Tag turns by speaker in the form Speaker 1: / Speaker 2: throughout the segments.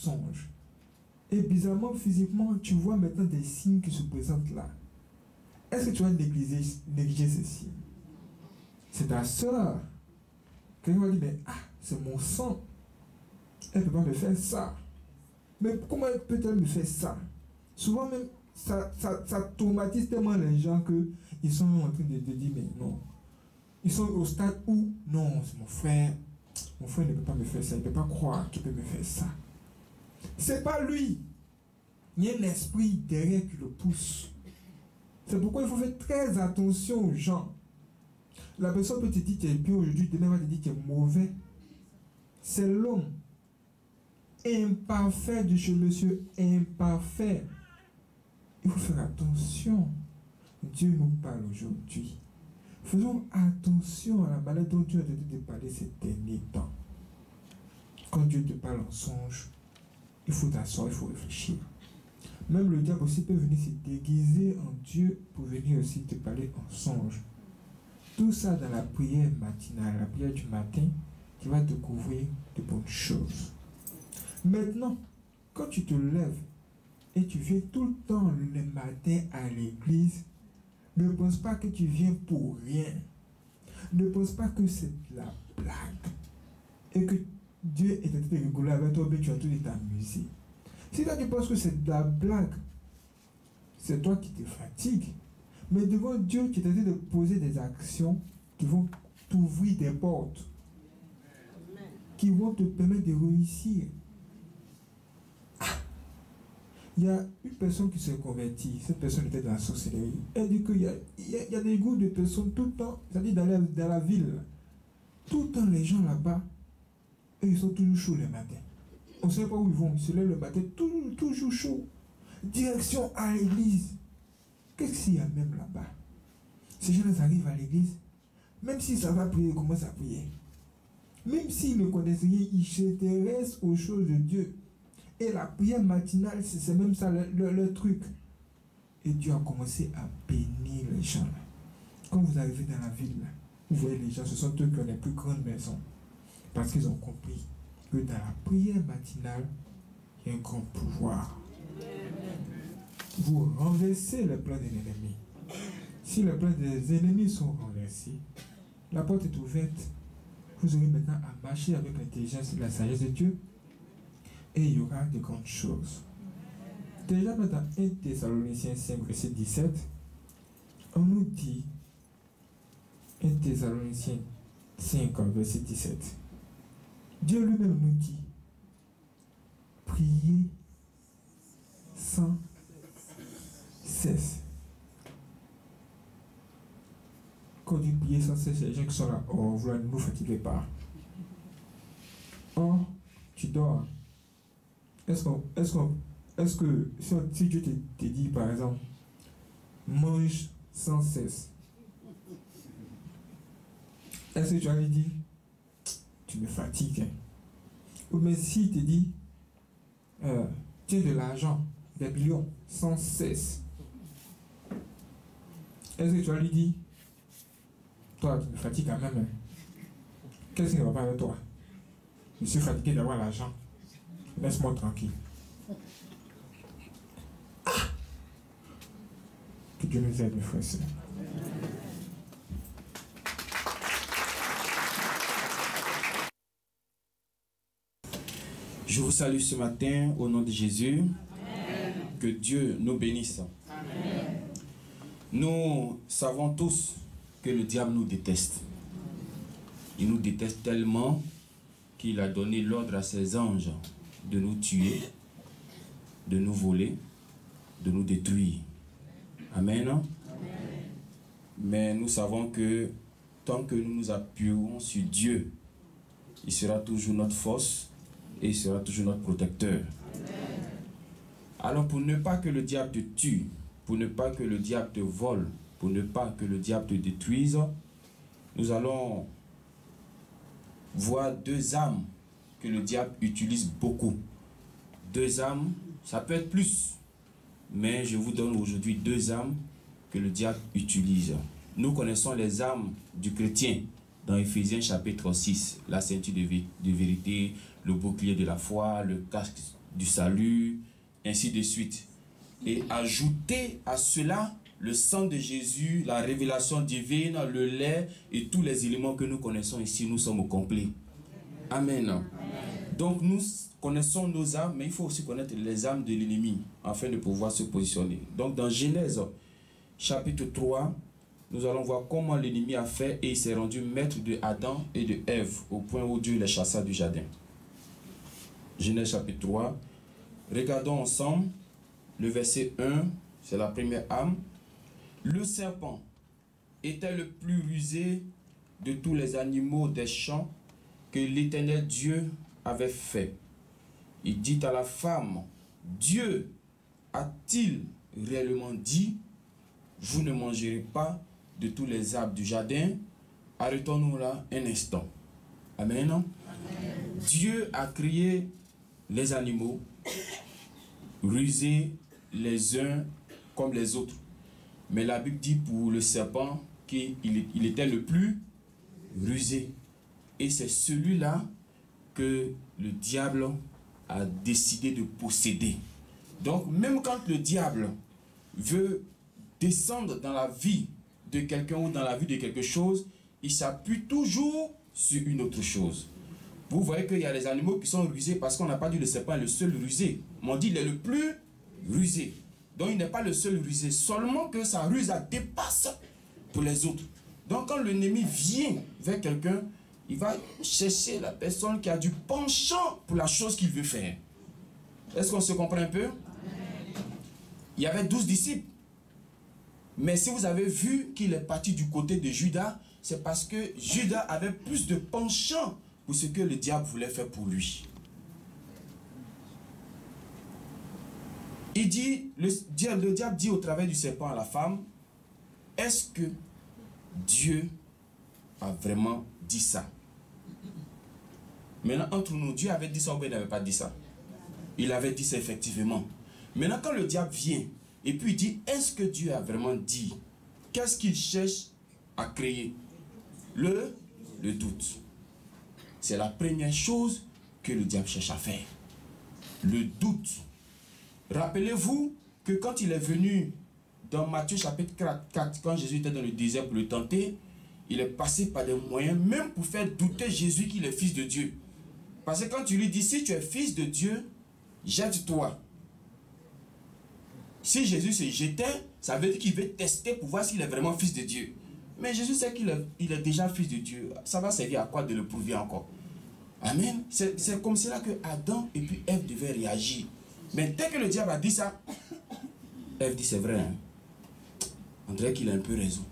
Speaker 1: songe. Et bizarrement, physiquement, tu vois maintenant des signes qui se présentent là. Est-ce que tu vas négliger ces signes? C'est ta soeur. Quelqu'un va dire, mais c'est mon sang. Elle ne peut pas me faire ça. Mais comment peut-elle me faire ça? Souvent même, ça traumatise tellement les gens qu'ils sont en train de dire, mais non. Ils sont au stade où, non, c'est mon frère. Mon frère ne peut pas me faire ça. Il ne peut pas croire qu'il peut me faire ça. C'est pas lui. Il y a un esprit derrière qui le pousse. C'est pourquoi il faut faire très attention aux gens. La personne peut te dire que tu es bien aujourd'hui, demain va te dire que tu es mauvais. C'est l'homme imparfait de chez monsieur, imparfait. Il faut faire attention. Dieu nous parle aujourd'hui. Faisons attention à la manière dont Dieu a dit de parler ces derniers temps. Quand Dieu te parle en songe, il faut t'asseoir, il faut réfléchir. Même le diable aussi peut venir se déguiser en Dieu pour venir aussi te parler en songe. Tout ça dans la prière matinale, la prière du matin, qui va te couvrir de bonnes choses. Maintenant, quand tu te lèves et tu viens tout le temps le matin à l'église, ne pense pas que tu viens pour rien. Ne pense pas que c'est de la blague. Et que Dieu est en train de rigoler avec toi, mais tu es en train de t'amuser. Si toi tu penses que c'est de la blague, c'est toi qui te fatigues. Mais devant Dieu, tu es en train de poser des actions qui vont t'ouvrir des portes. Qui vont te permettre de réussir. Il y a une personne qui s'est convertie. Cette personne était dans la sorcellerie. Elle dit qu'il y a des groupes de personnes tout le temps, c'est-à-dire dans la ville. Tout le temps, les gens là-bas, eux, ils sont toujours chauds le matin. On ne sait pas où ils vont. Ils se lèvent le matin, toujours chaud. Direction à l'église. Qu'est-ce qu'il y a même là-bas? Ces gens arrivent à l'église. Même s'ils savent pas prier, ils commencent à prier. Même s'ils ne connaissent rien, ils s'intéressent aux choses de Dieu. Et la prière matinale, c'est même ça le truc. Et Dieu a commencé à bénir les gens. Quand vous arrivez dans la ville, vous voyez les gens, ce sont eux qui ont les plus grandes maisons. Parce qu'ils ont compris que dans la prière matinale, il y a un grand pouvoir. Vous renversez le plan de l'ennemi. Si les plans des ennemis sont renversés, la porte est ouverte. Vous aurez maintenant à marcher avec l'intelligence et la sagesse de Dieu. Et il y aura de grandes choses. Déjà dans 1 Thessaloniciens 5, verset 17, on nous dit, 1 Thessaloniciens 5, verset 17, Dieu lui-même nous dit, priez sans cesse. Quand on dit prier sans cesse, les gens qui sont là, oh, vous ne nous fatiguez pas. Oh, tu dors. Est-ce que si Dieu te dit par exemple, mange sans cesse, est-ce que tu vas lui dire, tu me fatigues, hein? Ou mais s'il te dit, tiens de l'argent, des millions, sans cesse, est-ce que tu vas lui dire, toi tu me fatigues quand même, hein? Qu'est-ce qui ne va pas avec toi? Je suis fatigué d'avoir l'argent. Laisse-moi tranquille. Que Dieu nous aide, mes frères et sœurs.
Speaker 2: Je vous salue ce matin au nom de Jésus. Amen. Que Dieu nous bénisse. Amen. Nous savons tous que le diable nous déteste. Il nous déteste tellement qu'il a donné l'ordre à ses anges de nous tuer, de nous voler, de nous détruire. Amen. Amen. Mais nous savons que tant que nous nous appuyons sur Dieu, il sera toujours notre force et il sera toujours notre protecteur. Amen. Alors pour ne pas que le diable te tue, pour ne pas que le diable te vole, pour ne pas que le diable te détruise, nous allons voir deux armes que le diable utilise beaucoup. Deux armes, ça peut être plus, mais je vous donne aujourd'hui deux armes que le diable utilise. Nous connaissons les armes du chrétien dans Éphésiens chapitre 6, la ceinture de vérité, le bouclier de la foi, le casque du salut, ainsi de suite. Et ajouter à cela le sang de Jésus, la révélation divine, le lait et tous les éléments que nous connaissons ici, nous sommes au complet. Amen. Amen. Donc nous connaissons nos âmes, mais il faut aussi connaître les âmes de l'ennemi afin de pouvoir se positionner. Donc dans Genèse chapitre 3, nous allons voir comment l'ennemi a fait et il s'est rendu maître de Adam et de Ève au point où Dieu les chassa du jardin. Genèse chapitre 3. Regardons ensemble le verset 1, c'est la première âme. Le serpent était le plus rusé de tous les animaux des champs que l'Éternel Dieu avait fait. Il dit à la femme, Dieu a-t-il réellement dit, vous ne mangerez pas de tous les arbres du jardin? Arrêtons-nous là un instant. Amen. Amen. Dieu a créé les animaux, rusés les uns comme les autres. Mais la Bible dit pour le serpent qu'il était le plus rusé. Et c'est celui-là que le diable a décidé de posséder. Donc même quand le diable veut descendre dans la vie de quelqu'un ou dans la vie de quelque chose, il s'appuie toujours sur une autre chose. Vous voyez qu'il y a des animaux qui sont rusés parce qu'on n'a pas dit le serpent est le seul rusé. Mais on dit qu'il est le plus rusé. Donc il n'est pas le seul rusé, seulement que sa ruse dépasse pour les autres. Donc quand l'ennemi vient vers quelqu'un, il va chercher la personne qui a du penchant pour la chose qu'il veut faire. Est-ce qu'on se comprend un peu? Il y avait 12 disciples. Mais si vous avez vu qu'il est parti du côté de Judas, c'est parce que Judas avait plus de penchant pour ce que le diable voulait faire pour lui. Il dit, le diable dit au travers du serpent à la femme, est-ce que Dieu a vraiment dit ça? Maintenant, entre nous, Dieu avait dit ça ou il n'avait pas dit ça? Il avait dit ça effectivement. Maintenant, quand le diable vient, et puis il dit, est-ce que Dieu a vraiment dit? Qu'est-ce qu'il cherche à créer? Le doute. C'est la première chose que le diable cherche à faire. Le doute. Rappelez-vous que quand il est venu dans Matthieu chapitre 4, quand Jésus était dans le désert pour le tenter, il est passé par des moyens, même pour faire douter Jésus qu'il est fils de Dieu. Parce que quand tu lui dis, si tu es fils de Dieu, jette-toi. Si Jésus se jetait, ça veut dire qu'il veut tester pour voir s'il est vraiment fils de Dieu. Mais Jésus sait qu'il est déjà fils de Dieu. Ça va servir à quoi de le prouver encore? Amen. C'est comme cela que Adam et puis Ève devaient réagir. Mais dès que le diable a dit ça, Ève dit c'est vrai. Hein? On dirait qu'il a un peu raison.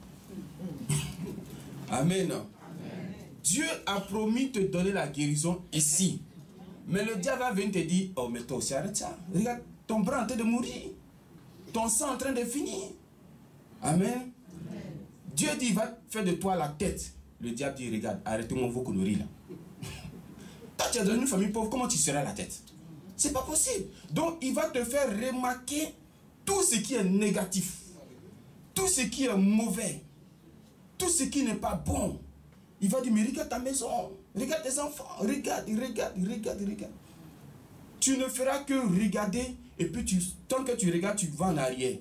Speaker 2: Amen. Amen. Dieu a promis te donner la guérison ici. Mais le diable va venir te dire, oh mais toi aussi arrête ça. Regarde, ton bras est en train de mourir. Ton sang est en train de finir. Amen. Amen. Dieu dit, il va faire de toi la tête. Le diable dit, regarde, arrêtez-moi vos conneries là. Toi tu as donné une famille pauvre, comment tu seras la tête? C'est pas possible. Donc il va te faire remarquer tout ce qui est négatif. Tout ce qui est mauvais. Tout ce qui n'est pas bon. Il va dire, mais regarde ta maison. Regarde tes enfants. Regarde. Tu ne feras que regarder. Et puis tant que tu regardes, tu vas en arrière.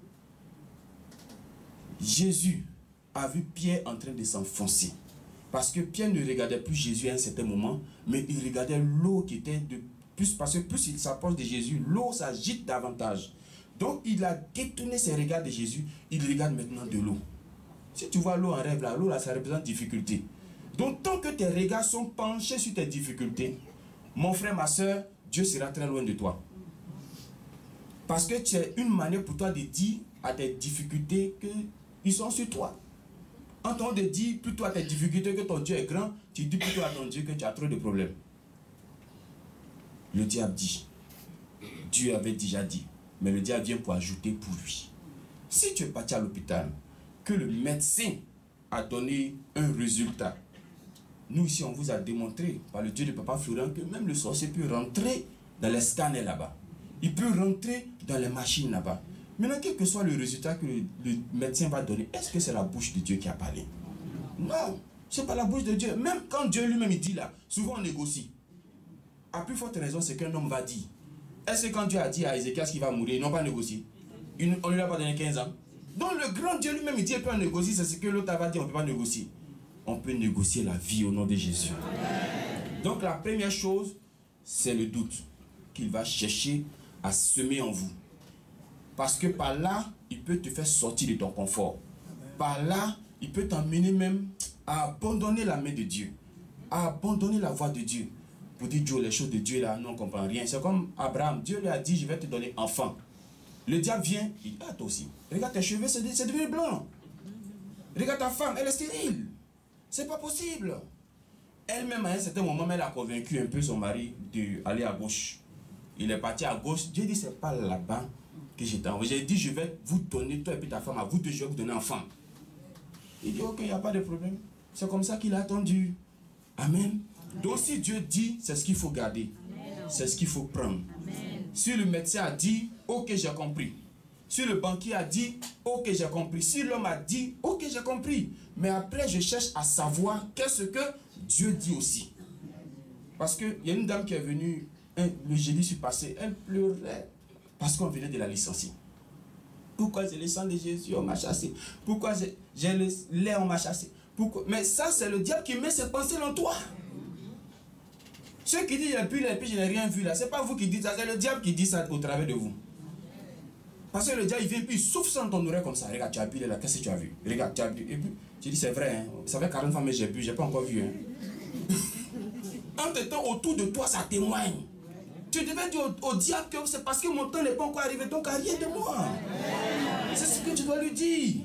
Speaker 2: Jésus a vu Pierre en train de s'enfoncer. Parce que Pierre ne regardait plus Jésus à un certain moment, mais il regardait l'eau qui était de plus. Parce que plus il s'approche de Jésus, l'eau s'agite davantage. Donc il a détourné ses regards de Jésus. Il regarde maintenant de l'eau. Si tu vois l'eau en rêve, l'eau là, ça représente difficulté. Donc tant que tes regards sont penchés sur tes difficultés, mon frère, ma soeur, Dieu sera très loin de toi. Parce que tu as une manière pour toi de dire à tes difficultés qu'ils sont sur toi. En train de dire plutôt à tes difficultés que ton Dieu est grand, tu dis plutôt à ton Dieu que tu as trop de problèmes. Le diable dit, Dieu avait déjà dit, mais le diable vient pour ajouter pour lui. Si tu es parti à l'hôpital, que le médecin a donné un résultat, nous ici on vous a démontré par le Dieu de Papa Florent que même le sorcier peut rentrer dans les scanners là-bas. Il peut rentrer dans les machines là-bas. Maintenant, quel que soit le résultat que le médecin va donner, est-ce que c'est la bouche de Dieu qui a parlé? Non, ce n'est pas la bouche de Dieu. Même quand Dieu lui-même dit là, souvent on négocie. À plus forte raison, c'est qu'un homme va dire. Est-ce que quand Dieu a dit à Ézéchias qu'il va mourir, ils n'ont pas négocié? On ne lui a pas donné 15 ans. Donc le grand Dieu lui-même, il dit qu'il peut négocier, c'est ce que l'autre va dire, on ne peut pas négocier. On peut négocier la vie au nom de Jésus. Donc la première chose, c'est le doute qu'il va chercher à semer en vous. Parce que par là, il peut te faire sortir de ton confort. Par là, il peut t'emmener même à abandonner la main de Dieu, à abandonner la voie de Dieu. Pour dire, Dieu, les choses de Dieu là, nous on ne comprend rien. C'est comme Abraham, Dieu lui a dit, je vais te donner enfant. Le diable vient, il dit, ah toi aussi, regarde tes cheveux, c'est devenu blanc. Regarde ta femme, elle est stérile. C'est pas possible. Elle-même, à un certain moment, elle a convaincu un peu son mari d'aller à gauche. Il est parti à gauche. Dieu dit, c'est pas là-bas que j'ai envoyé. J'ai dit, je vais vous donner, toi et puis ta femme, à vous deux, je vais vous donner un enfant. Il dit, ok, il n'y a pas de problème. C'est comme ça qu'il a attendu. Amen. Donc si Dieu dit, c'est ce qu'il faut garder. C'est ce qu'il faut prendre. Amen. Si le médecin a dit, ok, j'ai compris. Si le banquier a dit, ok, j'ai compris. Si l'homme a dit, ok, j'ai compris. Mais après, je cherche à savoir qu'est-ce que Dieu dit aussi. Parce qu'il y a une dame qui est venue, le jeudi suis passé, elle pleurait parce qu'on venait de la licencier. Pourquoi j'ai le sang de Jésus, on m'a chassé. Pourquoi j'ai le lait, on m'a chassé. Pourquoi? Mais ça, c'est le diable qui met ses pensées en toi. Ceux qui disent, je n'ai rien vu là, c'est pas vous qui dites ça, c'est le diable qui dit ça au travers de vous. Parce que le diable, il vient, puis il souffle dans ton oreille comme ça. Regarde, tu as bu là, qu'est-ce que tu as vu? Regarde, tu as bu. Et puis, tu dis, c'est vrai, hein? Ça fait 40 fois, mais j'ai bu, j'ai pas encore vu. Hein? Entre-temps, autour de toi, ça témoigne. Tu devais dire au diable que c'est parce que mon temps n'est pas encore arrivé, donc rien de moi. C'est ce que tu dois lui dire.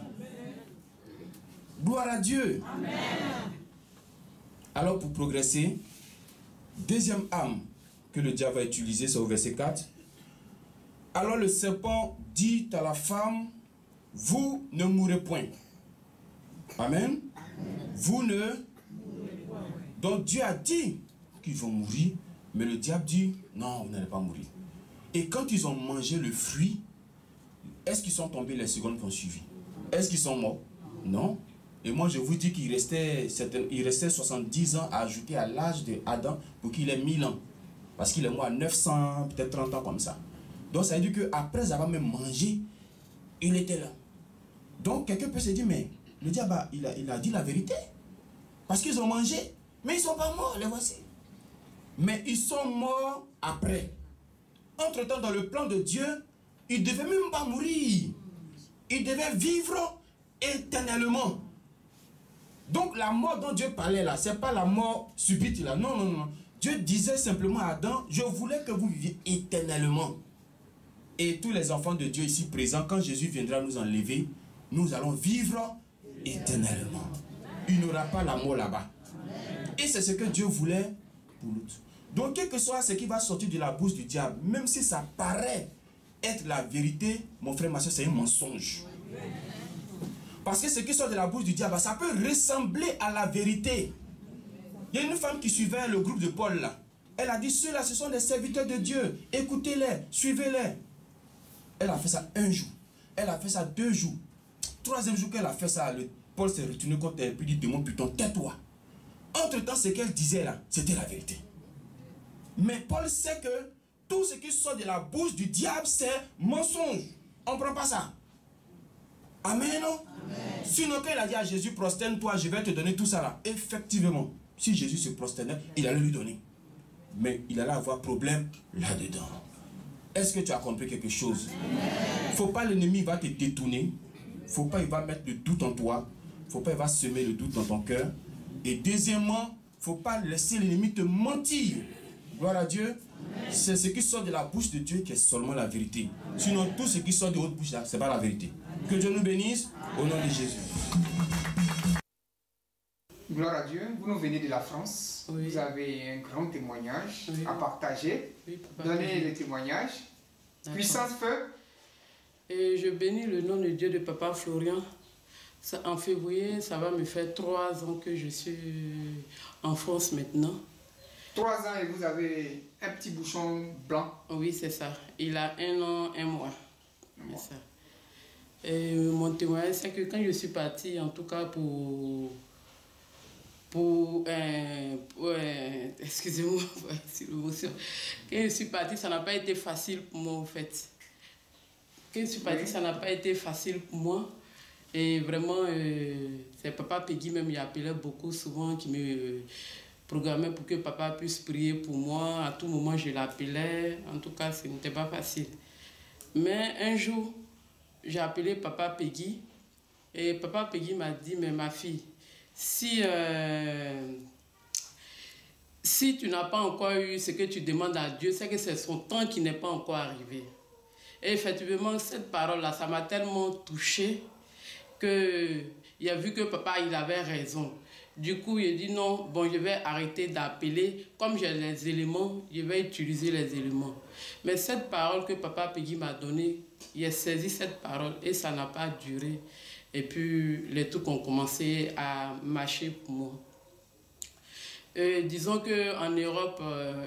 Speaker 2: Gloire à Dieu. Amen. Alors, pour progresser, deuxième âme que le diable va utiliser, c'est au verset 4. Alors le serpent dit à la femme, vous ne mourrez point. Amen. Vous ne... Donc Dieu a dit qu'ils vont mourir, mais le diable dit, non, vous n'allez pas mourir. Et quand ils ont mangé le fruit, est-ce qu'ils sont tombés les secondes qui ont suivi? Est-ce qu'ils sont morts? Non. Et moi je vous dis qu'il restait 70 ans à ajouter à l'âge d'Adam pour qu'il ait 1000 ans. Parce qu'il est mort à 900, peut-être 30 ans comme ça. Donc ça veut dire qu'après avoir même mangé, il était là. Donc quelqu'un peut se dire, mais le diable, il a dit la vérité. Parce qu'ils ont mangé, mais ils ne sont pas morts, les voici. Mais ils sont morts après. Entre-temps, dans le plan de Dieu, ils ne devaient même pas mourir. Ils devaient vivre éternellement. Donc la mort dont Dieu parlait là, ce n'est pas la mort subite là. Non, non, non. Dieu disait simplement à Adam, je voulais que vous viviez éternellement. Et tous les enfants de Dieu ici présents, quand Jésus viendra nous enlever, nous allons vivre éternellement. Il n'y aura pas la mort là-bas. Et c'est ce que Dieu voulait pour nous. Donc quel que soit ce qui va sortir de la bouche du diable, même si ça paraît être la vérité, mon frère, ma soeur, c'est un mensonge. Parce que ce qui sort de la bouche du diable, ça peut ressembler à la vérité. Il y a une femme qui suivait le groupe de Paul là. Elle a dit, ceux-là, ce sont des serviteurs de Dieu. Écoutez-les, suivez-les. Elle a fait ça un jour. Elle a fait ça 2 jours. 3e jour qu'elle a fait ça, Paul s'est retourné contre elle et dit, démon, putain, tais-toi. Entre-temps, ce qu'elle disait là, c'était la vérité. Mais Paul sait que tout ce qui sort de la bouche du diable, c'est mensonge. On ne prend pas ça. Amen, non? Amen. Sinon, quand il a dit à Jésus, prosterne-toi, je vais te donner tout ça là. Effectivement, si Jésus se prosternait, il allait lui donner. Mais il allait avoir problème là-dedans. Est-ce que tu as compris quelque chose? Il ne faut pas l'ennemi va te détourner. Il ne faut pas il va mettre le doute en toi. Il ne faut pas il va semer le doute dans ton cœur. Et deuxièmement, il ne faut pas laisser l'ennemi te mentir. Gloire à Dieu. C'est ce qui sort de la bouche de Dieu qui est seulement la vérité. Sinon, tout ce qui sort de votre bouche là, ce n'est pas la vérité. Que Dieu nous bénisse au nom de Jésus.
Speaker 3: Gloire à Dieu, vous nous venez de la France, oui. Vous avez un grand témoignage à partager. Oui, donnez le témoignage. Puissance feu.
Speaker 4: Et je bénis le nom de Dieu de Papa Florian. Ça, en février, ça va me faire 3 ans que je suis en France maintenant.
Speaker 3: 3 ans et vous avez un petit bouchon blanc.
Speaker 4: Oui, c'est ça. Il a 1 an, 1 mois. C'est ça. Et mon témoignage, c'est que quand je suis partie, en tout cas pour excusez-moi, c'est l'émotion. Quand je suis partie, ça n'a pas été facile pour moi, en fait. Quand je suis partie, ça n'a pas été facile pour moi. Et vraiment, c'est Papa Peggy même, il appelait beaucoup souvent, qui me programmait pour que papa puisse prier pour moi. À tout moment, je l'appelais. En tout cas, ce n'était pas facile. Mais un jour, j'ai appelé Papa Peggy. Et Papa Peggy m'a dit, mais ma fille, si tu n'as pas encore eu ce que tu demandes à Dieu, c'est que c'est son temps qui n'est pas encore arrivé. Et effectivement, cette parole-là, ça m'a tellement touchée qu'il a vu que papa, il avait raison. Du coup, il a dit non, bon, je vais arrêter d'appeler. Comme j'ai les éléments, je vais utiliser les éléments. Mais cette parole que Papa Peggy m'a donnée, il a saisi cette parole et ça n'a pas duré. Et puis, les trucs ont commencé à marcher pour moi. Disons qu'en Europe,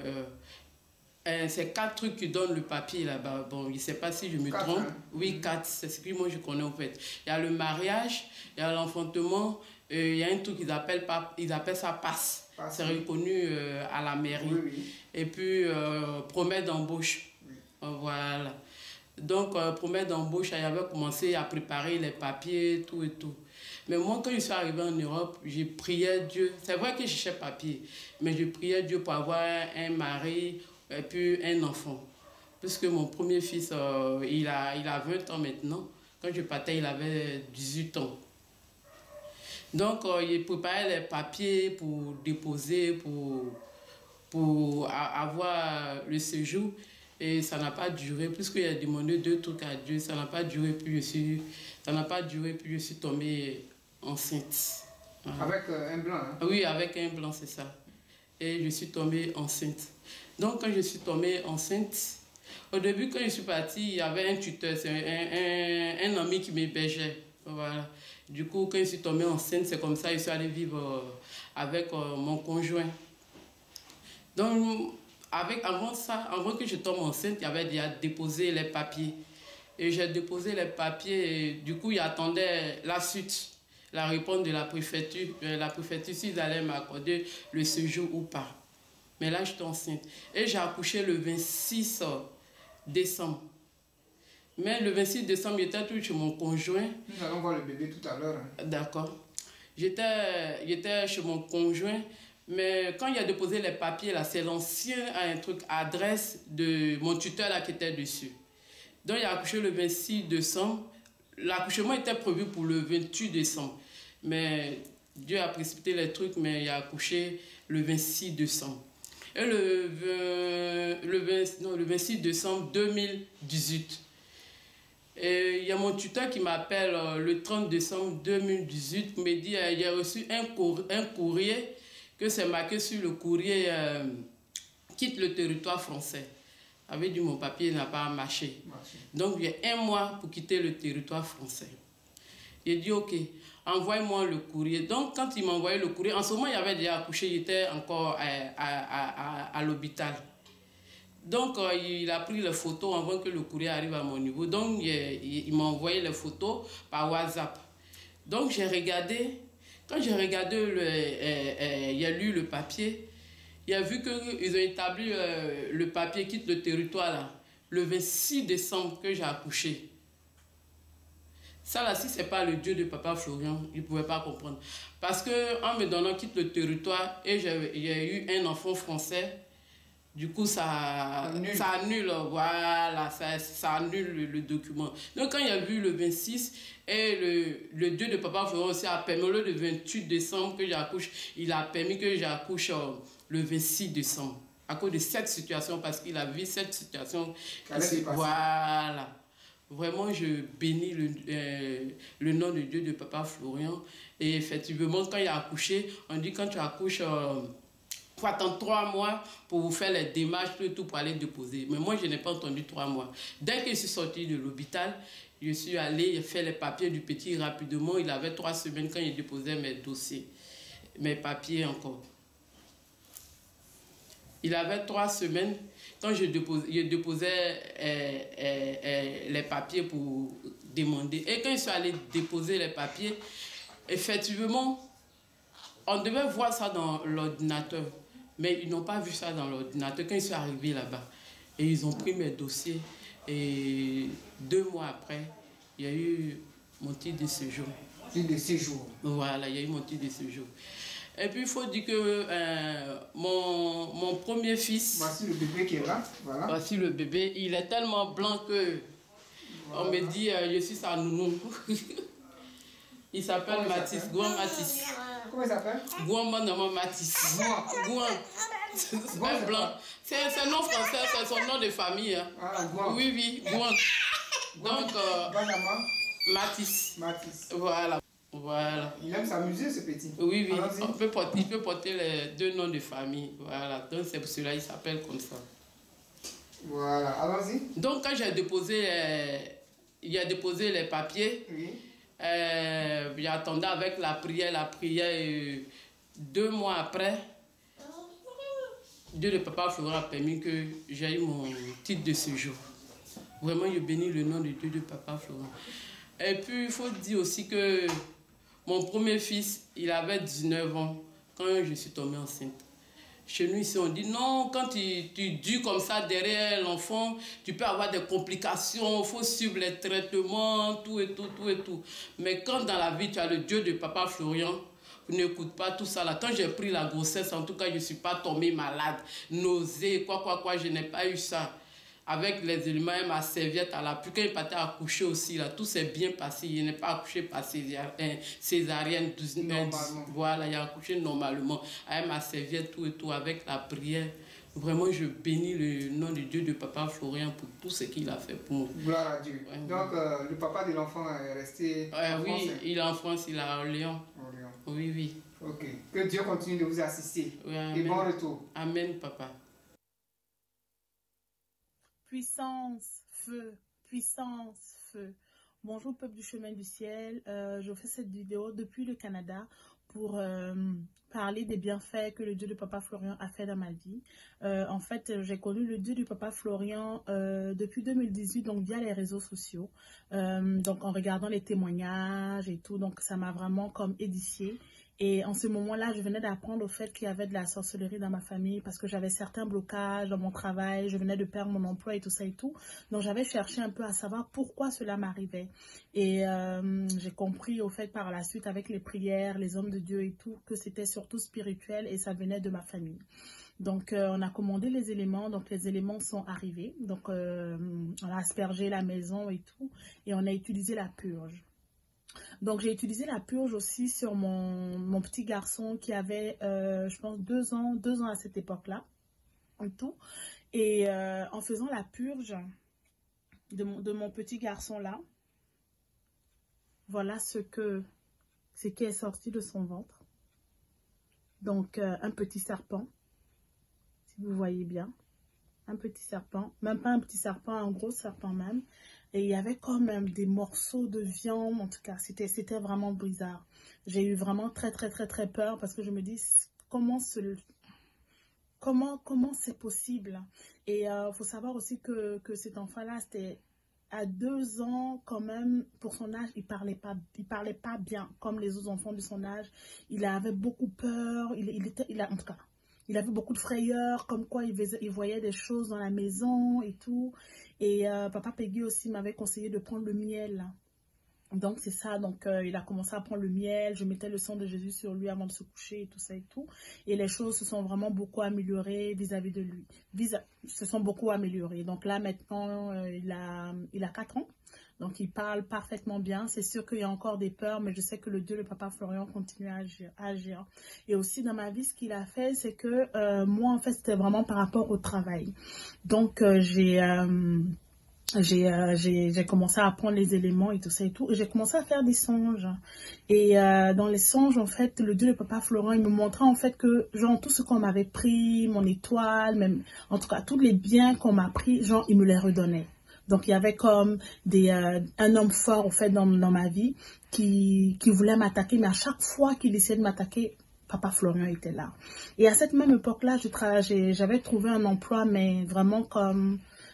Speaker 4: c'est 4 trucs qui donnent le papier là-bas. Bon, je ne sais pas si je me trompe. Oui, 4, c'est ce que moi je connais en fait. Il y a le mariage, il y a l'enfantement, il y a un truc qu'ils appellent ça passe. C'est reconnu à la mairie. Oui, oui. Et puis, promesse d'embauche. Oui. Voilà. Donc, promesse d'embauche, j'avais commencé à préparer les papiers, tout et tout. Mais moi, quand je suis arrivée en Europe, j'ai prié Dieu. C'est vrai que je cherchais papier, mais je priais Dieu pour avoir un mari et puis un enfant. Puisque mon premier fils, il a 20 ans maintenant. Quand je partais, il avait 18 ans. Donc, il préparait les papiers pour déposer, pour avoir le séjour. Et ça n'a pas duré, puisqu'il a demandé 2 trucs à Dieu, ça n'a pas duré, puis je suis tombée enceinte.
Speaker 3: Avec un blanc, hein?
Speaker 4: Oui, avec un blanc, c'est ça. Et je suis tombée enceinte. Donc, quand je suis tombée enceinte, au début, quand je suis partie, il y avait un tuteur, c'est un ami qui m'hébergeait. Voilà. Du coup, quand je suis tombée enceinte, c'est comme ça, je suis allée vivre avec mon conjoint. Donc, avant que je tombe enceinte, il y avait déjà déposé les papiers. Et j'ai déposé les papiers et du coup, il attendait la suite, la réponse de la préfecture. La préfecture, s'ils allaient m'accorder le séjour ou pas. Mais là, j'étais enceinte. Et j'ai accouché le 26 décembre. Mais le 26 décembre, j'étais toujours chez mon conjoint.
Speaker 3: Nous allons voir le bébé tout à l'heure. Hein.
Speaker 4: D'accord. J'étais chez mon conjoint. Mais quand il a déposé les papiers, là, c'est l'ancien adresse de mon tuteur là, qui était dessus. Donc, il a accouché le 26 décembre. L'accouchement était prévu pour le 28 décembre. Mais Dieu a précipité les trucs, mais il a accouché le 26 décembre. Et le 26 décembre 2018. Et il y a mon tuteur qui m'appelle le 30 décembre 2018 pour me dire qu'il a reçu un courrier, que c'est marqué sur le courrier quitte le territoire français. Avait dit mon papier n'a pas marché. Donc il y a 1 mois pour quitter le territoire français. Il dit ok, envoie-moi le courrier. Donc quand il m'a envoyé le courrier, en ce moment il avait déjà accouché, il était encore à l'hôpital. Donc il a pris les photos avant que le courrier arrive à mon niveau. Donc il m'a envoyé les photos par WhatsApp. Donc j'ai regardé. Quand j'ai regardé, il a lu le papier, il a vu qu'ils ont établi le papier quitte le territoire là, le 26 décembre que j'ai accouché. Ça là, si ce n'est pas le Dieu de Papa Florian, il ne pouvait pas comprendre. Parce qu'en me donnant quitte le territoire, et j'ai eu un enfant français, du coup ça annule, voilà, ça annule le document. Donc quand il a vu le 26, et le Dieu de Papa Florian aussi a permis, au lieu du 28 décembre que j'accouche, il a permis que j'accouche le 26 décembre. À cause de cette situation, parce qu'il a vu cette situation. Voilà. Vraiment, je bénis le nom de Dieu de Papa Florian. Et effectivement, quand il a accouché, on dit quand tu accouches, il faut attendre 3 mois pour vous faire les démarches, tout pour aller déposer. Mais moi, je n'ai pas entendu 3 mois. Dès que je suis sortie de l'hôpital, je suis allée, j'ai fait les papiers du petit rapidement. Il avait 3 semaines quand il déposait mes dossiers, mes papiers encore. Il avait 3 semaines quand je déposais les papiers pour demander. Et quand je suis allée déposer les papiers, effectivement, on devait voir ça dans l'ordinateur. Mais ils n'ont pas vu ça dans l'ordinateur. Quand ils sont arrivés là-bas, et ils ont pris mes dossiers. Et 2 mois après, il y a eu mon titre de séjour.
Speaker 3: Titre de séjour.
Speaker 4: Voilà, il y a eu mon titre de séjour. Et puis, il faut dire que mon premier fils...
Speaker 3: Voici le bébé qui est là. Voilà.
Speaker 4: Voici le bébé. Il est tellement blanc que... Voilà. On me dit, je suis sa nounou. Il s'appelle Mathis, Gouan Mathis.
Speaker 3: Comment il s'appelle? Gouan
Speaker 4: Mathis. Gouan. C'est blanc. C'est un nom français, c'est son nom de famille. Hein.
Speaker 3: Ah, Gouan.
Speaker 4: Oui, oui, Gouan. Donc,
Speaker 3: Mathis.
Speaker 4: Voilà. Voilà.
Speaker 3: Il aime s'amuser, ce petit.
Speaker 4: Oui, oui. Il peut porter les 2 noms de famille. Voilà. Donc, c'est pour cela qu'il s'appelle comme ça.
Speaker 3: Voilà. Allons-y.
Speaker 4: Donc, quand j'ai déposé les papiers, oui. J'attendais avec la prière. 2 mois après, Dieu de Papa Florent a permis que j'ai eu mon titre de séjour. Vraiment, je bénis le nom de Dieu de Papa Florent. Et puis, il faut dire aussi que mon premier fils, il avait 19 ans quand je suis tombée enceinte. Chez nous, ici, on dit non, quand tu dures comme ça derrière l'enfant, tu peux avoir des complications, il faut suivre les traitements, tout et tout. Mais quand dans la vie, tu as le Dieu de Papa Florian, vous n'écoutez pas tout ça là. Quand j'ai pris la grossesse, en tout cas, je ne suis pas tombée malade, nausée, quoi, je n'ai pas eu ça. Avec les éléments et ma serviette à l'appui, quand il partait accoucher aussi, là, tout s'est bien passé. Il n'est pas accouché par césarienne. Voilà, il a accouché normalement. Avec ma serviette, tout, avec la prière. Vraiment, je bénis le nom de Dieu de Papa Florian pour tout ce qu'il a fait pour moi.
Speaker 3: Gloire à Dieu. Ouais. Donc, le papa de l'enfant est resté en France?
Speaker 4: Oui, il est en France, il est à Orléans. Oui, oui.
Speaker 3: Ok. Que Dieu continue de vous assister.
Speaker 4: Oui,
Speaker 3: et bon retour.
Speaker 4: Amen, papa.
Speaker 5: Puissance, feu, puissance, feu. Bonjour peuple du chemin du ciel, je fais cette vidéo depuis le Canada pour parler des bienfaits que le Dieu de Papa Florian a fait dans ma vie. En fait, j'ai connu le Dieu du Papa Florian depuis 2018, donc via les réseaux sociaux, donc en regardant les témoignages et tout, donc ça m'a vraiment comme édifiée. Et en ce moment-là, je venais d'apprendre au fait qu'il y avait de la sorcellerie dans ma famille parce que j'avais certains blocages dans mon travail, je venais de perdre mon emploi et tout ça et tout. Donc, j'avais cherché un peu à savoir pourquoi cela m'arrivait. Et j'ai compris au fait par la suite avec les prières, les hommes de Dieu et tout, que c'était surtout spirituel et ça venait de ma famille. Donc, on a commandé les éléments, donc les éléments sont arrivés. Donc, on a aspergé la maison et tout et on a utilisé la purge. Donc, j'ai utilisé la purge aussi sur mon petit garçon qui avait, je pense, 2 ans à cette époque-là. Et tout. Et en faisant la purge de mon petit garçon-là, voilà ce qui est sorti de son ventre. Donc, un petit serpent, si vous voyez bien. Un petit serpent, même pas un petit serpent, un gros serpent même. Et il y avait quand même des morceaux de viande, en tout cas, c'était vraiment bizarre. J'ai eu vraiment très peur parce que je me dis, comment c'est possible? Et il faut savoir aussi que cet enfant-là, c'était à 2 ans quand même, pour son âge, il parlait pas bien comme les autres enfants de son âge. Il avait beaucoup peur, en tout cas, il avait beaucoup de frayeurs, comme quoi il voyait des choses dans la maison et tout. Et papa Peggy aussi m'avait conseillé de prendre le miel. Donc c'est ça, donc il a commencé à prendre le miel, je mettais le sang de Jésus sur lui avant de se coucher et tout ça et tout. Et les choses se sont vraiment beaucoup améliorées vis-à-vis de lui. Se sont beaucoup améliorées. Donc là maintenant, il a 4 ans. Donc, il parle parfaitement bien. C'est sûr qu'il y a encore des peurs, mais je sais que le Dieu, le Papa Florian, continue à agir. Et aussi, dans ma vie, ce qu'il a fait, c'est que moi, en fait, c'était vraiment par rapport au travail. Donc, j'ai commencé à apprendre les éléments et tout ça et tout. Et j'ai commencé à faire des songes. Et dans les songes, en fait, le Dieu, le Papa Florent, il me montrait en fait que, genre, tout ce qu'on m'avait pris, mon étoile, même, en tout cas, tous les biens qu'on m'a pris, genre, il me les redonnait. Donc, il y avait comme un homme fort, en fait, dans ma vie qui voulait m'attaquer. Mais à chaque fois qu'il essayait de m'attaquer, Papa Florian était là. Et à cette même époque-là, j'avais trouvé un emploi, mais vraiment comme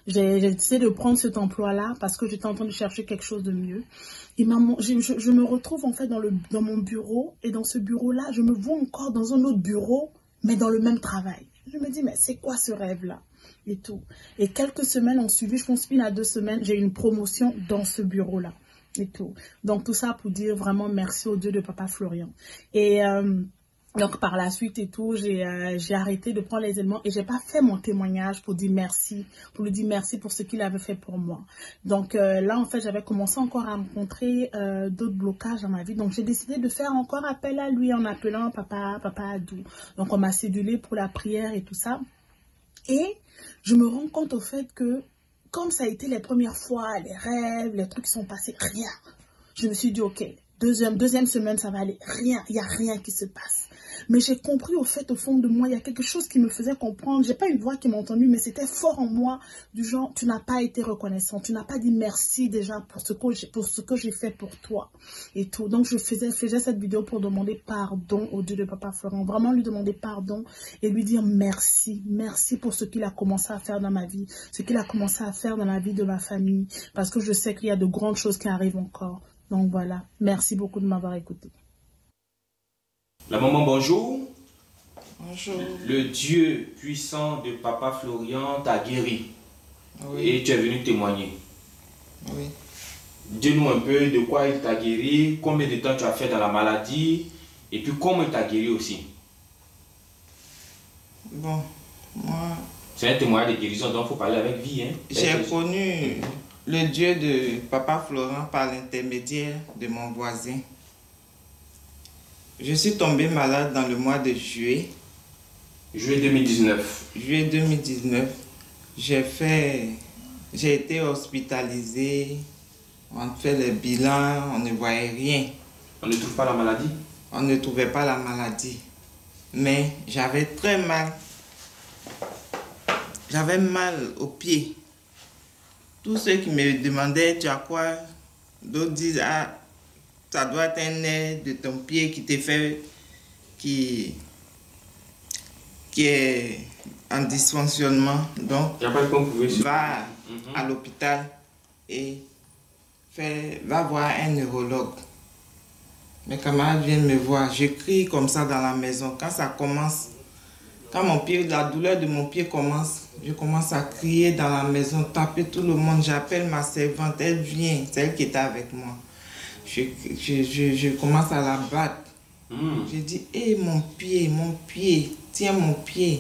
Speaker 5: j'ai décidé de prendre cet emploi-là parce que j'étais en train de chercher quelque chose de mieux. Et je me retrouve en fait dans mon bureau, et dans ce bureau-là, je me vois encore dans un autre bureau, mais dans le même travail. Je me dis, mais c'est quoi ce rêve-là? Et tout. Et quelques semaines ont suivi, je pense 1 à 2 semaines, j'ai eu une promotion dans ce bureau-là. Et tout. Donc tout ça pour dire vraiment merci au Dieu de Papa Florian. Et donc par la suite et tout, j'ai arrêté de prendre les éléments et j'ai pas fait mon témoignage pour dire merci, pour lui dire merci pour ce qu'il avait fait pour moi. Donc là en fait j'avais commencé encore à rencontrer d'autres blocages dans ma vie. Donc j'ai décidé de faire encore appel à lui en appelant Papa Adou. Donc on m'a cédulé pour la prière et tout ça. Et je me rends compte au fait que comme ça a été les premières fois, les rêves, les trucs qui sont passés, rien. Je me suis dit, ok, deuxième semaine, ça va aller. Rien, il n'y a rien qui se passe. Mais j'ai compris au fond de moi, il y a quelque chose qui me faisait comprendre. J'ai pas une voix qui m'a entendue, mais c'était fort en moi, du genre, tu n'as pas été reconnaissant. Tu n'as pas dit merci déjà pour ce que j'ai fait pour toi. Et tout. Donc, je faisais cette vidéo pour demander pardon au Dieu de Papa Florian. Vraiment lui demander pardon et lui dire merci. Merci pour ce qu'il a commencé à faire dans ma vie. Ce qu'il a commencé à faire dans la vie de ma famille. Parce que je sais qu'il y a de grandes choses qui arrivent encore. Donc voilà. Merci beaucoup de m'avoir écouté.
Speaker 2: La maman, bonjour.
Speaker 6: Bonjour.
Speaker 2: Le Dieu puissant de Papa Florian t'a guéri.
Speaker 6: Oui.
Speaker 2: Et tu es venu témoigner.
Speaker 6: Oui.
Speaker 2: Dis-nous un peu de quoi il t'a guéri, combien de temps tu as fait dans la maladie, et puis comment il t'a guéri aussi.
Speaker 6: Bon, moi...
Speaker 2: C'est un témoignage de guérison, donc il faut parler avec vie. Hein.
Speaker 6: J'ai connu le Dieu de Papa Florian par l'intermédiaire de mon voisin. Je suis tombée malade dans le mois de juillet.
Speaker 2: Juillet 2019.
Speaker 6: Juillet 2019. J'ai été hospitalisée. On fait les bilans, on ne voyait rien.
Speaker 2: On ne trouve pas la maladie?
Speaker 6: On ne trouvait pas la maladie. Mais j'avais très mal. J'avais mal aux pieds. Tous ceux qui me demandaient, tu as quoi? D'autres disent, ah, ça doit être un nerf de ton pied qui t'est fait, qui est en dysfonctionnement. Donc, va à l'hôpital et va voir un neurologue. Mes camarades viennent me voir. Je crie comme ça dans la maison. Quand ça commence, quand la douleur de mon pied commence, je commence à crier dans la maison, taper tout le monde. J'appelle ma servante, elle vient, c'est elle qui était avec moi. Je commence à la battre. Je dis, hé, mon pied, tiens mon pied.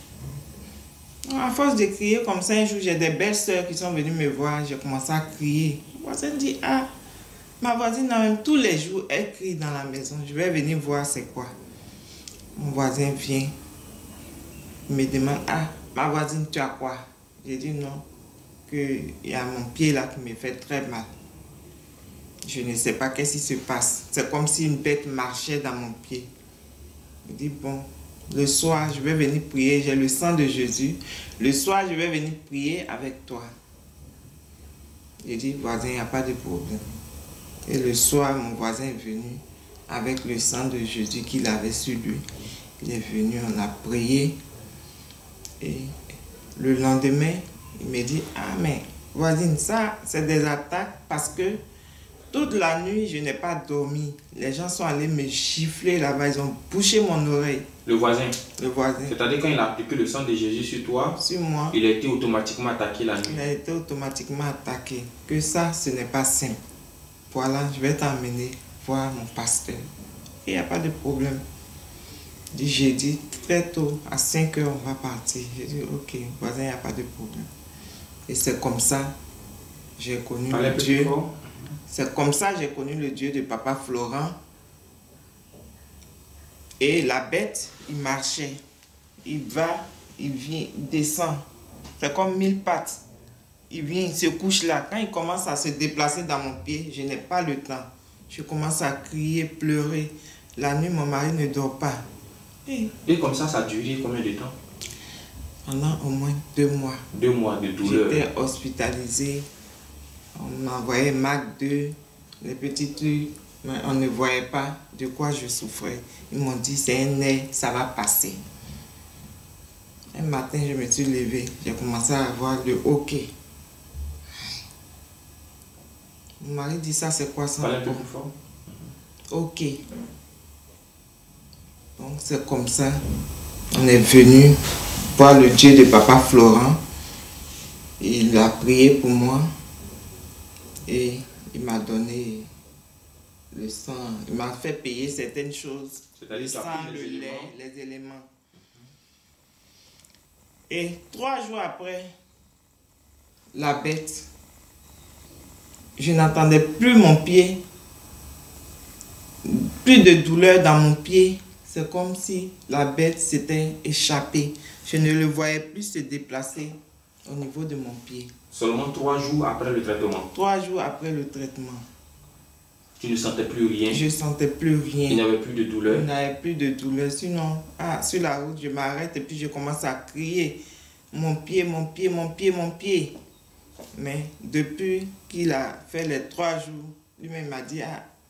Speaker 6: À force de crier comme ça, un jour, j'ai des belles sœurs qui sont venues me voir. J'ai commencé à crier. Mon voisin dit, ah, ma voisine, même tous les jours, elle crie dans la maison. Je vais venir voir c'est quoi. Mon voisin vient. Il me demande, ah, ma voisine, tu as quoi? J'ai dit non, qu'il y a mon pied là qui me fait très mal. Je ne sais pas qu'est-ce qui se passe. C'est comme si une bête marchait dans mon pied. Je dis, bon, le soir, je vais venir prier. J'ai le sang de Jésus. Le soir, je vais venir prier avec toi. J'ai dit, voisin, il n'y a pas de problème. Et le soir, mon voisin est venu avec le sang de Jésus qu'il avait sur lui. Il est venu, on a prié. Et le lendemain, il me dit, ah mais voisine, ça c'est des attaques parce que toute la nuit, je n'ai pas dormi. Les gens sont allés me gifler là-bas, ils ont bouché mon oreille.
Speaker 2: Le voisin?
Speaker 6: Le voisin.
Speaker 2: C'est-à-dire quand il a appliqué le sang de Jésus sur toi,
Speaker 6: sur moi,
Speaker 2: il a été automatiquement attaqué la nuit.
Speaker 6: Il a été automatiquement attaqué. Que ça, ce n'est pas simple. Voilà, je vais t'emmener voir mon pasteur. Et il n'y a pas de problème. J'ai dit très tôt, à 5 h, on va partir. J'ai dit, ok, voisin, il n'y a pas de problème. Et c'est comme ça j'ai connu le Dieu. C'est comme ça j'ai connu le Dieu de Papa Florian. Et la bête, il marchait. Il va, il vient, il descend. C'est comme 1000 pattes. Il vient, il se couche là. Quand il commence à se déplacer dans mon pied, je n'ai pas le temps. Je commence à crier, pleurer. La nuit, mon mari ne dort pas.
Speaker 2: Et comme ça a duré combien de temps?
Speaker 6: Pendant au moins 2 mois.
Speaker 2: 2 mois de douleur.
Speaker 6: J'étais hospitalisée. On m'envoyait Mac 2, les petits trucs, mais on ne voyait pas de quoi je souffrais. Ils m'ont dit, c'est un nerf, ça va passer. Un matin, je me suis levée, j'ai commencé à avoir le hoquet. Mon mari dit ça, c'est quoi ça?
Speaker 2: Parlez un peu plus fort.
Speaker 6: Ok. Donc c'est comme ça. On est venu voir le Dieu de Papa Florent. Il a prié pour moi. Et il m'a donné le sang. Il m'a fait payer certaines choses. Le sang, le lait, les éléments. Et 3 jours après, la bête, je n'entendais plus mon pied. Plus de douleur dans mon pied. C'est comme si la bête s'était échappée. Je ne le voyais plus se déplacer au niveau de mon pied.
Speaker 2: Seulement 3 jours après le traitement.
Speaker 6: 3 jours après le traitement.
Speaker 2: Tu ne sentais plus rien?
Speaker 6: Je ne sentais plus rien.
Speaker 2: Il n'y avait plus de douleur?
Speaker 6: Il n'y avait plus de douleur. Sinon, sur la route, je m'arrête et puis je commence à crier. Mon pied, mon pied, mon pied, mon pied. Mais depuis qu'il a fait les 3 jours, lui-même m'a dit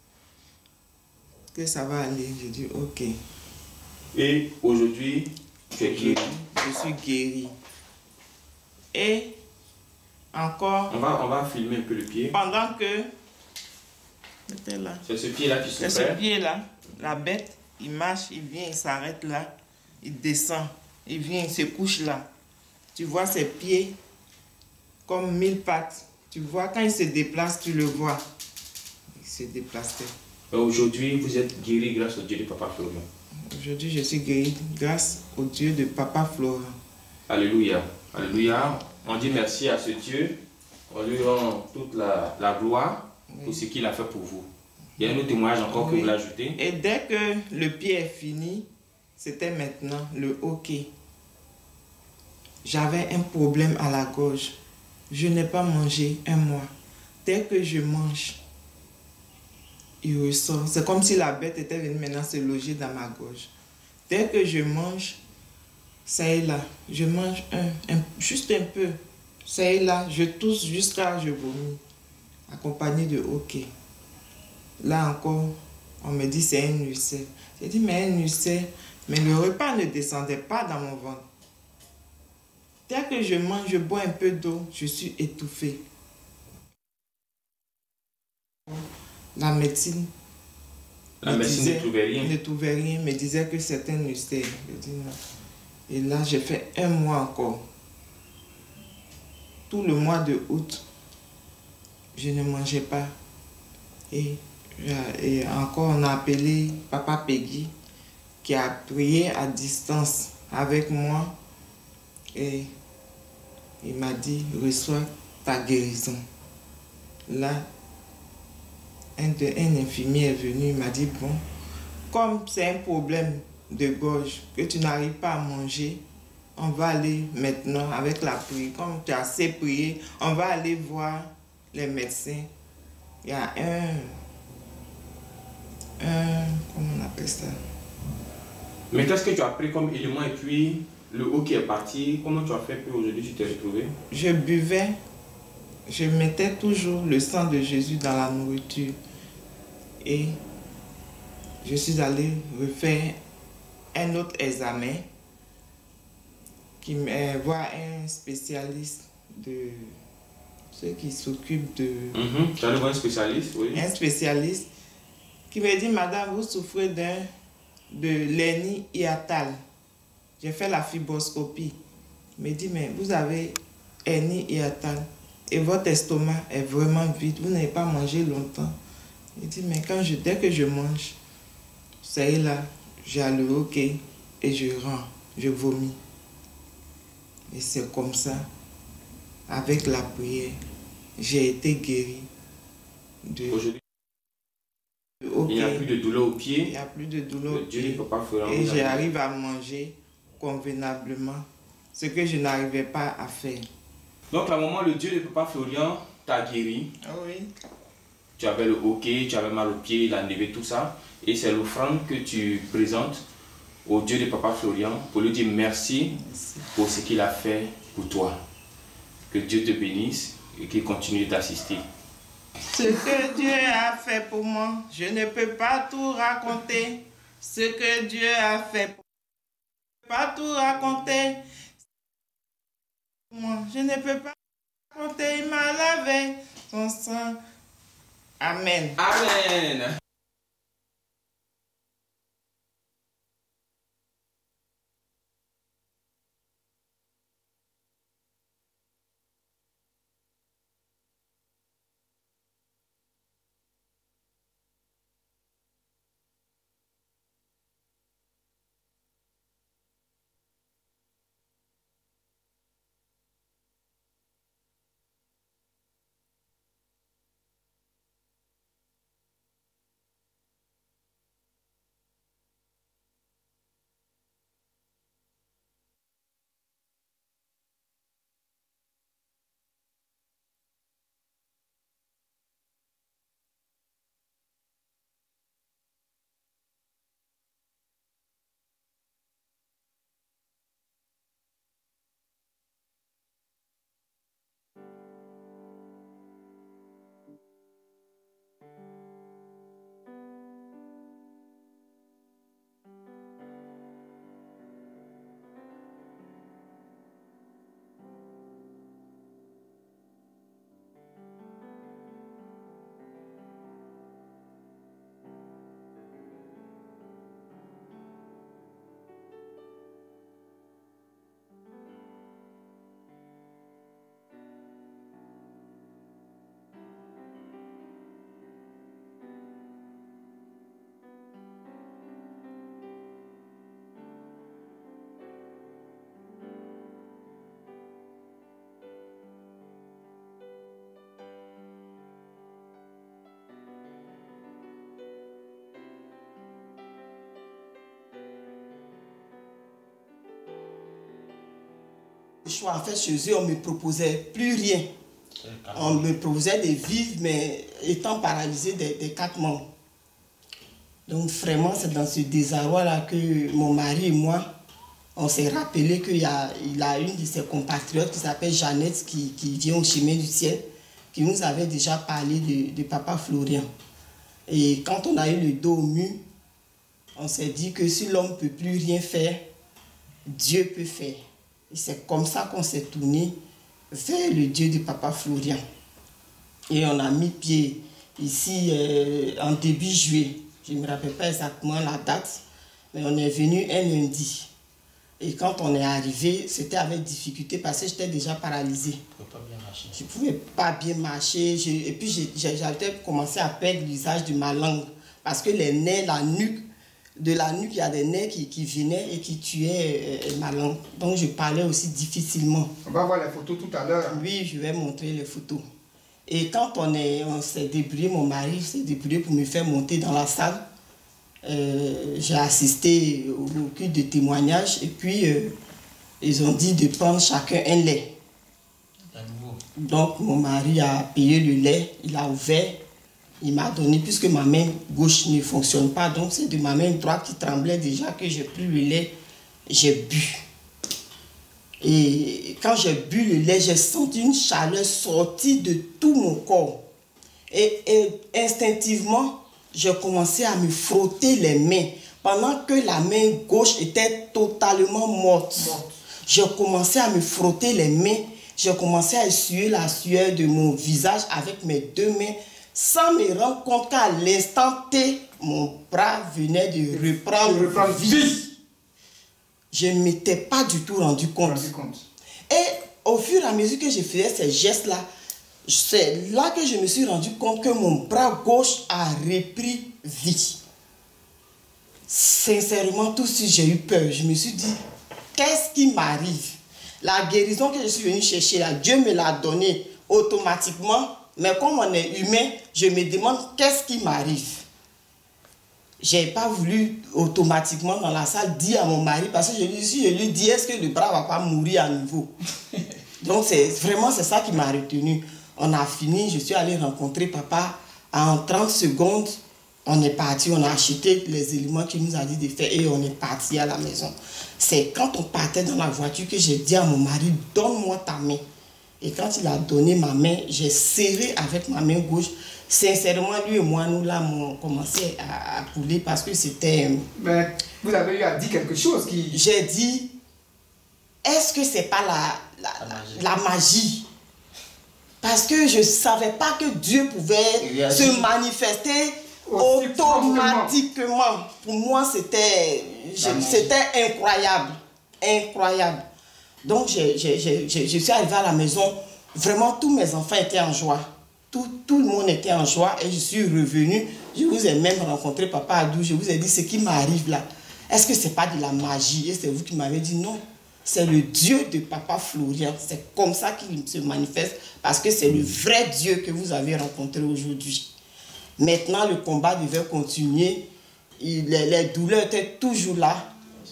Speaker 6: que ça va aller. J'ai dit ok.
Speaker 2: Et aujourd'hui, tu es guéri?
Speaker 6: Je suis guéri. Et encore...
Speaker 2: On va filmer un peu le pied.
Speaker 6: Pendant que... là.
Speaker 2: C'est ce pied-là qui se
Speaker 6: C'est ce pied-là. La bête, il marche, il vient, il s'arrête là. Il descend. Il vient, il se couche là. Tu vois ses pieds comme 1000 pattes. Tu vois, quand il se déplace, tu le vois. Il se déplaçait.
Speaker 2: Aujourd'hui, vous êtes guéri grâce au Dieu de Papa Florent.
Speaker 6: Aujourd'hui, je suis guéri grâce au Dieu de Papa Florent.
Speaker 2: Alléluia. Alléluia. On dit merci à ce Dieu. On lui rend toute la gloire pour ce qu'il a fait pour vous. Il y a un autre témoignage encore que vous l'ajoutez.
Speaker 6: Et dès que le pied est fini, c'était maintenant le hoquet. J'avais un problème à la gorge. Je n'ai pas mangé 1 mois. Dès que je mange, il ressort. C'est comme si la bête était venue maintenant se loger dans ma gorge. Dès que je mange, ça est là. Je mange juste un peu. Ça est là. Je tousse jusqu'à je vomis. Accompagné de hoquet. Là encore, on me dit c'est un ulcère. J'ai dit mais un ulcère. Mais le repas ne descendait pas dans mon ventre. Dès que je mange, je bois un peu d'eau, je suis étouffée. La médecine
Speaker 2: ne trouvait rien.
Speaker 6: Ne trouvait rien, me disait que c'était un ulcère. Je dis non. Et là, j'ai fait 1 mois encore. Tout le mois de août, je ne mangeais pas. Et encore, on a appelé Papa Peggy, qui a prié à distance avec moi. Et il m'a dit, reçois ta guérison. Là, un infirmier est venu, il m'a dit, bon, comme c'est un problème de gorge, que tu n'arrives pas à manger, on va aller maintenant avec la prière. Comme tu as assez prié, on va aller voir les médecins. Il y a comment on appelle ça?
Speaker 2: Mais qu'est-ce que tu as pris comme élément et puis le hoquet est parti? Comment tu as fait pour aujourd'hui tu t'es retrouvé?
Speaker 6: Je buvais, je mettais toujours le sang de Jésus dans la nourriture. Et je suis allé refaire un autre examen qui me voit un spécialiste de ceux qui s'occupent de...
Speaker 2: Tu allais voir un spécialiste, oui.
Speaker 6: Un spécialiste qui me dit, madame, vous souffrez de l'hernie hiatale. J'ai fait la fibroscopie. Il me dit, mais vous avez hernie hiatale et votre estomac est vraiment vide. Vous n'avez pas mangé longtemps. Il dit, mais dès que je mange, ça y est là, j'ai le hoquet et je rends, je vomis. Et c'est comme ça, avec la prière, j'ai été guéri de...
Speaker 2: Aujourd'hui, il n'y a plus de douleur au pied.
Speaker 6: Il n'y a plus de douleur au
Speaker 2: pied.
Speaker 6: Et j'arrive à manger convenablement, ce que je n'arrivais pas à faire.
Speaker 2: Donc à un moment, le Dieu de Papa Florian t'a guéri.
Speaker 6: Oui.
Speaker 2: Tu avais le hoquet, tu avais mal au pied, il a enlevé tout ça. Et c'est l'offrande que tu présentes au Dieu de Papa Florian pour lui dire merci pour ce qu'il a fait pour toi. Que Dieu te bénisse et qu'il continue d'assister.
Speaker 6: Ce que Dieu a fait pour moi, je ne peux pas tout raconter. Ce que Dieu a fait pour moi, je ne peux pas tout raconter. Moi, je ne peux pas porter, il m'a lavé son sang. Amen.
Speaker 2: Amen.
Speaker 7: Je suis en fait chez eux, on ne me proposait plus rien. On me proposait de vivre, mais étant paralysé des 4 membres. Donc vraiment, c'est dans ce désarroi-là que mon mari et moi, on s'est rappelé qu'il a une de ses compatriotes qui s'appelle Jeannette, qui vient au chemin du ciel, qui nous avait déjà parlé de papa Florian. Et quand on a eu le dos au mur, on s'est dit que si l'homme ne peut plus rien faire, Dieu peut faire. Et c'est comme ça qu'on s'est tourné vers le Dieu de papa Florian. Et on a mis pied ici en début juillet. Je ne me rappelle pas exactement la date, mais on est venu un lundi. Et quand on est arrivé, c'était avec difficulté parce que j'étais déjà paralysée. Je ne pouvais pas bien marcher. Et puis j'avais commencé à perdre l'usage de ma langue. Parce que les nerfs, de la nuque, il y a des nerfs qui venaient et qui tuaient ma langue. Donc je parlais aussi difficilement.
Speaker 3: On va voir les photos tout à l'heure.
Speaker 7: Oui, je vais montrer les photos. Et quand on s'est débrouillé, mon mari s'est débrouillé pour me faire monter dans la salle. J'ai assisté au culte de témoignage et puis ils ont dit de prendre chacun un lait. Donc mon mari a payé le lait, il a ouvert, il m'a donné, puisque ma main gauche ne fonctionne pas, donc c'est de ma main droite qui tremblait déjà que j'ai pris le lait, j'ai bu. Et quand j'ai bu le lait, j'ai senti une chaleur sortir de tout mon corps. Et instinctivement, j'ai commencé à me frotter les mains pendant que la main gauche était totalement morte. J'ai commencé à me frotter les mains, j'ai commencé à essuyer la sueur de mon visage avec mes 2 mains sans me rendre compte qu'à l'instant T, mon bras venait de reprendre vie. Je ne m'étais pas du tout rendu compte. Et au fur et à mesure que je faisais ces gestes-là, c'est là que je me suis rendu compte que mon bras gauche a repris vie. Sincèrement, tout de suite, j'ai eu peur. Je me suis dit, qu'est-ce qui m'arrive? La guérison que je suis venu chercher, là, Dieu me l'a donnée automatiquement. Mais comme on est humain, je me demande qu'est-ce qui m'arrive. Je n'ai pas voulu automatiquement dans la salle dire à mon mari, parce que si je lui dis, est-ce que le bras ne va pas mourir à nouveau? Donc c'est ça qui m'a retenu. On a fini, je suis allée rencontrer papa. En 30 secondes, on est parti, on a acheté les éléments qu'il nous a dit de faire et on est parti à la maison. C'est quand on partait dans la voiture que j'ai dit à mon mari, donne-moi ta main. Et quand il a donné ma main, j'ai serré avec ma main gauche. Sincèrement, lui et moi, nous l'avons commencé à couler parce que c'était...
Speaker 3: Mais vous avez eu à dire quelque chose qui...
Speaker 7: J'ai dit, est-ce que c'est pas la magie. Parce que je ne savais pas que Dieu pouvait se manifester automatiquement. Pour moi, c'était incroyable. Incroyable. Donc, je suis arrivée à la maison. Vraiment, tous mes enfants étaient en joie. Tout le monde était en joie. Et je suis revenue. Je vous ai même rencontré Papa Adou. Je vous ai dit ce qui m'arrive là. Est-ce que ce n'est pas de la magie? Et c'est vous qui m'avez dit non. C'est le Dieu de Papa Florian. C'est comme ça qu'il se manifeste. Parce que c'est le vrai Dieu que vous avez rencontré aujourd'hui. Maintenant, le combat devait continuer. Les douleurs étaient toujours là.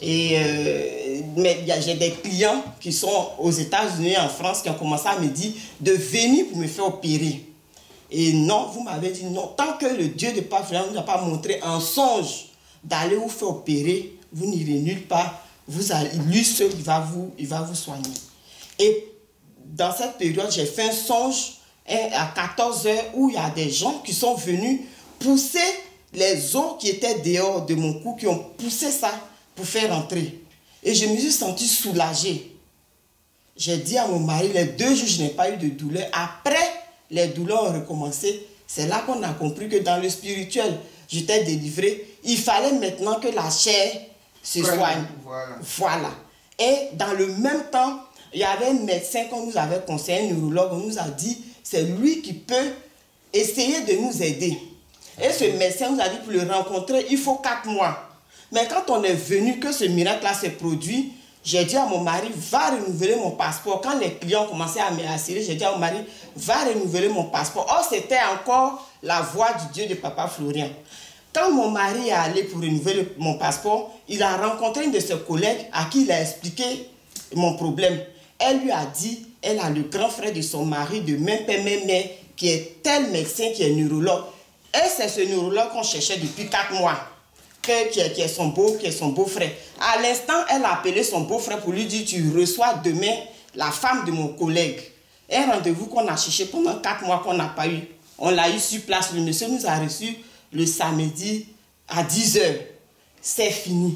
Speaker 7: Mais j'ai des clients qui sont aux États-Unis et en France qui ont commencé à me dire de venir pour me faire opérer. Et non, vous m'avez dit non. Tant que le Dieu de Papa Florian ne vous a pas montré un songe d'aller vous faire opérer, vous n'irez nulle part. Lui seul, il va vous soigner. Et dans cette période, j'ai fait un songe à 14 h où il y a des gens qui sont venus pousser les os qui étaient dehors de mon cou, qui ont poussé ça pour faire entrer. Et je me suis sentie soulagée. J'ai dit à mon mari, les 2 jours, je n'ai pas eu de douleur. Après, les douleurs ont recommencé. C'est là qu'on a compris que dans le spirituel, j'étais délivrée. Il fallait maintenant que la chair se soigne. Voilà. Et dans le même temps, il y avait un médecin qu'on nous avait conseillé, un neurologue, on nous a dit, c'est lui qui peut essayer de nous aider. Et ce médecin nous a dit, pour le rencontrer, il faut 4 mois. Mais quand on est venu, que ce miracle-là s'est produit, j'ai dit à mon mari, va renouveler mon passeport. Quand les clients commençaient à me assurer, j'ai dit à mon mari, va renouveler mon passeport. Or, c'était encore la voix du Dieu de Papa Florian. Quand mon mari est allé pour renouveler mon passeport, il a rencontré une de ses collègues à qui il a expliqué mon problème. Elle lui a dit, elle a le grand frère de son mari, de même père, même mère, qui est tel médecin, qui est neurologue. Et c'est ce neurologue qu'on cherchait depuis 4 mois. Qui est son beau-frère. À l'instant, elle a appelé son beau-frère pour lui dire, tu reçois demain la femme de mon collègue. Un rendez-vous qu'on a cherché pendant 4 mois qu'on n'a pas eu. On l'a eu sur place. Le monsieur nous a reçus le samedi à 10 h. C'est fini.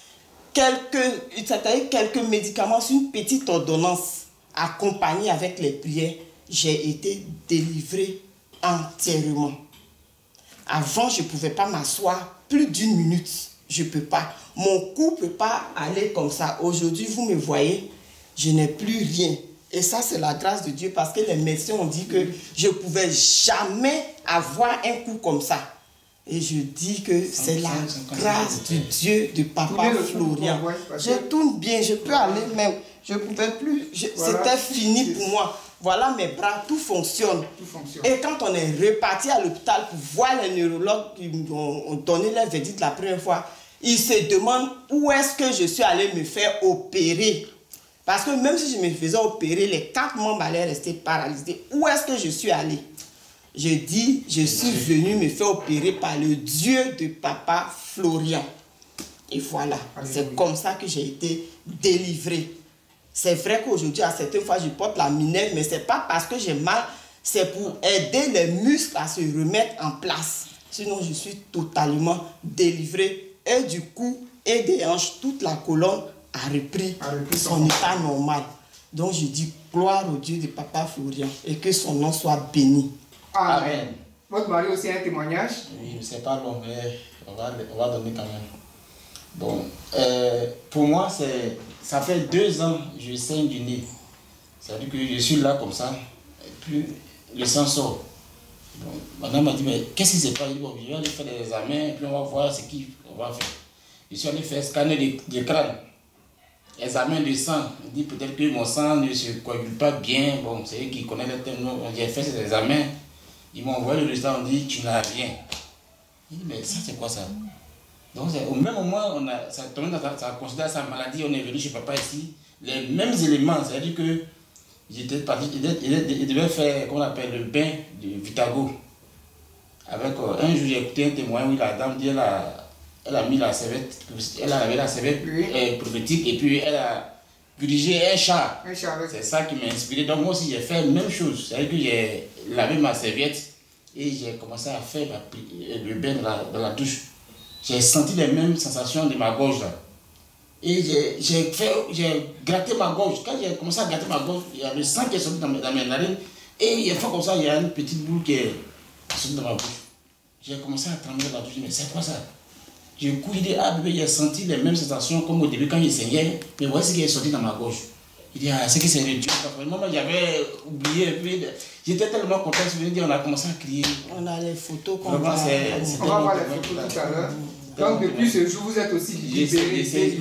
Speaker 7: Quelques médicaments sur une petite ordonnance accompagnée avec les prières. J'ai été délivrée entièrement. Avant, je ne pouvais pas m'asseoir plus d'1 minute. Je ne peux pas. Mon cou ne peut pas aller comme ça. Aujourd'hui, vous me voyez, je n'ai plus rien. Et ça, c'est la grâce de Dieu parce que les médecins ont dit que je ne pouvais jamais avoir un cou comme ça. Et je dis que c'est la grâce du Dieu de Papa Florian. Je tourne bien, je peux aller même. Je ne pouvais plus. C'était fini pour moi. Voilà mes bras, tout fonctionne. Et quand on est reparti à l'hôpital pour voir les neurologues qui ont donné leur verdict la première fois, ils se demandent où est-ce que je suis allé me faire opérer. Parce que même si je me faisais opérer, les 4 membres allaient rester paralysés. Où est-ce que je suis allé? Je dis, je suis venu me faire opérer par le Dieu de Papa Florian. Et voilà, c'est comme ça que j'ai été délivrée. C'est vrai qu'aujourd'hui, à certaines fois, je porte la mineure, mais ce n'est pas parce que j'ai mal, c'est pour aider les muscles à se remettre en place. Sinon, je suis totalement délivrée. Et du cou et des hanches, toute la colonne a repris son état normal. Donc, je dis gloire au Dieu de Papa Florian et que son nom soit béni.
Speaker 3: Amen. Votre mari aussi a un témoignage?
Speaker 8: Oui, mais c'est pas long, mais on va donner quand même. Bon, pour moi, ça fait 2 ans que je saigne du nez. C'est-à-dire que je suis là comme ça, et puis le sang sort. Bon, madame m'a dit, mais qu'est-ce qui s'est passé? Bon, je vais aller faire des examens, et puis on va voir ce qu'on va faire. Je suis allé faire scanner le crâne, examen de sang. Il dit peut-être que mon sang ne se coagule pas bien. Bon, c'est eux qui connaissent le thème. J'ai fait ces examens. Ils m'ont envoyé le résultat, on dit tu n'as rien. Il dit, mais ça c'est quoi ça? Donc au même moment, ça a considéré sa maladie, on est venu chez papa ici, les mêmes éléments, c'est-à-dire que j'étais parti, il devait faire, comment on appelle, le bain de Vitago. Avec, un jour j'ai écouté un témoin où la dame dit, elle a mis la serviette, elle avait la serviette prophétique et puis elle a dirigé un chat. C'est ça qui m'a inspiré. Donc moi aussi j'ai fait la même chose, c'est-à-dire que j'ai lavé ma serviette et j'ai commencé à faire le bain dans la douche. J'ai senti les mêmes sensations de ma gorge là. Et j'ai gratté ma gorge. Quand j'ai commencé à gratter ma gorge, il y a le sang qui est sorti dans mes narines. Et il y a fois comme ça, il y a une petite boule qui est sortie dans ma bouche. J'ai commencé à trembler là-dessus. Je dis, mais c'est quoi ça? J'ai couru, il dit, ah bébé, j'ai senti les mêmes sensations comme au début quand il saignait. Mais voici ce qui est sorti dans ma gorge. Il dit, ah, c'est que c'est le Dieu. Moi, j'avais oublié un peu. J'étais tellement content. On a commencé à crier.
Speaker 7: On a les photos qu'on
Speaker 3: va voir les photos tout à l'heure. Donc depuis ce jour, vous êtes aussi libéré.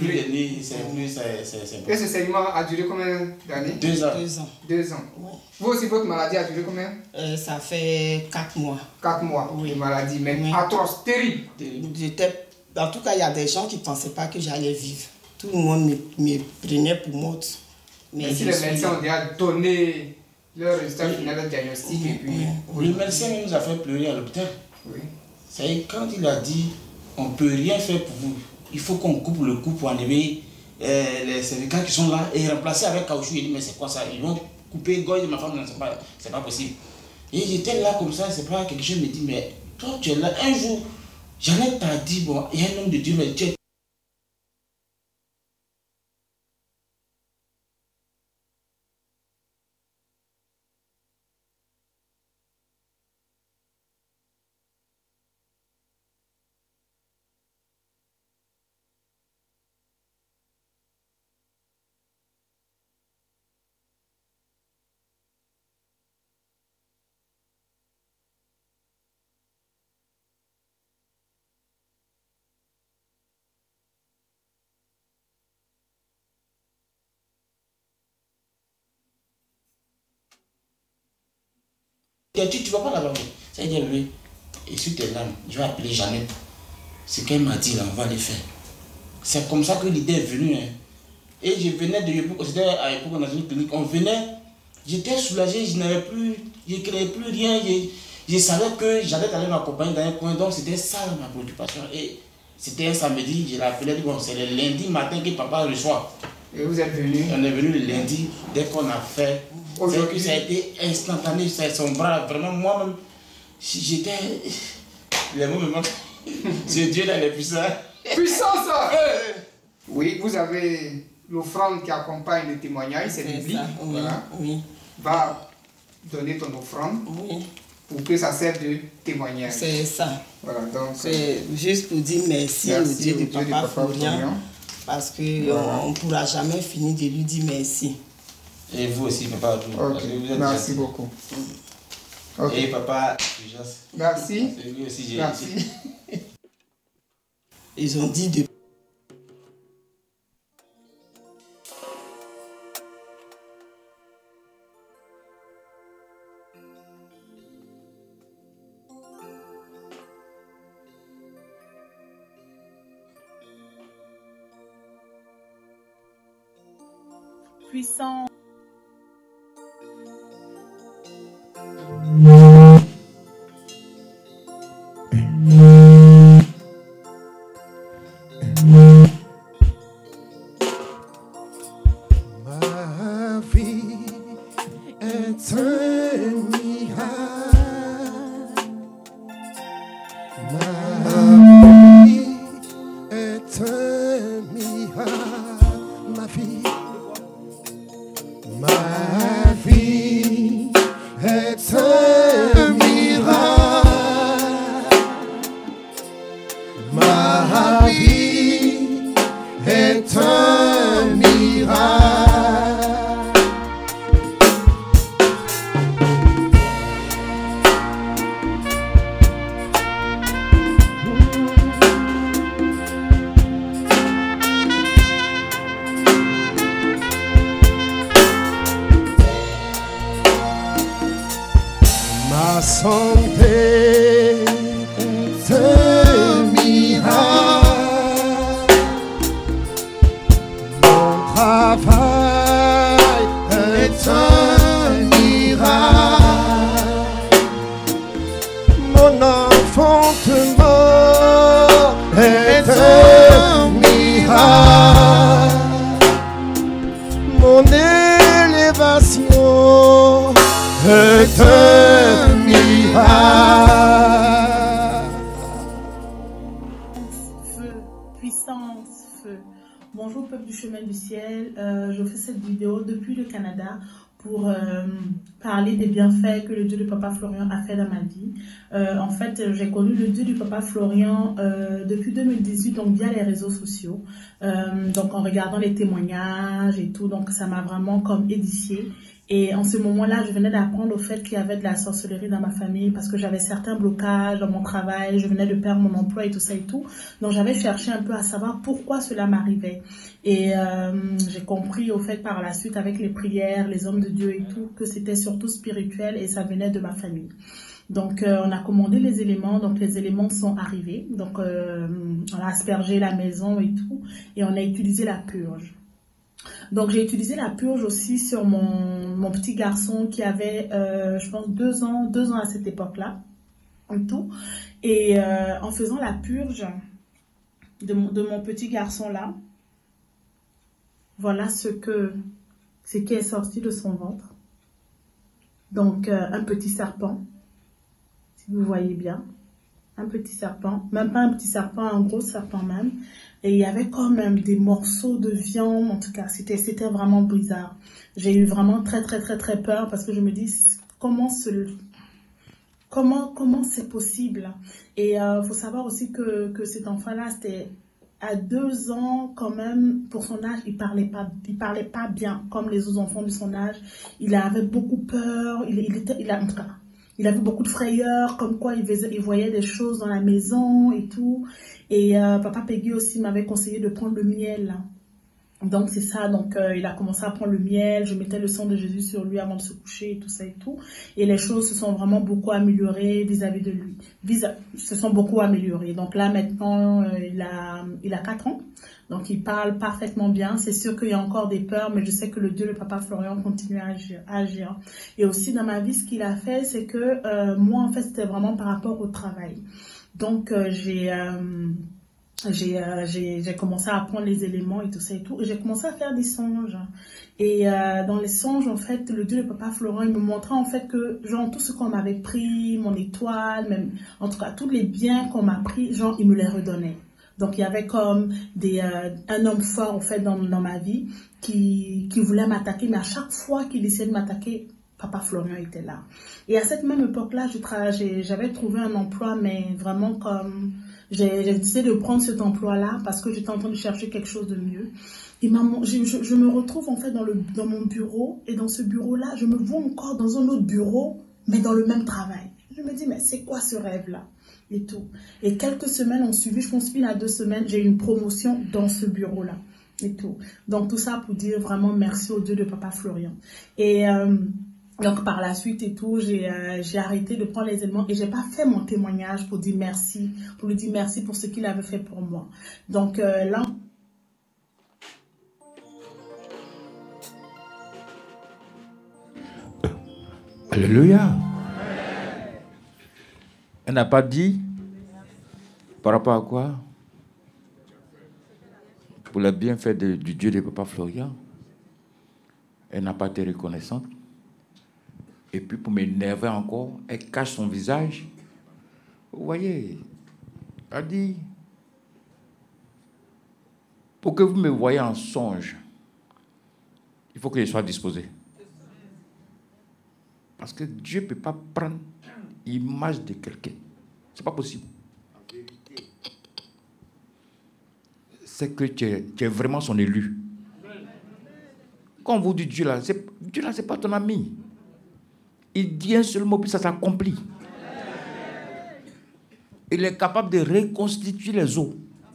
Speaker 3: Et ce saignement a duré combien d'années?
Speaker 8: 2 ans.
Speaker 3: 2 ans. Ouais. Vous aussi, votre maladie a duré combien?
Speaker 7: Ça fait 4 mois.
Speaker 3: 4 mois, oui. Une maladie, mais
Speaker 7: oui.
Speaker 3: Atroce, terrible.
Speaker 7: En tout cas, il y a des gens qui ne pensaient pas que j'allais vivre. Tout le monde me prenait pour morte.
Speaker 3: Mais si les médecins ont déjà donné leur résultat final de diagnostic, et puis...
Speaker 8: Le médecin nous a fait pleurer à l'hôpital.
Speaker 3: Oui.
Speaker 8: C'est quand il a dit, on ne peut rien faire pour vous. Il faut qu'on coupe le cou pour enlever les cervicales qui sont là et remplacer avec caoutchouc. Il dit, mais c'est quoi ça? Ils vont couper le gorge de ma femme. Non, c'est pas possible. Et j'étais là comme ça, c'est pas quelque chose me dit, mais toi tu es là. Un jour, Jeannette t'a dit, bon, il y a un homme de Dieu, mais tu es... Tu vas pas là-bas. Ça dit, oui. Et sur tes larmes, je vais appeler Jeannette. Ce qu'elle m'a dit là, on va le faire. C'est comme ça que l'idée est venue. Hein. Et je venais de Yopougon, c'était à Yopougon dans une clinique. On venait, j'étais soulagé, je n'avais plus, je ne créais plus rien. Je savais que Jeannette allait m'accompagner dans un coin. Donc c'était ça ma préoccupation. Et c'était un samedi, je l'ai appelé, bon, c'est le lundi matin que papa reçoit.
Speaker 3: Et vous êtes venu? On est
Speaker 8: venu le lundi, dès qu'on a fait. C'est que ça a été instantané, c'est son bras. Vraiment, moi-même, j'étais. Les mots me manquent. Ce Dieu là, il est puissant.
Speaker 3: Puissant ça! Oui, vous avez l'offrande qui accompagne le témoignage, c'est biblique.
Speaker 7: Oui,
Speaker 3: voilà.
Speaker 7: Oui.
Speaker 3: Va donner ton offrande.
Speaker 7: Oui.
Speaker 3: Pour que ça serve de témoignage.
Speaker 7: C'est ça.
Speaker 3: Voilà, donc.
Speaker 7: C'est juste pour dire merci au Dieu de Papa Florian. Parce qu'on ne pourra jamais finir de lui dire merci.
Speaker 8: Et vous aussi, papa.
Speaker 3: Okay. Merci beaucoup.
Speaker 8: Okay. Et papa,
Speaker 3: merci.
Speaker 8: Lui aussi,
Speaker 3: merci.
Speaker 7: Ils ont dit de...
Speaker 5: Puissant.
Speaker 9: Ma vie est un miracle. Ma vie est un miracle. Ma vie. Ma vie est un miracle. Ma vie est un miracle. Ma santé est un miracle. Mon travail est un miracle. Mon enfantement est un miracle. Mon élévation est un miracle.
Speaker 5: peuple du chemin du ciel, je fais cette vidéo depuis le Canada pour parler des bienfaits que le Dieu de Papa Florian a fait dans ma vie. En fait, j'ai connu le Dieu du Papa Florian depuis 2018, donc via les réseaux sociaux, donc en regardant les témoignages et tout, donc ça m'a vraiment comme édifiée. Et en ce moment-là, je venais d'apprendre au fait qu'il y avait de la sorcellerie dans ma famille parce que j'avais certains blocages dans mon travail, je venais de perdre mon emploi et tout ça et tout. Donc j'avais cherché un peu à savoir pourquoi cela m'arrivait. Et j'ai compris au fait par la suite avec les prières, les hommes de Dieu et tout, que c'était surtout spirituel et ça venait de ma famille. Donc on a commandé les éléments, donc les éléments sont arrivés. Donc on a aspergé la maison et tout et on a utilisé la purge. Donc j'ai utilisé la purge aussi sur mon petit garçon qui avait, je pense, 2 ans à cette époque-là, en tout. Et en faisant la purge de mon petit garçon-là, voilà ce qui est sorti de son ventre. Donc un petit serpent, si vous voyez bien, un petit serpent, même pas un petit serpent, un gros serpent même. Et il y avait quand même des morceaux de viande, en tout cas, c'était vraiment bizarre. J'ai eu vraiment très peur parce que je me dis, comment c'est possible? Et faut savoir aussi que cet enfant-là, c'était à 2 ans quand même, pour son âge, il parlait pas bien comme les autres enfants de son âge. Il avait beaucoup peur, il avait beaucoup de frayeurs, comme quoi il voyait des choses dans la maison et tout. Et Papa Peggy aussi m'avait conseillé de prendre le miel. Donc c'est ça, donc il a commencé à prendre le miel, je mettais le sang de Jésus sur lui avant de se coucher et tout ça et tout. Et les choses se sont vraiment beaucoup améliorées vis-à-vis de lui. Se sont beaucoup améliorées. Donc là maintenant, il a 4 ans. Donc il parle parfaitement bien. C'est sûr qu'il y a encore des peurs, mais je sais que le Dieu, le Papa Florian, continue à agir. Et aussi dans ma vie, ce qu'il a fait, c'est que moi en fait c'était vraiment par rapport au travail. Donc j'ai commencé à apprendre les éléments et tout ça et tout. Et j'ai commencé à faire des songes. Et dans les songes, en fait, le Dieu, le Papa Florian, il me montrait en fait que, genre, tout ce qu'on m'avait pris, mon étoile, même, en tout cas, tous les biens qu'on m'a pris, genre, il me les redonnait. Donc, il y avait comme un homme fort, en fait, dans ma vie, qui voulait m'attaquer. Mais à chaque fois qu'il essayait de m'attaquer, Papa Florian était là. Et à cette même époque-là, j'avais trouvé un emploi, mais vraiment comme... J'ai décidé de prendre cet emploi-là parce que j'étais en train de chercher quelque chose de mieux. Et je me retrouve en fait dans mon bureau. Et dans ce bureau-là, je me vois encore dans un autre bureau, mais dans le même travail. Je me dis, mais c'est quoi ce rêve-là? Et tout. Et quelques semaines ont suivi, je pense 1 à 2 semaines, j'ai eu une promotion dans ce bureau-là. Et tout. Donc tout ça pour dire vraiment merci au Dieu de Papa Florian. Et... donc par la suite et tout, j'ai arrêté de prendre les éléments et j'ai pas fait mon témoignage pour dire merci, pour lui dire merci pour ce qu'il avait fait pour moi. Donc là...
Speaker 10: Alléluia. Elle n'a pas dit par rapport à quoi? Pour le bienfait du Dieu de Papa Florian. Elle n'a pas été reconnaissante. Et puis pour m'énerver encore, elle cache son visage. Vous voyez, elle dit, pour que vous me voyez en songe, il faut que je sois disposé. Parce que Dieu ne peut pas prendre l'image de quelqu'un. Ce n'est pas possible. C'est que tu es vraiment son élu. Quand on vous dit Dieu là, c'est pas ton ami. Il dit un seul mot, puis ça s'accomplit. Il est capable de reconstituer les os.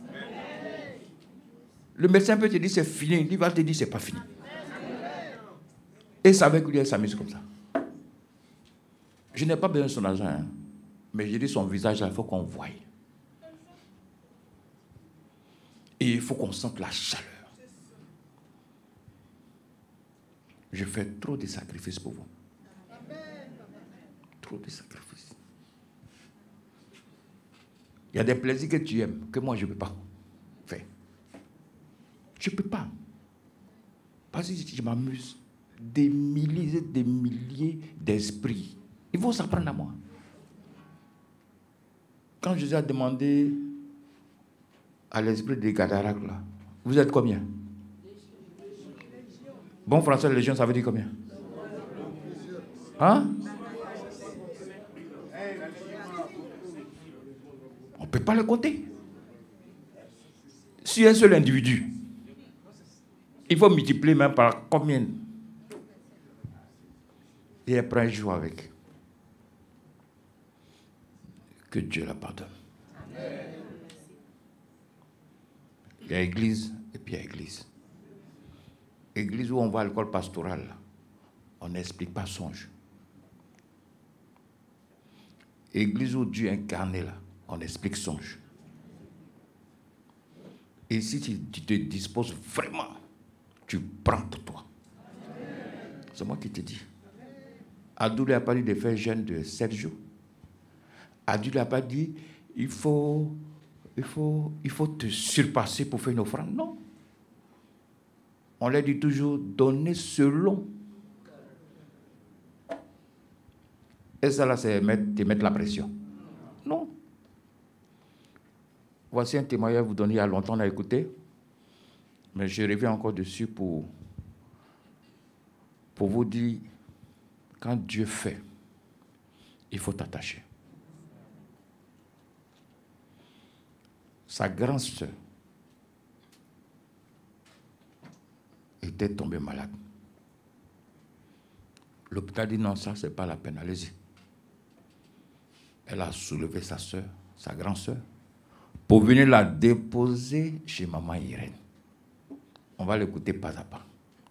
Speaker 10: Le médecin peut te dire c'est fini, il va te dire c'est pas fini. Et ça avec lui, elle s'amuse comme ça. Je n'ai pas besoin de son argent, hein, mais je dis son visage, il faut qu'on voie. Et il faut qu'on sente la chaleur. Je fais trop de sacrifices pour vous. Trop de sacrifices. Il y a des plaisirs que tu aimes, que moi je ne peux pas faire. Je ne peux pas. Parce que je m'amuse. Des milliers d'esprits. Ils vont s'apprendre à moi. Quand Jésus a demandé à l'esprit des Gadaractes, là, vous êtes combien? Bon français, légion, ça veut dire combien? Hein? On ne peut pas le compter. Si un seul individu, il faut multiplier même par combien? Et après un jour avec. Que Dieu la pardonne. Il y a église et puis il y a église. Église où on va à l'école pastorale, on n'explique pas songe. Église où Dieu est incarné là, on explique songe. Et si tu te disposes vraiment, tu prends pour toi. C'est moi qui te dis. Adou n'a pas dit de faire jeûne de 7 jours. Adou n'a pas dit il faut te surpasser pour faire une offrande. Non. On leur dit toujours donner selon. Et ça là, c'est te mettre la pression. Non. Voici un témoignage à vous donner il y a longtemps, on a écouté. Mais je reviens encore dessus pour vous dire, quand Dieu fait, il faut t'attacher. Sa grande sœur était tombée malade. L'hôpital dit non, ça, c'est pas la peine, allez-y. Elle a soulevé sa sœur, sa grande sœur, pour venir la déposer chez maman Irène. On va l'écouter pas à pas.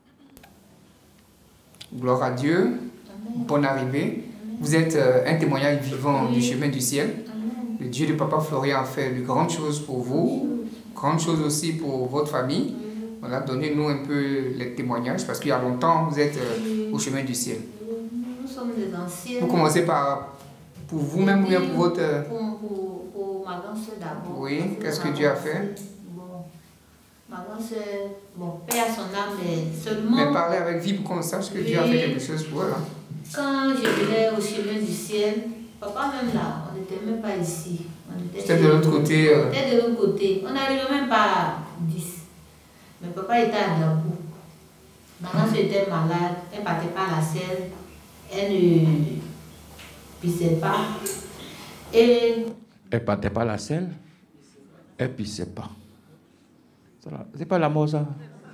Speaker 3: Gloire à Dieu, bonne arrivée. Vous êtes un témoignage vivant du chemin du ciel. Le Dieu de Papa Florian a fait de grandes choses pour vous, grandes choses aussi pour votre famille. Voilà, donnez-nous un peu les témoignages, parce qu'il y a longtemps, vous êtes au chemin du ciel.
Speaker 11: Nous sommes des anciens.
Speaker 3: Vous commencez par, pour vous-même ou bien pour votre...
Speaker 11: Pour ma grande soeur d'abord.
Speaker 3: Oui, qu'est-ce que Dieu a fait?
Speaker 11: Bon, ma grande soeur, bon, paix à son âme, mais seulement...
Speaker 3: Mais parlez avec vie pour qu'on sache que Dieu a fait quelque chose pour elle. Hein.
Speaker 11: Quand je venais au chemin du ciel, papa même là, on n'était même pas ici.
Speaker 3: C'était de l'autre côté.
Speaker 11: C'était de l'autre côté. On n'arrivait même pas à 10. Mais papa était à Dabou. Ma grande soeur était malade, elle ne partait pas à la selle, elle ne pissait pas. Et...
Speaker 10: Elle ne partait pas à la selle, elle ne pissait pas. C'est pas la mort ça.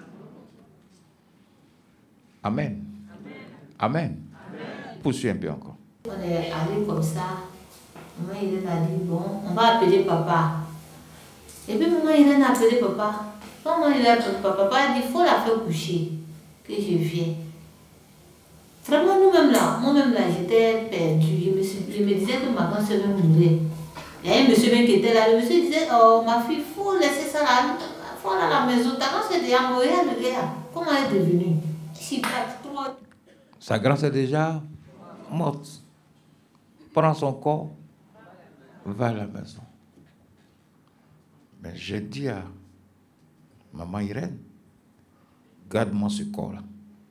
Speaker 10: Amen. Amen. Poursuis un peu encore.
Speaker 11: On est allé comme ça. Maman Irène a dit, bon, on va appeler papa. Et puis maman Irène a appelé papa. Quand maman Irène a appelé papa, papa a dit, il faut la faire coucher, que je viens. Vraiment, nous-mêmes là, moi-même là, j'étais perdue. Je me disais que ma grand-soeur me mourait. Il y a un monsieur même qui était là. Le monsieur disait, oh ma fille, il faut laisser ça là. Il faut aller à la maison. Ta grand-soeur est déjà morte. Comment elle est devenue?
Speaker 10: Sa grand-soeur est déjà morte. Prends son corps, va à la maison. Mais j'ai dit à maman Irène, garde-moi ce corps-là.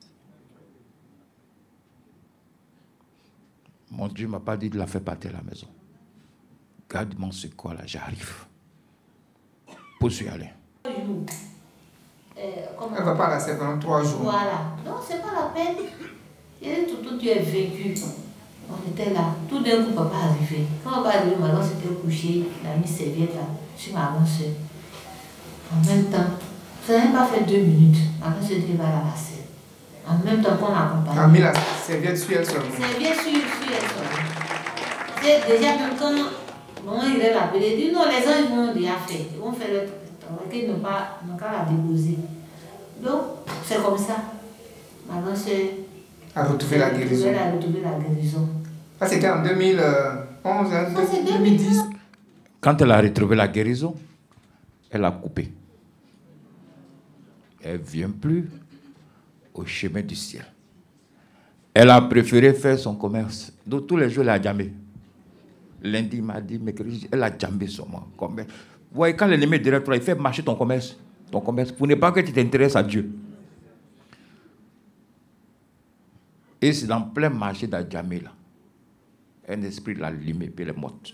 Speaker 10: Mon Dieu ne m'a pas dit de la faire partir à la maison. Garde-moi ce corps-là, j'arrive. Poursuis, allez.
Speaker 3: Elle ne va pas la faire pendant 3 jours.
Speaker 11: Voilà. Non, c'est pas la peine. Et tout, tu es vécu. On était là. Tout d'un coup, papa est arrivé. Quand papa est arrivé, ma grand s'était couché. Il a mis serviette là, sur ma grande soeur. En même temps, ça n'a pas fait 2 minutes. Ma grande soeur dit, va à la selle. En même temps qu'on l'accompagne.
Speaker 3: Elle a mis la serviette sur elle seulement.
Speaker 11: Serviette sur elle seulement. C'est déjà même quand maman il a appelé, il dit non, les gens ils vont déjà faire. Ils vont faire le travail, qu'ils n'ont pas la déposer. Donc, c'est comme ça. Ma grande soeur
Speaker 3: a retrouvé la guérison.
Speaker 11: Elle a retrouvé la guérison.
Speaker 3: Ça, c'était en 2011, hein, 2010.
Speaker 10: Quand elle a retrouvé la guérison, elle a coupé. Elle ne vient plus au chemin du ciel. Elle a préféré faire son commerce. Donc, tous les jours, elle a jamais. Lundi, mardi, mercredi, elle a jambé son commerce. Vous voyez, quand l'ennemi est derrière toi, il fait marcher ton commerce. Ton commerce, pour ne pas que tu t'intéresses à Dieu. Et c'est dans plein marché d'Adjamé, là. Un esprit l'a allumé, puis elle est morte.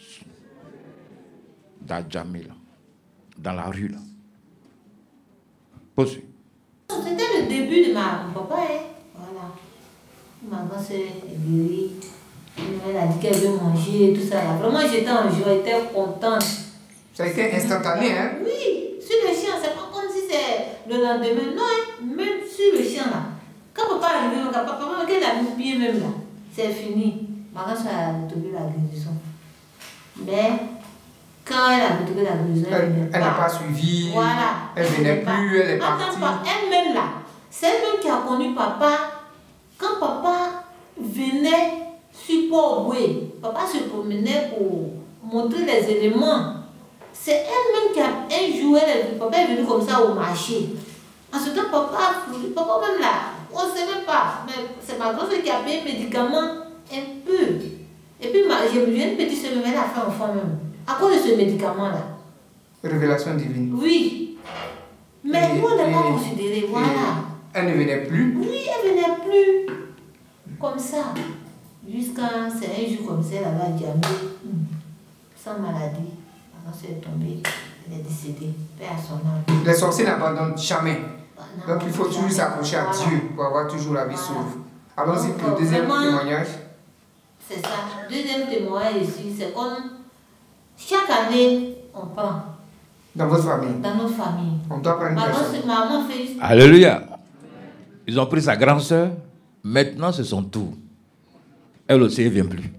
Speaker 10: D'Adjamé, là. Dans la rue, là. Poursuis.
Speaker 11: C'était le le début de mon papa, hein. Voilà. Ma grand-sœur est guérie. Elle a dit qu'elle veut manger, tout ça. Vraiment, j'étais en joie, j'étais contente.
Speaker 3: Ça a été instantané, hein?
Speaker 11: Oui, sur le chien, c'est pas comme si c'est le lendemain. Non, hein, même sur le chien, là. Quand papa est arrivé, papa, quand il a mis pied même là, c'est fini. Ma grand-sœur a trouvé la guérison. Mais, quand elle a retrouvé la guérison,
Speaker 3: elle n'a pas suivi.
Speaker 11: Voilà.
Speaker 3: Elle venait plus, elle est partie.
Speaker 11: Attends, elle-même là, c'est elle-même qui a connu papa. Quand papa venait sur Port-Boué, papa se promenait pour montrer les éléments. C'est elle-même qui a un jour, papa est venu comme ça au marché. En ce temps, papa même là, on ne sait même pas. Mais c'est ma grand-mère qui a payé médicaments un peu. Et puis, j'ai une petite semaine, elle a fait enfant même. À cause de ce médicament-là.
Speaker 3: Révélation divine.
Speaker 11: Oui. Mais nous, on n'a pas considéré. Voilà.
Speaker 3: Elle ne venait plus.
Speaker 11: Oui, elle ne venait plus. Comme ça. Jusqu'à c'est un jour comme ça, elle avait diamé. Sans maladie. Quand elle est tombée, elle est décédée. Père à son âme.
Speaker 3: Les sorciers n'abandonnent jamais. Donc il faut toujours s'accrocher à Dieu pour avoir toujours la vie sauve. Allons-y pour le deuxième témoignage.
Speaker 11: C'est ça. Deuxième témoignage ici, c'est comme chaque année, on prend.
Speaker 3: Dans votre famille?
Speaker 11: Dans notre famille.
Speaker 3: On doit prendre une personne.
Speaker 11: Maman fait...
Speaker 10: Alléluia. Ils ont pris sa grande sœur. Maintenant, c'est son tour. Elle aussi, elle ne vient plus.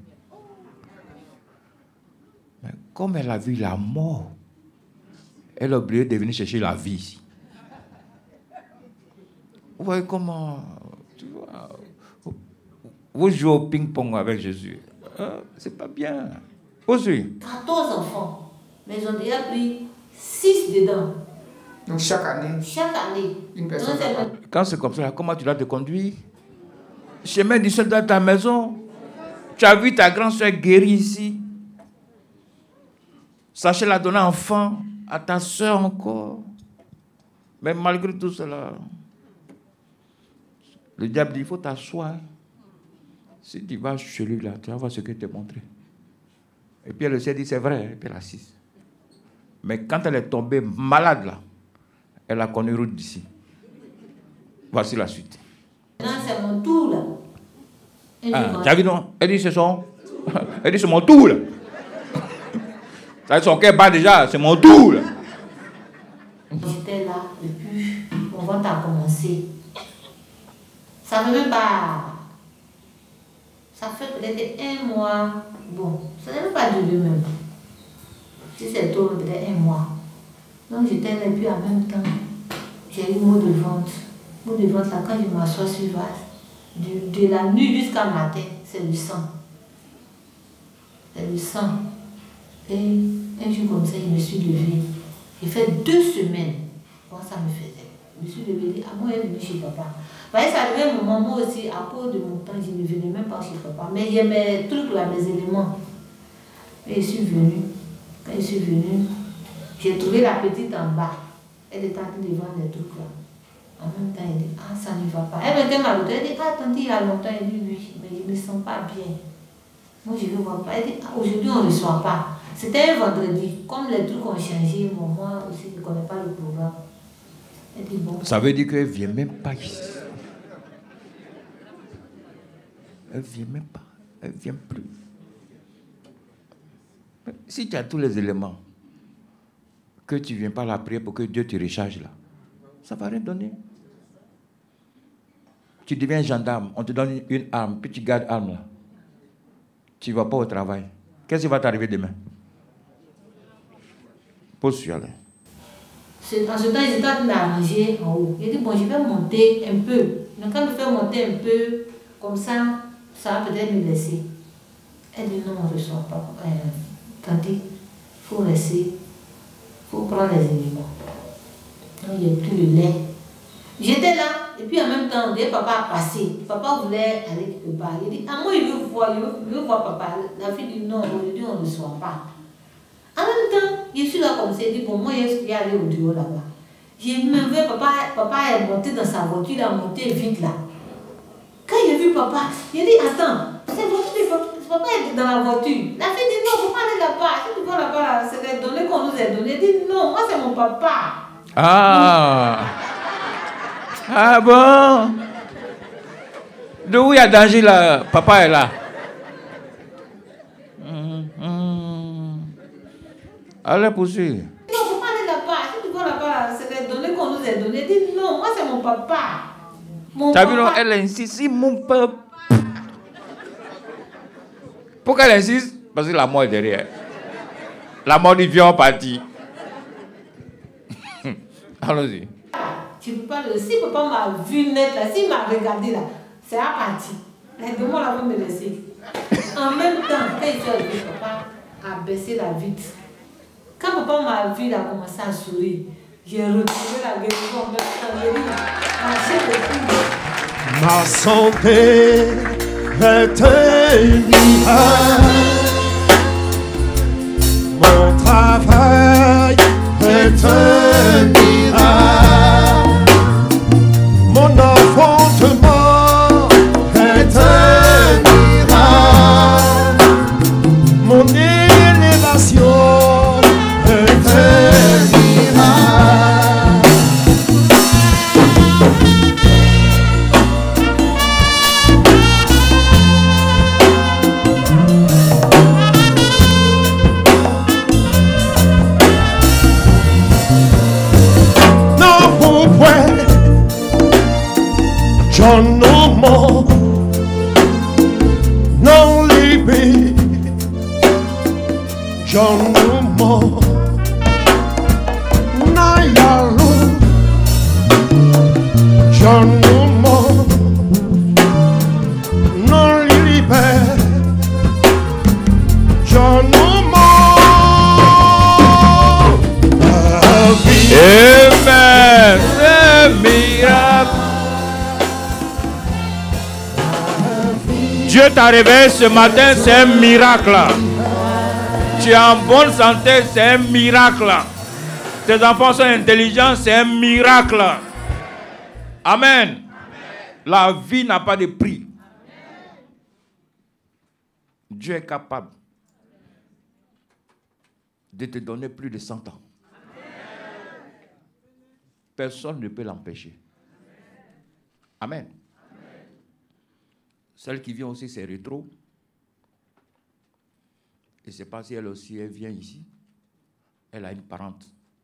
Speaker 10: Mais comme elle a vu la mort, elle a oublié de venir chercher la vie ici. Vous voyez comment... Tu vois, vous jouez au ping-pong avec Jésus. C'est pas bien. Aussi.
Speaker 11: 14 enfants. Mais ils ont déjà pris 6 dedans.
Speaker 3: Donc chaque année?
Speaker 11: Chaque année.
Speaker 3: Une personne.
Speaker 10: Quand c'est comme ça, comment tu dois te conduire? Chemin du seul dans ta maison. Tu as vu ta grande soeur guérie ici. Sachez la donner enfant à ta soeur encore. Mais malgré tout cela, le diable dit, il faut t'asseoir. Si tu vas chez lui là, tu vas voir ce qu'il te montré. Et puis elle s'est dit, c'est vrai, et puis elle a assise. Mais quand elle est tombée malade là, elle a connu route d'ici. Voici la suite.
Speaker 11: Maintenant, c'est mon tour là.
Speaker 10: Ah, tu as vu non? Elle dit, elle dit, c'est mon tour là. Ça, son cœur bat déjà, c'est mon tour là.
Speaker 11: J'étais là depuis mon ventre a commencé. Ça ne veut pas. Ça fait peut-être 1 mois. Bon, ça ne veut pas durer même. Si c'est tôt, peut-être 1 mois. Donc j'étais là, puis en même temps, j'ai eu mot de ventre. Mot de ventre là, quand je m'assois sur le vase, de la nuit jusqu'à matin, c'est du sang. C'est du sang. Et un jour comme ça, je me suis levée. J'ai fait 2 semaines. Comment ça me faisait? Je me suis levée et dit, ah, moi, je vais chez papa. Vous voyez, ça arrivait un moment, moi aussi, à cause de mon temps, je ne venais même pas chez papa. Mais j'ai mes trucs là, mes éléments. Et je suis venue. Quand je suis venue, j'ai trouvé la petite en bas. Elle était en train de vendre des trucs là. En même temps, elle dit, ah, ça ne va pas. Elle mettait ma elle dit, ah, tante, il y a longtemps. Elle dit, oui, mais je ne me sens pas bien. Moi, je ne vois pas. Elle dit, ah, aujourd'hui, on ne reçoit pas. C'était un vendredi. Comme les trucs ont changé, moi aussi, je ne connais pas le programme. Elle dit, bon.
Speaker 10: Ça veut dire qu'elle ne vient même pas ici. Elle ne vient même pas. Elle ne vient plus. Mais si tu as tous les éléments, que tu ne viens pas la prière pour que Dieu te recharge là, ça ne va rien donner. Tu deviens gendarme, on te donne une arme, puis tu gardes l'arme là. Tu ne vas pas au travail. Qu'est-ce qui va t'arriver demain? Pose sur elle.
Speaker 11: En ce temps, ils étaient en train d'arranger en haut. J'ai dit, bon, je vais monter un peu. Mais quand je fais monter un peu, comme ça, ça va peut-être me laisser. Elle dit, non, on ne reçoit pas. Tandis, il faut rester. Il faut prendre les éléments. Donc, il n'y a plus le lait. J'étais là, et puis en même temps, papa a passé. Papa voulait aller quelque part. Il dit, ah, moi, il veut voir papa. La fille dit, non, aujourd'hui, on ne reçoit pas. En même temps, je suis là comme ça, il dit, bon, moi, je vais aller au bureau là-bas. J'ai même vu papa est monté dans sa voiture, il a monté vite là. Quand j'ai vu papa, j'ai dit, attends, papa est dans la voiture. La fille dit, non, il ne faut pas aller là-bas. Si tu vas là-bas, c'est les données qu'on nous a données. Elle dit, non, moi, c'est mon papa.
Speaker 10: Ah! Ah bon? D'où il y a danger là? Papa est là. Allez, poursuivre.
Speaker 11: Non, il ne faut pas aller là-bas. Si tu vas là-bas, c'est les données qu'on nous a données. Dis non, moi c'est mon papa.
Speaker 10: T'as vu, non, elle insiste, si mon papa. Pourquoi elle insiste? Parce que la mort est derrière. La mort du vieux en partie. Allons-y.
Speaker 11: Tu peux pas le. Si papa m'a vu net là, s'il m'a regardé là, c'est à partir. Les démons là vont me laisser. En même temps, quand il s'est levé, papa a baissé la vitre. Quand papa m'a vu, il a commencé à sourire. J'ai retrouvé la guérison en même temps.
Speaker 9: Ma santé est un miracle. Mon travail est un miracle. Mon enfantement est un miracle. Mon élévation est un miracle. John no more, no libé. John no more, na yalo. John no more, no libé. John no more.
Speaker 10: Amen. C'est miracle. Dieu t'a réveillé ce matin, c'est un miracle. Tu es en bonne santé, c'est un miracle. Tes enfants sont intelligents, c'est un miracle. Amen. La vie n'a pas de prix. Dieu est capable de te donner plus de 100 ans. Personne ne peut l'empêcher. Amen. Celle qui vient aussi, c'est Rétro. Et c'est pas si elle aussi, elle vient ici. Elle a une parente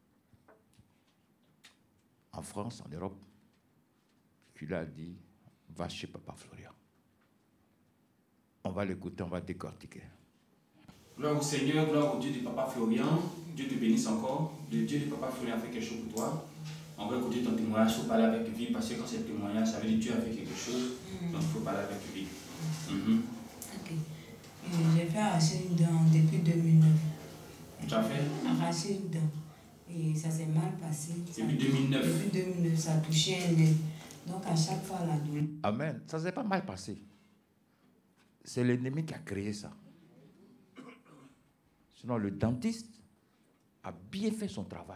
Speaker 10: en France, en Europe, qui lui a dit, va chez Papa Florian. On va l'écouter, on va décortiquer.
Speaker 2: Gloire au Seigneur, gloire au Dieu de Papa Florian. Dieu te bénisse encore. Le Dieu de Papa Florian a fait quelque chose pour toi. On va écouter ton témoignage, il faut parler avec lui, parce que quand c'est un témoignage, ça veut dire que Dieu a fait quelque chose, donc il faut parler avec lui.
Speaker 12: Ok. J'ai fait arracher une dent depuis 2009.
Speaker 2: Tu as fait?
Speaker 12: Arracher une dent. Et ça s'est mal passé.
Speaker 2: Depuis 2009?
Speaker 12: Depuis 2009, ça a touché un nez. Donc à chaque fois, la douleur.
Speaker 10: Amen. Ça ne s'est pas mal passé. C'est l'ennemi qui a créé ça. Sinon, le dentiste a bien fait son travail.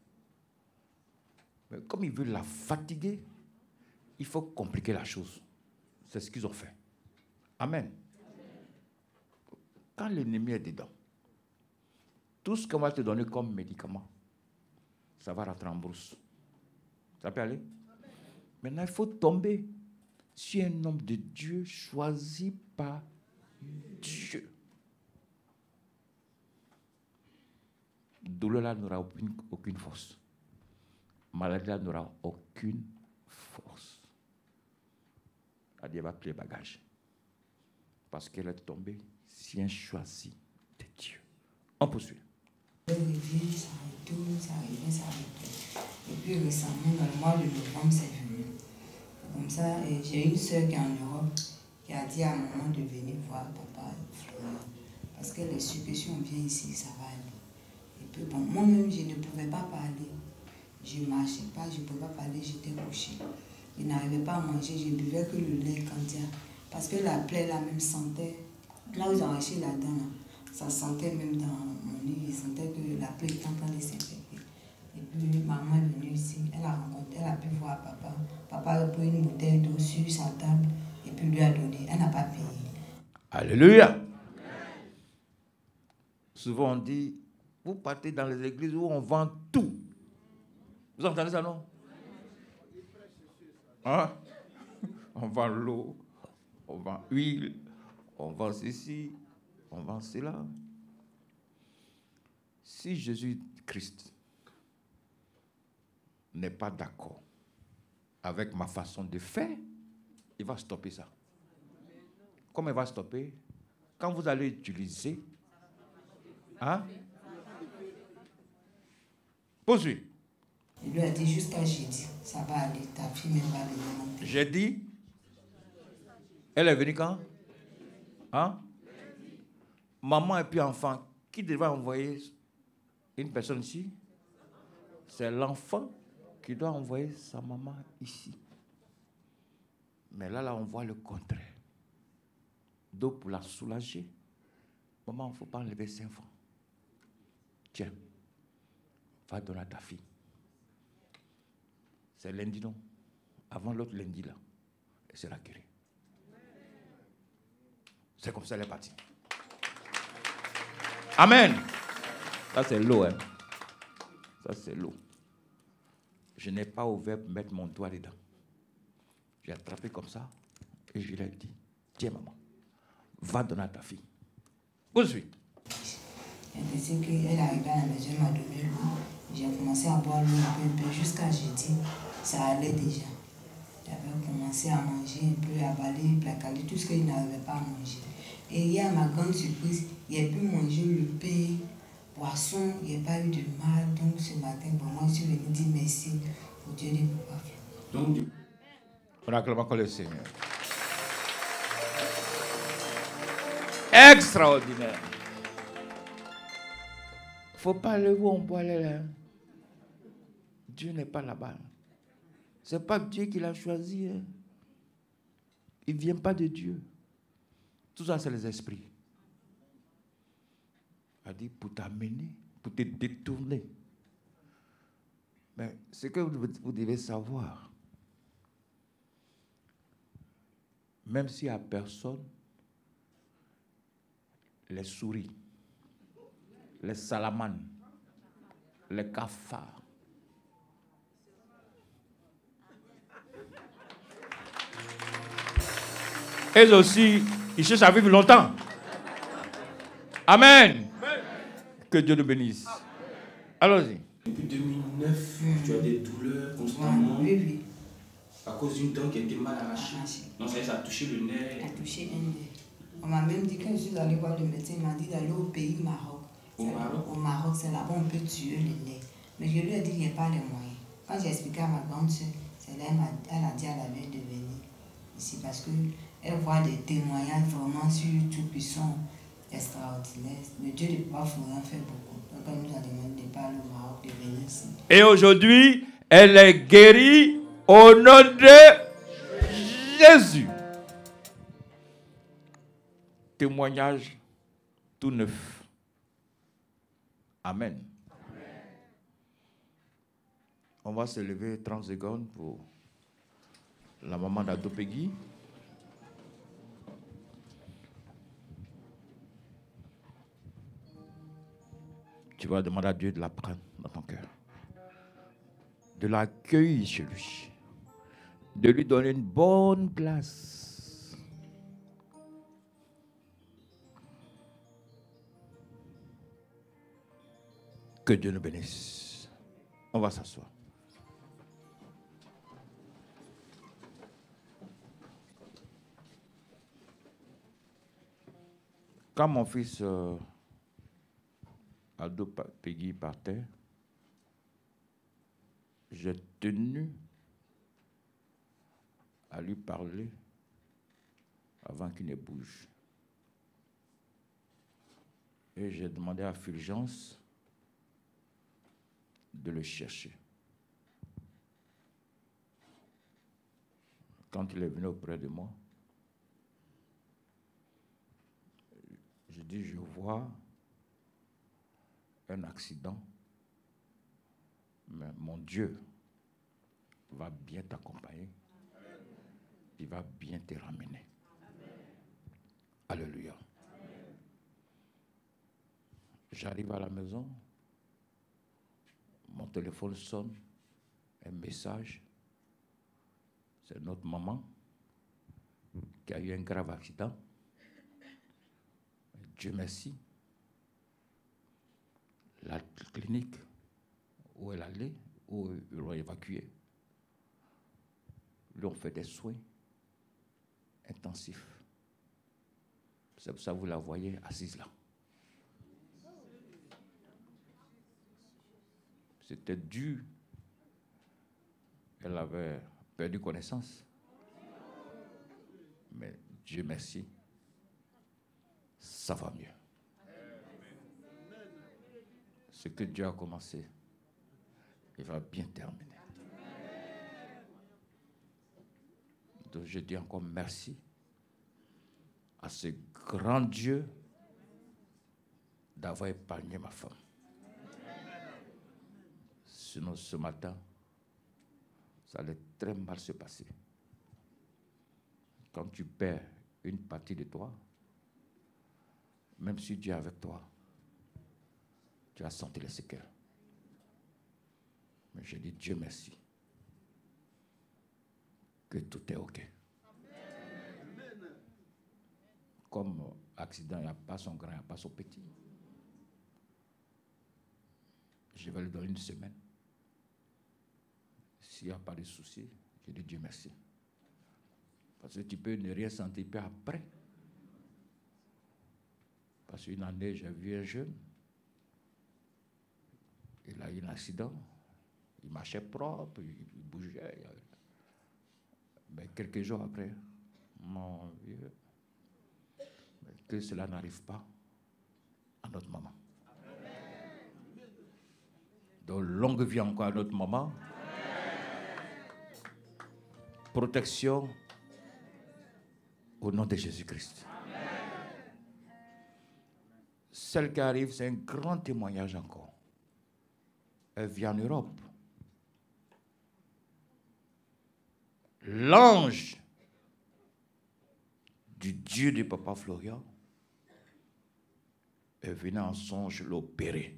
Speaker 10: Mais comme il veut la fatiguer, il faut compliquer la chose. C'est ce qu'ils ont fait. Amen. Quand l'ennemi est dedans, tout ce qu'on va te donner comme médicament, ça va rentrer en brousse. Ça peut aller? Maintenant, il faut tomber sur un homme de Dieu choisi par Dieu. Douleur-là n'aura aucune force. Maladie-là n'aura aucune force. Elle va plier bagage. Parce qu'elle est tombée si un choisi de Dieu. On poursuit.
Speaker 12: Ça revient, ça retourne, ça revient, ça retourne. Et puis récemment, dans le mois de novembre, c'est venu. Comme ça, j'ai une soeur qui est en Europe qui a dit à maman de venir voir papa Florian. Parce qu'elle est sûre que si on vient ici, ça va aller. Et puis bon, moi-même, je ne pouvais pas parler. Je ne marchais pas, je ne pouvais pas parler, j'étais couchée. Je n'arrivais pas à manger, je buvais que le lait candia. Parce que la plaie là même sentait, là où ils ont arraché la dent, là, ça sentait même dans mon lit, je sentais que la plaie était en train de s'infecter. Et puis maman est venue ici, elle a pu voir papa. Papa a pris une bouteille d'eau sur sa table et puis lui a donné. Elle n'a pas payé.
Speaker 10: Alléluia. Souvent on dit, vous partez dans les églises où on vend tout. Vous entendez ça, non? Hein? On vend l'eau, on vend l'huile, on vend ceci, on vend cela. Si Jésus-Christ n'est pas d'accord avec ma façon de faire, il va stopper ça. Comment il va stopper? Quand vous allez utiliser, hein? Poursuis.
Speaker 12: Il lui a dit jusqu'à jeudi, ça va aller, ta fille même va venir.
Speaker 10: Jeudi? Elle est venue quand? Hein? Maman et puis enfant, qui devrait envoyer une personne ici? C'est l'enfant qui doit envoyer sa maman ici. Mais là, on voit le contraire. Donc, pour la soulager, maman, il ne faut pas enlever 5 francs. Tiens, va donner à ta fille. C'est lundi, non? Avant l'autre lundi, là. Et c'est la guérie. C'est comme ça qu'elle est partie. Amen. Ça, c'est l'eau, hein. Ça, c'est l'eau. Je n'ai pas ouvert pour mettre mon doigt dedans. J'ai attrapé comme ça et je lui ai dit, tiens, maman, va donner à ta fille. Poursuis.
Speaker 12: Elle disait qu'elle arrivait à la maison, elle m'a donné l'eau. J'ai commencé à boire l'eau un peu jusqu'à jeudi. Ça allait déjà. J'avais commencé à manger un peu, à avaler, placaler, tout ce qu'il n'arrivait pas à manger. Et hier, ma grande surprise, il a pu manger le pain, poisson, il n'y a pas eu de mal. Donc ce matin, moi, je suis venue dire merci au Dieu de papa.
Speaker 10: Donc, on acclame encore le Seigneur. Extraordinaire. Il ne faut pas aller où on boit là. Dieu n'est pas là-bas. Ce n'est pas Dieu qui l'a choisi. Hein. Il ne vient pas de Dieu. Tout ça, c'est les esprits. Il a dit pour t'amener, pour te détourner. Mais ce que vous devez savoir, même s'il n'y a personne, les souris, les salamandres, les cafards, elles aussi, ils cherchent à vivre longtemps. Amen. Que Dieu nous bénisse. Allons-y.
Speaker 2: Depuis 2009, tu as des douleurs constamment.
Speaker 12: Oui, oui.
Speaker 2: À cause d'une dent qui a été mal arrachée. Non, ça a touché le nerf.
Speaker 12: Ça a touché un nerf. On m'a même dit, quand je suis allée voir le médecin, il m'a dit d'aller au pays Maroc.
Speaker 2: Au Maroc?
Speaker 12: Au Maroc, c'est là-bas on peut tuer le nerf. Mais je lui ai dit qu'il n'y a pas les moyens. Quand j'ai expliqué à ma grande soeur, c'est là elle a dit à la veille de venir ici parce qu'elle voit des témoignages vraiment sur YouTube qui sont extraordinaires. Le Dieu de Papa Florian fait beaucoup. Donc elle nous a demandé de parler au Maroc, de venir ici.
Speaker 10: Et aujourd'hui, elle est guérie au nom de Jésus. Témoignage tout neuf. Amen. On va se lever 30 secondes pour la maman d'Adopegui. Tu vas demander à Dieu de la prendre dans ton cœur, de l'accueillir chez lui, de lui donner une bonne place. Que Dieu nous bénisse. On va s'asseoir. Quand mon fils Adopegui partait, j'ai tenu à lui parler avant qu'il ne bouge. Et j'ai demandé à Fulgence de le chercher. Quand il est venu auprès de moi, je dis, je vois un accident, mais mon Dieu va bien t'accompagner. Il va bien te ramener. Alléluia. J'arrive à la maison, mon téléphone sonne, un message. C'est notre maman qui a eu un grave accident. Dieu merci. La clinique où elle allait, où ils l'ont évacuée, lui ont fait des soins intensifs. C'est pour ça que vous la voyez assise là. C'était dû. Elle avait perdu connaissance. Mais Dieu merci, ça va mieux. Ce que Dieu a commencé, il va bien terminer. Donc je dis encore merci à ce grand Dieu d'avoir épargné ma femme. Sinon, ce matin, ça allait très mal se passer. Quand tu perds une partie de toi, même si Dieu est avec toi, tu as senti les séquelles. Mais je dis Dieu merci. Que tout est OK. Comme accident, il n'y a pas son grand, il n'y a pas son petit. Je vais lui donner une semaine. S'il n'y a pas de souci, je dis Dieu merci. Parce que tu peux ne rien sentir, puis après. Parce qu'une année, j'ai vu un jeune, il a eu un accident, il marchait propre, il bougeait. Mais quelques jours après, mon vieux, que cela n'arrive pas à notre maman. Donc, longue vie encore à notre maman. Protection au nom de Jésus-Christ. Celle qui arrive, c'est un grand témoignage encore. Elle vit en Europe. L'ange du Dieu de Papa Florian est venu en songe l'opérer.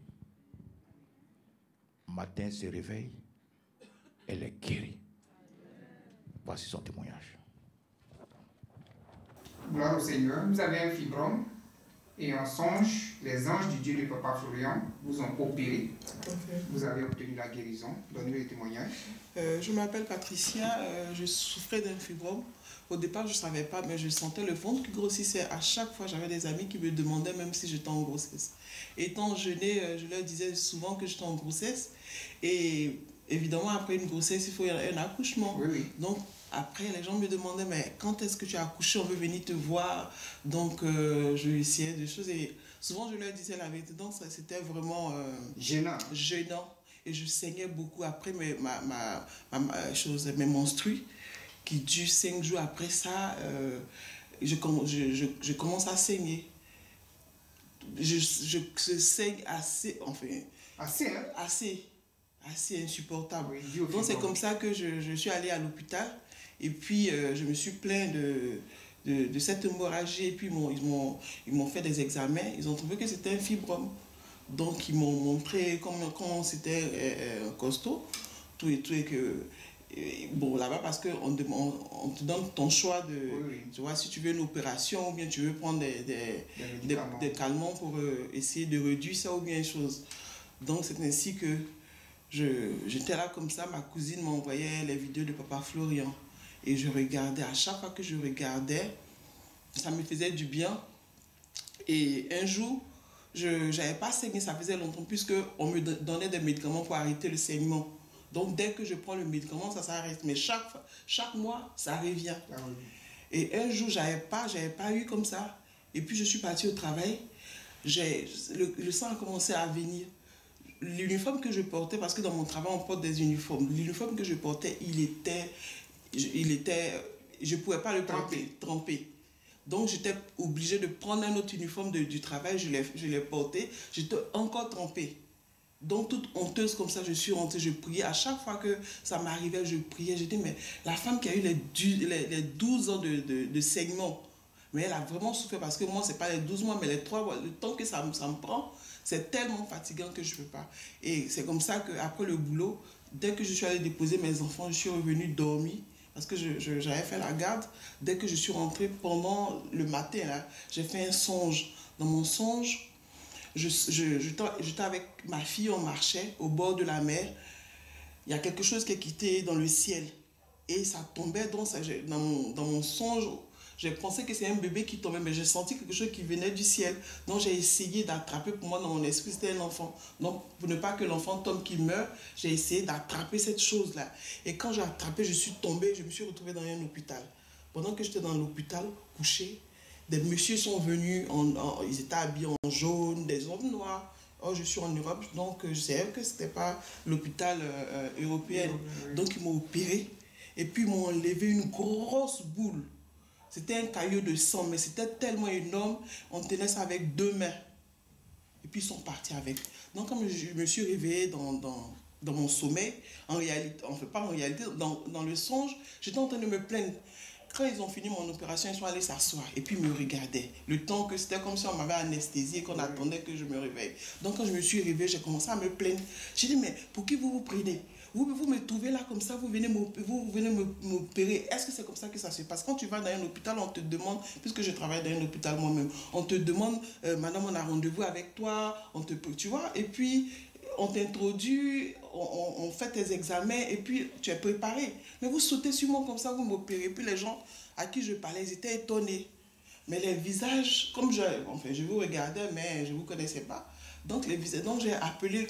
Speaker 10: Matin, elle se réveille, elle est guérie. Voici son témoignage.
Speaker 3: Gloire au Seigneur. Vous avez un fibrome et en songe, les anges du Dieu de Papa Florian vous ont opéré. Vous avez obtenu la guérison. Donnez-nous les témoignages.
Speaker 7: Je m'appelle Patricia, je souffrais d'un fibrome. Au départ, je ne savais pas, mais je sentais le ventre qui grossissait. À chaque fois, j'avais des amis qui me demandaient même si j'étais en grossesse. Étant jeûnée, je leur disais souvent que j'étais en grossesse. Et évidemment, après une grossesse, il faut un accouchement.
Speaker 3: Oui, oui.
Speaker 7: Donc, après, les gens me demandaient, mais quand est-ce que tu as accouché? On veut venir te voir. Donc, je essayais des choses. Et souvent, je leur disais la vérité. Donc, c'était vraiment
Speaker 3: gênant.
Speaker 7: Et je saignais beaucoup. Après, mes menstrues, qui durent 5 jours après ça, je commence à saigner. Je saigne assez, enfin...
Speaker 3: Assez, hein?
Speaker 7: Assez insupportable.
Speaker 3: Oui,
Speaker 7: donc c'est comme ça que je suis allée à l'hôpital et puis je me suis plaint de cette hémorragie et puis ils m'ont fait des examens, ils ont trouvé que c'était un fibrome. Donc ils m'ont montré comment c'était costaud, tout et que... Bon, là-bas, parce qu'on te donne ton choix de...
Speaker 3: Oui.
Speaker 7: Tu vois, si tu veux une opération ou bien tu veux prendre des calmants pour essayer de réduire ça ou bien une chose. Donc, c'est ainsi que j'étais là comme ça. Ma cousine m'envoyait les vidéos de Papa Florian. Et je regardais. À chaque fois que je regardais, ça me faisait du bien. Et un jour, je n'avais pas saigné, ça faisait longtemps, puisqu'on me donnait des médicaments pour arrêter le saignement. Donc, dès que je prends le médicament, ça s'arrête. Mais chaque mois, ça revient.
Speaker 3: Ah oui.
Speaker 7: Et un jour, j'avais pas eu comme ça. Et puis, je suis partie au travail. Le sang a commencé à venir. L'uniforme que je portais, parce que dans mon travail, on porte des uniformes. L'uniforme que je portais, je ne pouvais pas le tremper. Donc, j'étais obligée de prendre un autre uniforme du travail. Je l'ai porté. J'étais encore trempée. Donc, toute honteuse comme ça, je suis rentrée, je priais. À chaque fois que ça m'arrivait, je priais. Je dis, mais la femme qui a eu les 12 ans de saignement, mais elle a vraiment souffert parce que moi, ce n'est pas les 12 mois, mais les 3 mois. Le temps que ça me prend, c'est tellement fatigant que je ne peux pas. Et c'est comme ça qu'après le boulot, dès que je suis allée déposer mes enfants, je suis revenue dormir. Parce que j'avais fait la garde. Dès que je suis rentrée pendant le matin, j'ai fait un songe. Dans mon songe, j'étais avec ma fille, on marchait au bord de la mer. Il y a quelque chose qui est quitté dans le ciel. Et ça tombait dans mon songe. J'ai pensé que c'est un bébé qui tombait, mais j'ai senti quelque chose qui venait du ciel. Donc j'ai essayé d'attraper, pour moi dans mon esprit c'était un enfant. Donc pour ne pas que l'enfant tombe, qu'il meure, j'ai essayé d'attraper cette chose-là. Et quand j'ai attrapé, je suis tombée, je me suis retrouvée dans un hôpital. Pendant que j'étais dans l'hôpital, couchée, des messieurs sont venus, ils étaient habillés en jaune, des hommes noirs. Oh, je suis en Europe, donc je savais que ce n'était pas l'hôpital européen. Donc ils m'ont opéré et puis ils m'ont enlevé une grosse boule. C'était un caillot de sang, mais c'était tellement énorme, on tenait ça avec 2 mains. Et puis ils sont partis avec. Donc quand je me suis réveillée dans mon sommeil, en réalité, enfin pas en réalité, dans le songe, j'étais en train de me plaindre. Quand ils ont fini mon opération, ils sont allés s'asseoir et puis ils me regardaient. Le temps que c'était comme si on m'avait anesthésié et qu'on attendait que je me réveille. Donc quand je me suis réveillée, j'ai commencé à me plaindre. J'ai dit, mais pour qui vous vous prenez? Vous me trouvez là comme ça, vous venez m'opérer. Est-ce que c'est comme ça que ça se passe? Quand tu vas dans un hôpital, on te demande, puisque je travaille dans un hôpital moi-même, on te demande, madame, on a rendez-vous avec toi, tu vois, et puis on t'introduit, on fait tes examens et puis tu es préparé. Mais vous sautez sur moi comme ça, vous m'opérez. Puis les gens à qui je parlais, ils étaient étonnés. Mais les visages, comme je vous regardais, mais je ne vous connaissais pas. Donc les visages, donc j'ai appelé.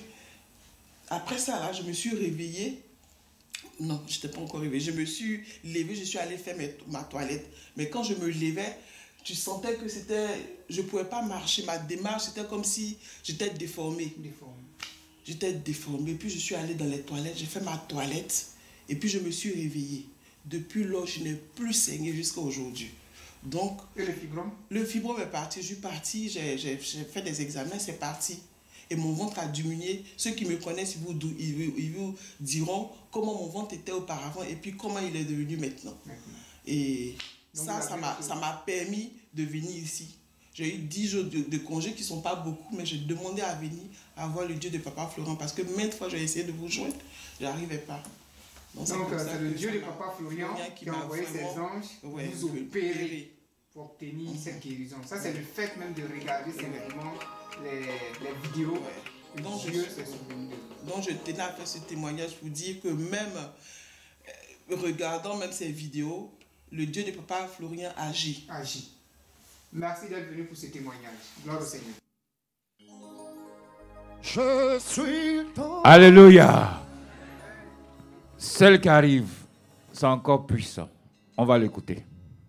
Speaker 7: Après ça, là, je me suis réveillée. Non, je n'étais pas encore réveillée. Je me suis levée, je suis allée faire ma toilette. Mais quand je me levais, tu sentais que je ne pouvais pas marcher. Ma démarche, c'était comme si j'étais déformée. J'étais déformée. Puis je suis allée dans les toilettes, j'ai fait ma toilette. Et puis je me suis réveillée. Depuis lors, je n'ai plus saigné jusqu'à aujourd'hui. Donc,
Speaker 3: et le fibrome? Le
Speaker 7: fibrome est parti. Je suis partie, j'ai fait des examens, c'est parti. Et mon ventre a diminué. Ceux qui me connaissent, ils vous diront comment mon ventre était auparavant et puis comment il est devenu maintenant. Et donc ça m'a permis de venir ici. J'ai eu 10 jours de congé qui ne sont pas beaucoup, mais j'ai demandé à venir à voir le Dieu de Papa Florian parce que maintes fois j'ai essayé de vous joindre, je n'arrivais pas.
Speaker 3: Donc c'est le Dieu de Papa Florian qui a envoyé ses anges pour vous opérer pour obtenir cette guérison. Ça, c'est le fait même de regarder simplement les vidéos.
Speaker 7: Donc je tenais à faire ce témoignage pour dire que même regardant même ces vidéos, le Dieu de Papa Florian agit.
Speaker 3: Merci d'être venu pour ce témoignage. Gloire au Seigneur.
Speaker 9: Je suis ton...
Speaker 10: Alléluia. Celle qui arrive, c'est encore puissant. On va l'écouter.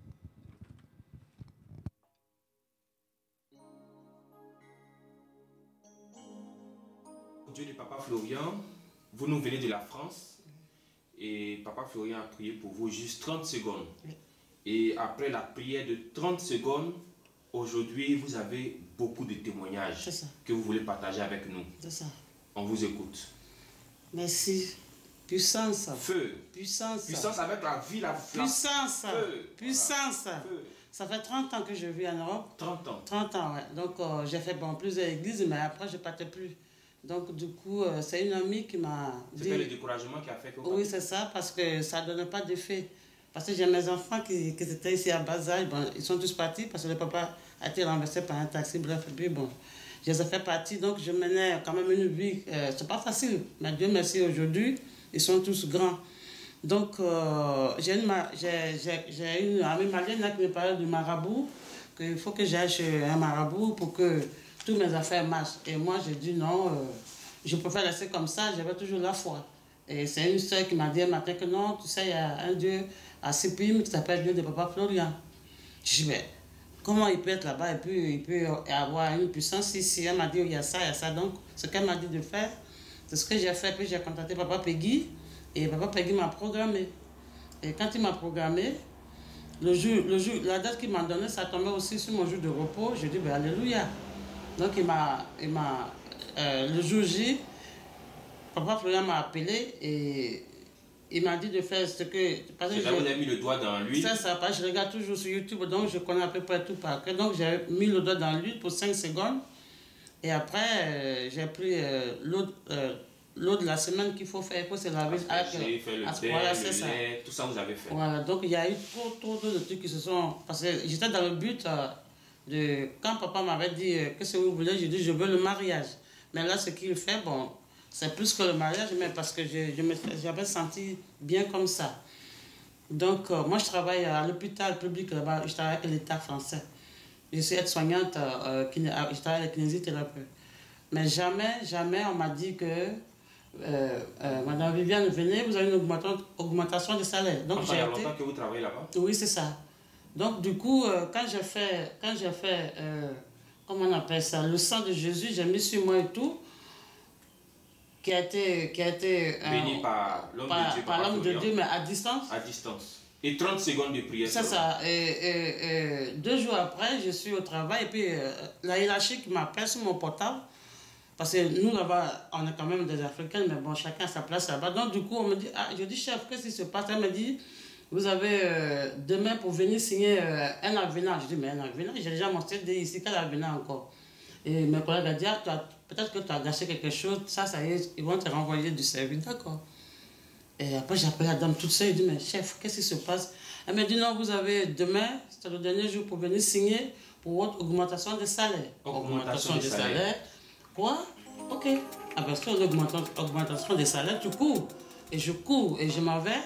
Speaker 2: Dieu de Papa Florian, vous nous venez de la France et Papa Florian a prié pour vous juste 30 secondes. Et après la prière de 30 secondes, aujourd'hui, vous avez beaucoup de témoignages que vous voulez partager avec nous.
Speaker 13: C'est ça.
Speaker 2: On vous écoute.
Speaker 13: Merci. Puissance.
Speaker 2: Feu.
Speaker 13: Puissance.
Speaker 2: Puissance avec la vie, la
Speaker 13: puissance.
Speaker 2: Feu.
Speaker 13: Puissance. Voilà. Feu. Ça fait 30 ans que je vis en Europe.
Speaker 2: 30 ans.
Speaker 13: 30 ans, ouais. Donc, j'ai fait plusieurs églises, mais après, je ne partais plus. Donc, du coup, c'est une amie qui m'a dit...
Speaker 2: C'était le découragement qui a fait que...
Speaker 13: Oui, c'est ça, parce que ça ne donnait pas d'effet. Parce que j'ai mes enfants qui étaient ici à bas âge, bon, ils sont tous partis parce que le papa a été renversé par un taxi, bref, et puis bon, je les ai fait partie, donc je menais quand même une vie, c'est pas facile, mais Dieu merci, aujourd'hui, ils sont tous grands. Donc, j'ai une amie malienne qui me parlait du marabout, qu'il faut que j'aille chez un marabout pour que toutes mes affaires marchent. Et moi, j'ai dit non, je préfère laisser comme ça, j'avais toujours la foi. Et c'est une soeur qui m'a dit un matin que non, tu sais, il y a un Dieu à Sipim qui s'appelle Dieu de Papa Florian. Je dis, mais comment il peut être là-bas et puis il peut avoir une puissance ici? Elle m'a dit, il y a ça, il y a ça. Donc, ce qu'elle m'a dit de faire, c'est ce que j'ai fait. Puis j'ai contacté Papa Peggy et Papa Peggy m'a programmé. Et quand il m'a programmé, la date qu'il m'a donnée, ça tombait aussi sur mon jour de repos. Je dis, ben, alléluia. Donc, le jour J, Papa Florian m'a appelé et il m'a dit de faire ce que...
Speaker 2: Parce que vous avez mis le doigt dans l'huile.
Speaker 13: C'est ça, parce que je regarde toujours sur YouTube, donc je connais à peu près tout par cœur. Donc j'ai mis le doigt dans l'huile pour 5 secondes. Et après, j'ai pris l'eau de la semaine qu'il faut faire, il faut se laver avec
Speaker 2: le lait, tout ça vous avez fait.
Speaker 13: Voilà, donc il y a eu trop de trucs qui se sont... Parce que j'étais dans le but de... Quand papa m'avait dit qu'est-ce que vous voulez, j'ai dit je veux le mariage. Mais là, ce qu'il fait, bon, c'est plus que le mariage, mais parce que j'avais senti bien comme ça. Donc, moi, je travaille à l'hôpital public là-bas, je travaille avec l'État français. Je suis aide-soignante, je travaille avec kinésithérapeute. Mais jamais on m'a dit que Madame Viviane, venez, vous avez une augmentation de salaire. Donc,
Speaker 2: il y a longtemps que vous travaillez là-bas?
Speaker 13: Oui, c'est ça. Donc, du coup, quand j'ai fait comment on appelle ça, le sang de Jésus, j'ai mis sur moi et tout, qui a été
Speaker 2: béni par l'homme
Speaker 13: de Dieu, mais à distance.
Speaker 2: À distance. Et 30 secondes de prière.
Speaker 13: C'est ça. Et 2 jours après, je suis au travail, et puis la hiérarchie qui m'appelle sur mon portable, parce que nous là-bas, on est quand même des Africains, mais bon, chacun a sa place là-bas. Donc, du coup, on me dit, je dis, chef, qu'est-ce qui se passe? Elle me dit, vous avez demain pour venir signer un avenant. Je dis, mais un avenant, j'ai déjà mon CD ici, quel avenant encore? Et mes collègues ont dit, peut-être que tu as gâché quelque chose, ça y est, ils vont te renvoyer du service, d'accord. Et après, j'appelle la dame toute seule, je dis, mais chef, qu'est-ce qui se passe? Elle me dit, non, vous avez demain, c'est le dernier jour pour venir signer pour votre augmentation de salaire. Augmentation de salaire. Quoi? Ok. Ah ben, sur l'augmentation des salaires, tu cours. Et je cours et je m'en vais.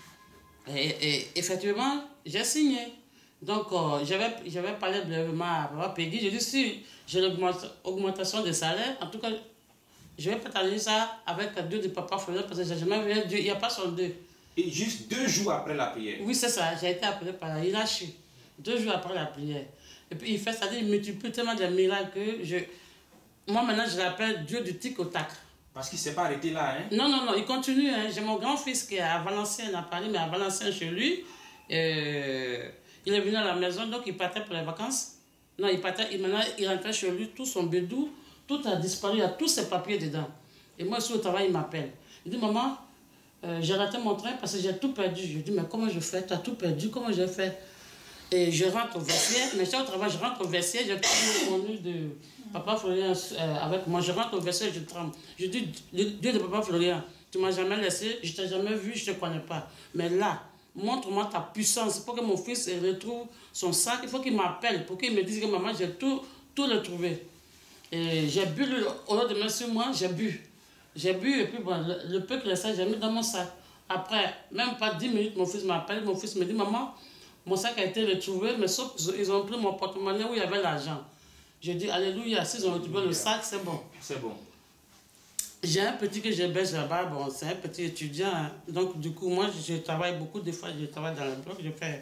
Speaker 13: Et effectivement, j'ai signé. Donc, j'avais parlé brièvement à Papa Peggy. J'ai dit, si j'ai l'augmentation des salaires, en tout cas, je vais partager ça avec Dieu de Papa Florien parce que j'ai jamais vu un Dieu, il n'y a pas son Dieu.
Speaker 2: Et juste 2 jours après la prière?
Speaker 13: Oui, c'est ça. J'ai été appelé par la hiérarchie. 2 jours après la prière. Et puis, il fait ça, il multiplie tellement de miracles que moi, maintenant, je l'appelle Dieu du tic au tac.
Speaker 2: Parce qu'il ne s'est pas arrêté là, hein?
Speaker 13: Non, il continue. Hein. J'ai mon grand-fils qui est à Valenciennes, à Paris, mais à Valenciennes chez lui. Il est venu à la maison, donc il partait pour les vacances. Non, maintenant, il rentrait chez lui, tout son bédou, tout a disparu, il y a tous ses papiers dedans. Et moi, sur le travail, il m'appelle. Il dit, maman, j'ai raté mon train parce que j'ai tout perdu. Je dis, mais comment je fais? Tu as tout perdu, comment j'ai fait? Et je rentre au vestiaire, mais je au travail, je rentre au vestiaire, j'ai pris mon nu de Papa Florien avec moi. Je rentre au vestiaire, je tremble. Je dis, Dieu de Papa Florien, tu ne m'as jamais laissé, je ne t'ai jamais vu, je ne te connais pas. Mais là, montre-moi ta puissance. Pour que mon fils retrouve son sac, il faut qu'il m'appelle, pour qu'il me dise que maman, j'ai tout retrouvé. Et j'ai bu, au lieu de mettre sur moi, j'ai bu. J'ai bu, et puis bon, le peu que restait, j'ai mis dans mon sac. Après, même pas 10 minutes, mon fils m'appelle, mon fils me dit, maman, mon sac a été retrouvé, mais sauf qu'ils ont pris mon porte-monnaie où il y avait l'argent. J'ai dit, alléluia, s'ils ont retrouvé le sac, c'est bon. C'est bon. J'ai un petit que j'héberge là-bas, bon, c'est un petit étudiant. Hein. Donc, du coup, moi, je travaille beaucoup, des fois, je travaille dans le bloc, je fais...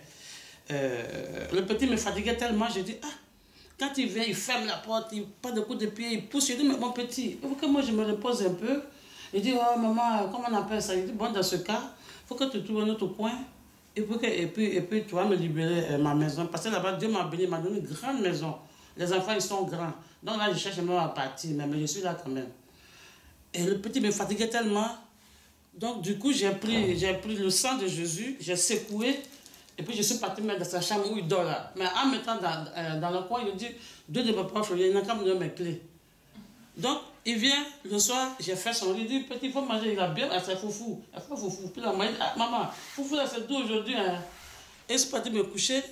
Speaker 13: le petit me fatiguait tellement, j'ai dit, quand il vient, il ferme la porte, il pas de coup de pied, il pousse. Je dis, mais mon petit, il faut que moi, je me repose un peu. Il dit, oh, maman, comment on appelle ça? Il dit, bon, dans ce cas, il faut que tu trouves un autre coin. Et puis, tu vas me libérer ma maison. Parce que là-bas, Dieu m'a béni, il m'a donné une grande maison. Les enfants, ils sont grands. Donc là, je cherche même à partir, mais je suis là quand même. Et le petit me fatiguait tellement. Donc, du coup, j'ai pris le sang de Jésus, j'ai secoué, et puis je suis parti mettre dans sa chambre où il dort là. Mais en mettant dans le coin, il dit, Dieu de Papa Florien, il n'a qu'à me donner mes clés. Donc, il vient, le soir, j'ai fait son lit, il dit, petit, il faut manger, il a bien, c'est foufou. Il faut foufou. Puis là, maman, foufou, là, c'est tout aujourd'hui. Hein. Et je suis parti me coucher.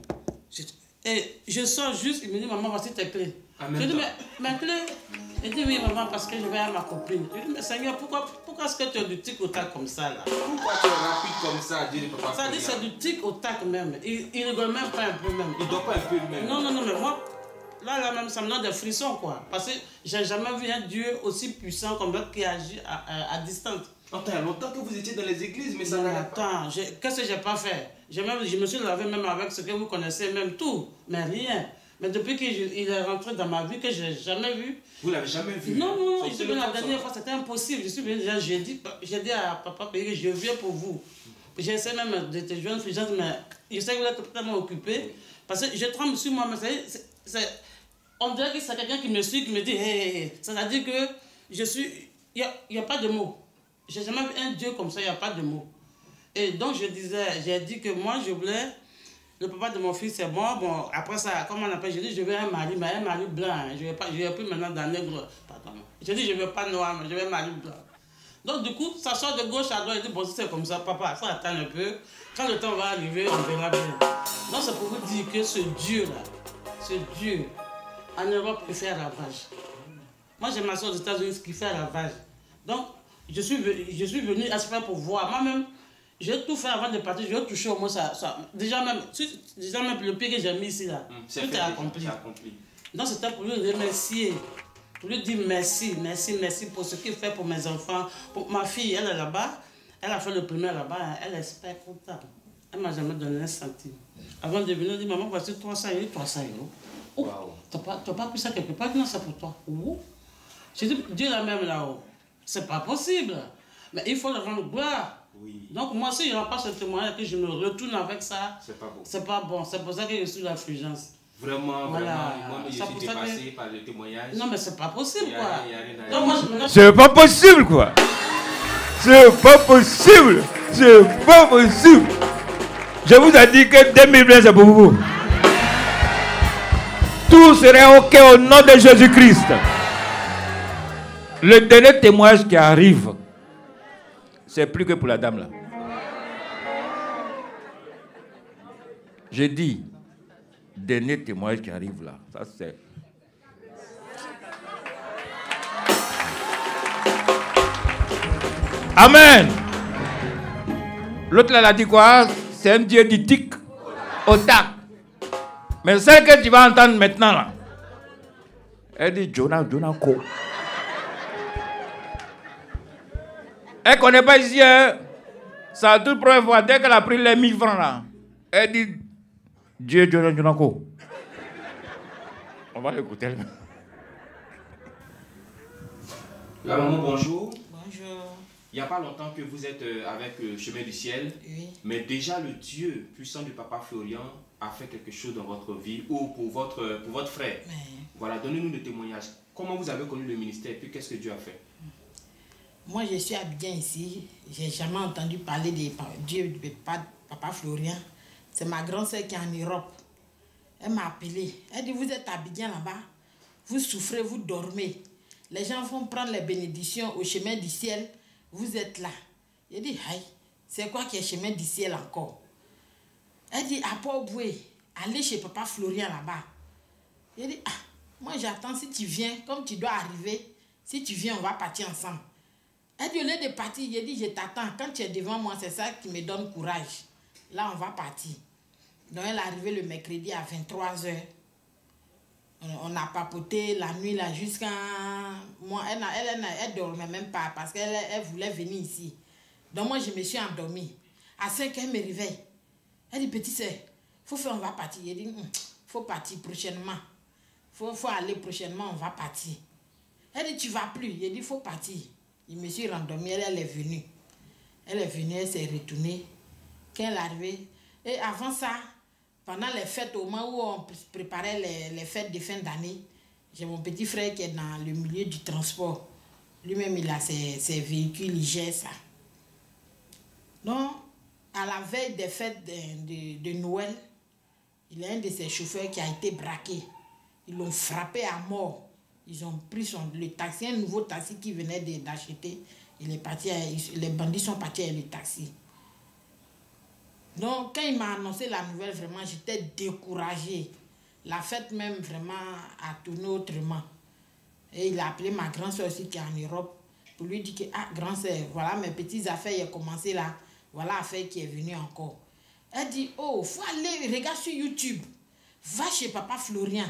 Speaker 13: Et je sors juste, il me dit, maman, voici tes clés. Je dis, mais mes clés? Il dit, oui, maman, parce que je vais à ma copine. Je dis, mais Seigneur, pourquoi est-ce que tu as du tic au tac comme ça, là?
Speaker 2: Pourquoi tu es rapide comme ça, Dieu de Papa?
Speaker 13: Ça dit, c'est du tic au tac même. Il rigole même pas un peu même.
Speaker 2: Il ne dort pas un peu même.
Speaker 13: Non, mais moi, là même, ça me donne des frissons, quoi. Parce que j'ai jamais vu un Dieu aussi puissant comme l'autre qui agit à distance.
Speaker 2: Attends, il y a longtemps que vous étiez dans les églises, mais ça n'arrête pas.
Speaker 13: Attends, qu'est-ce que j'ai pas fait? Je me suis lavé même avec ce que vous connaissez, même tout, mais rien. Mais depuis qu'il est rentré dans ma vie, que je n'ai jamais vu.
Speaker 2: Vous ne l'avez jamais vu?
Speaker 13: Non, je suis venu la dernière fois, c'était impossible. Je suis venu déjà, j'ai dit à Papa Péré, je viens pour vous. J'essaie même de te joindre, mais je sais que vous êtes totalement occupé. Parce que je tremble sur moi, mais on dirait que c'est quelqu'un qui me suit, qui me dit, hey. C'est-à-dire que je suis. Il n'y a pas de mots. Je n'ai jamais vu un Dieu comme ça, il n'y a pas de mots. Et donc j'ai dit que moi, je voulais. Le papa de mon fils, c'est moi. Bon, après ça, comment on appelle? J'ai dit, je veux un mari, mais un mari blanc. Je ne vais plus maintenant d'un nègre. Pardon. J'ai dit, je ne veux pas noir, mais je veux un mari blanc. Donc du coup, ça sort de gauche à droite. Il dit, bon, si c'est comme ça, papa, il faut attendre un peu. Quand le temps va arriver, on verra bien. Donc c'est pour vous dire que ce Dieu-là, ce Dieu, en Europe, il fait ravage. Moi, j'ai ma soeur aux États-Unis qui fait ravage. Donc, je suis venu à ce point pour voir. Moi-même, j'ai tout fait avant de partir. Je vais toucher au moins ça. Déjà même le pied que j'ai mis ici, là, tout est accompli. Donc, c'était pour lui remercier. Pour lui dire merci, merci, merci pour ce qu'il fait pour mes enfants. Pour ma fille, elle est là-bas. Elle a fait le premier là-bas. Elle est super contente. Elle ne m'a jamais donné un centime. Avant de venir, elle dit, maman, voici 300 €. 300 €. Oh, wow. Tu n'as pas pris ça quelque part? Non, c'est pour toi. Oh. J'ai dit, Dieu là même là-haut. C'est pas possible. Mais il faut le rendre gloire. Oui. Donc moi, si je n'ai pas ce témoignage que je me retourne avec ça, c'est pas bon. C'est pas bon. C'est pour ça que je suis l'affligence.
Speaker 2: Vraiment,
Speaker 13: voilà.
Speaker 2: Vraiment. Moi, je suis dépassé par le témoignage.
Speaker 13: Non, mais c'est pas possible, quoi.
Speaker 2: Donc, moi,
Speaker 10: c'est pas possible, quoi. C'est pas possible. C'est pas possible. Je vous ai dit que 2020, c'est pour vous. Tout serait OK au nom de Jésus-Christ. Le dernier témoignage qui arrive, c'est plus que pour la dame là. J'ai dit, dernier témoignage qui arrive là, ça c'est... Amen. L'autre là, elle a dit quoi? C'est un Dieu du tic au tac. Mais celle que tu vas entendre maintenant là, elle dit Jonah Ko. Elle ne connaît pas ici, hein? C'est la toute première fois, dès qu'elle a pris les 1000 francs là, elle dit Dieu Jonah Ko. On va l'écouter.
Speaker 2: La maman, bonjour.
Speaker 12: Bonjour.
Speaker 2: Il n'y a pas longtemps que vous êtes avec Chemin du Ciel, oui. Mais déjà le Dieu puissant du Papa Florian a fait quelque chose dans votre vie ou pour votre frère. Oui. Voilà, donnez-nous des témoignages. Comment vous avez connu le ministère et puis qu'est-ce que Dieu a fait?
Speaker 14: Moi, je suis à Abidjan ici. Je n'ai jamais entendu parler de Dieu de Papa Florian. C'est ma grande sœur qui est en Europe. Elle m'a appelé. Elle dit, vous êtes à Abidjan là-bas. Vous souffrez, vous dormez. Les gens vont prendre les bénédictions au chemin du ciel. Vous êtes là. J'ai dit, aïe, c'est quoi qui est chemin du ciel encore? Elle dit, à Port-Boué, allez chez Papa Florian là-bas. J'ai dit, ah, moi j'attends, si tu viens, comme tu dois arriver, si tu viens, on va partir ensemble. Elle dit, au lieu de partir, j'ai dit, je t'attends. Quand tu es devant moi, c'est ça qui me donne courage. Là, on va partir. Donc, elle est arrivée le mercredi à 23 h. On a papoté la nuit là jusqu'à... Moi, elle dormait même pas parce qu'elle voulait venir ici. Donc moi, je me suis endormie. À 5 h, elle me réveille. Elle dit, petit sœur, on va partir. Elle dit, faut partir prochainement. Faut aller prochainement, on va partir. Elle dit, tu vas plus. Elle dit, faut partir. Je me suis rendormie, elle est venue. Elle est venue, elle s'est retournée. Quand elle est arrivée, et avant ça, pendant les fêtes, au moment où on préparait les fêtes de fin d'année, j'ai mon petit frère qui est dans le milieu du transport. Lui-même, il a ses véhicules, il gère ça. Donc, à la veille des fêtes de Noël, il y a un de ses chauffeurs qui a été braqué. Ils l'ont frappé à mort. Ils ont pris le taxi, un nouveau taxi qui venait d'acheter. Les bandits sont partis avec le taxi. Donc, quand il m'a annoncé la nouvelle, vraiment, j'étais découragée. La fête même, vraiment, a tourné autrement. Et il a appelé ma grande soeur aussi qui est en Europe pour lui dire que, ah, grande soeur, voilà mes petites affaires, il a commencé là. Voilà l'affaire qui est venue encore. Elle dit, oh, faut aller, regarde sur YouTube. Va chez Papa Florian.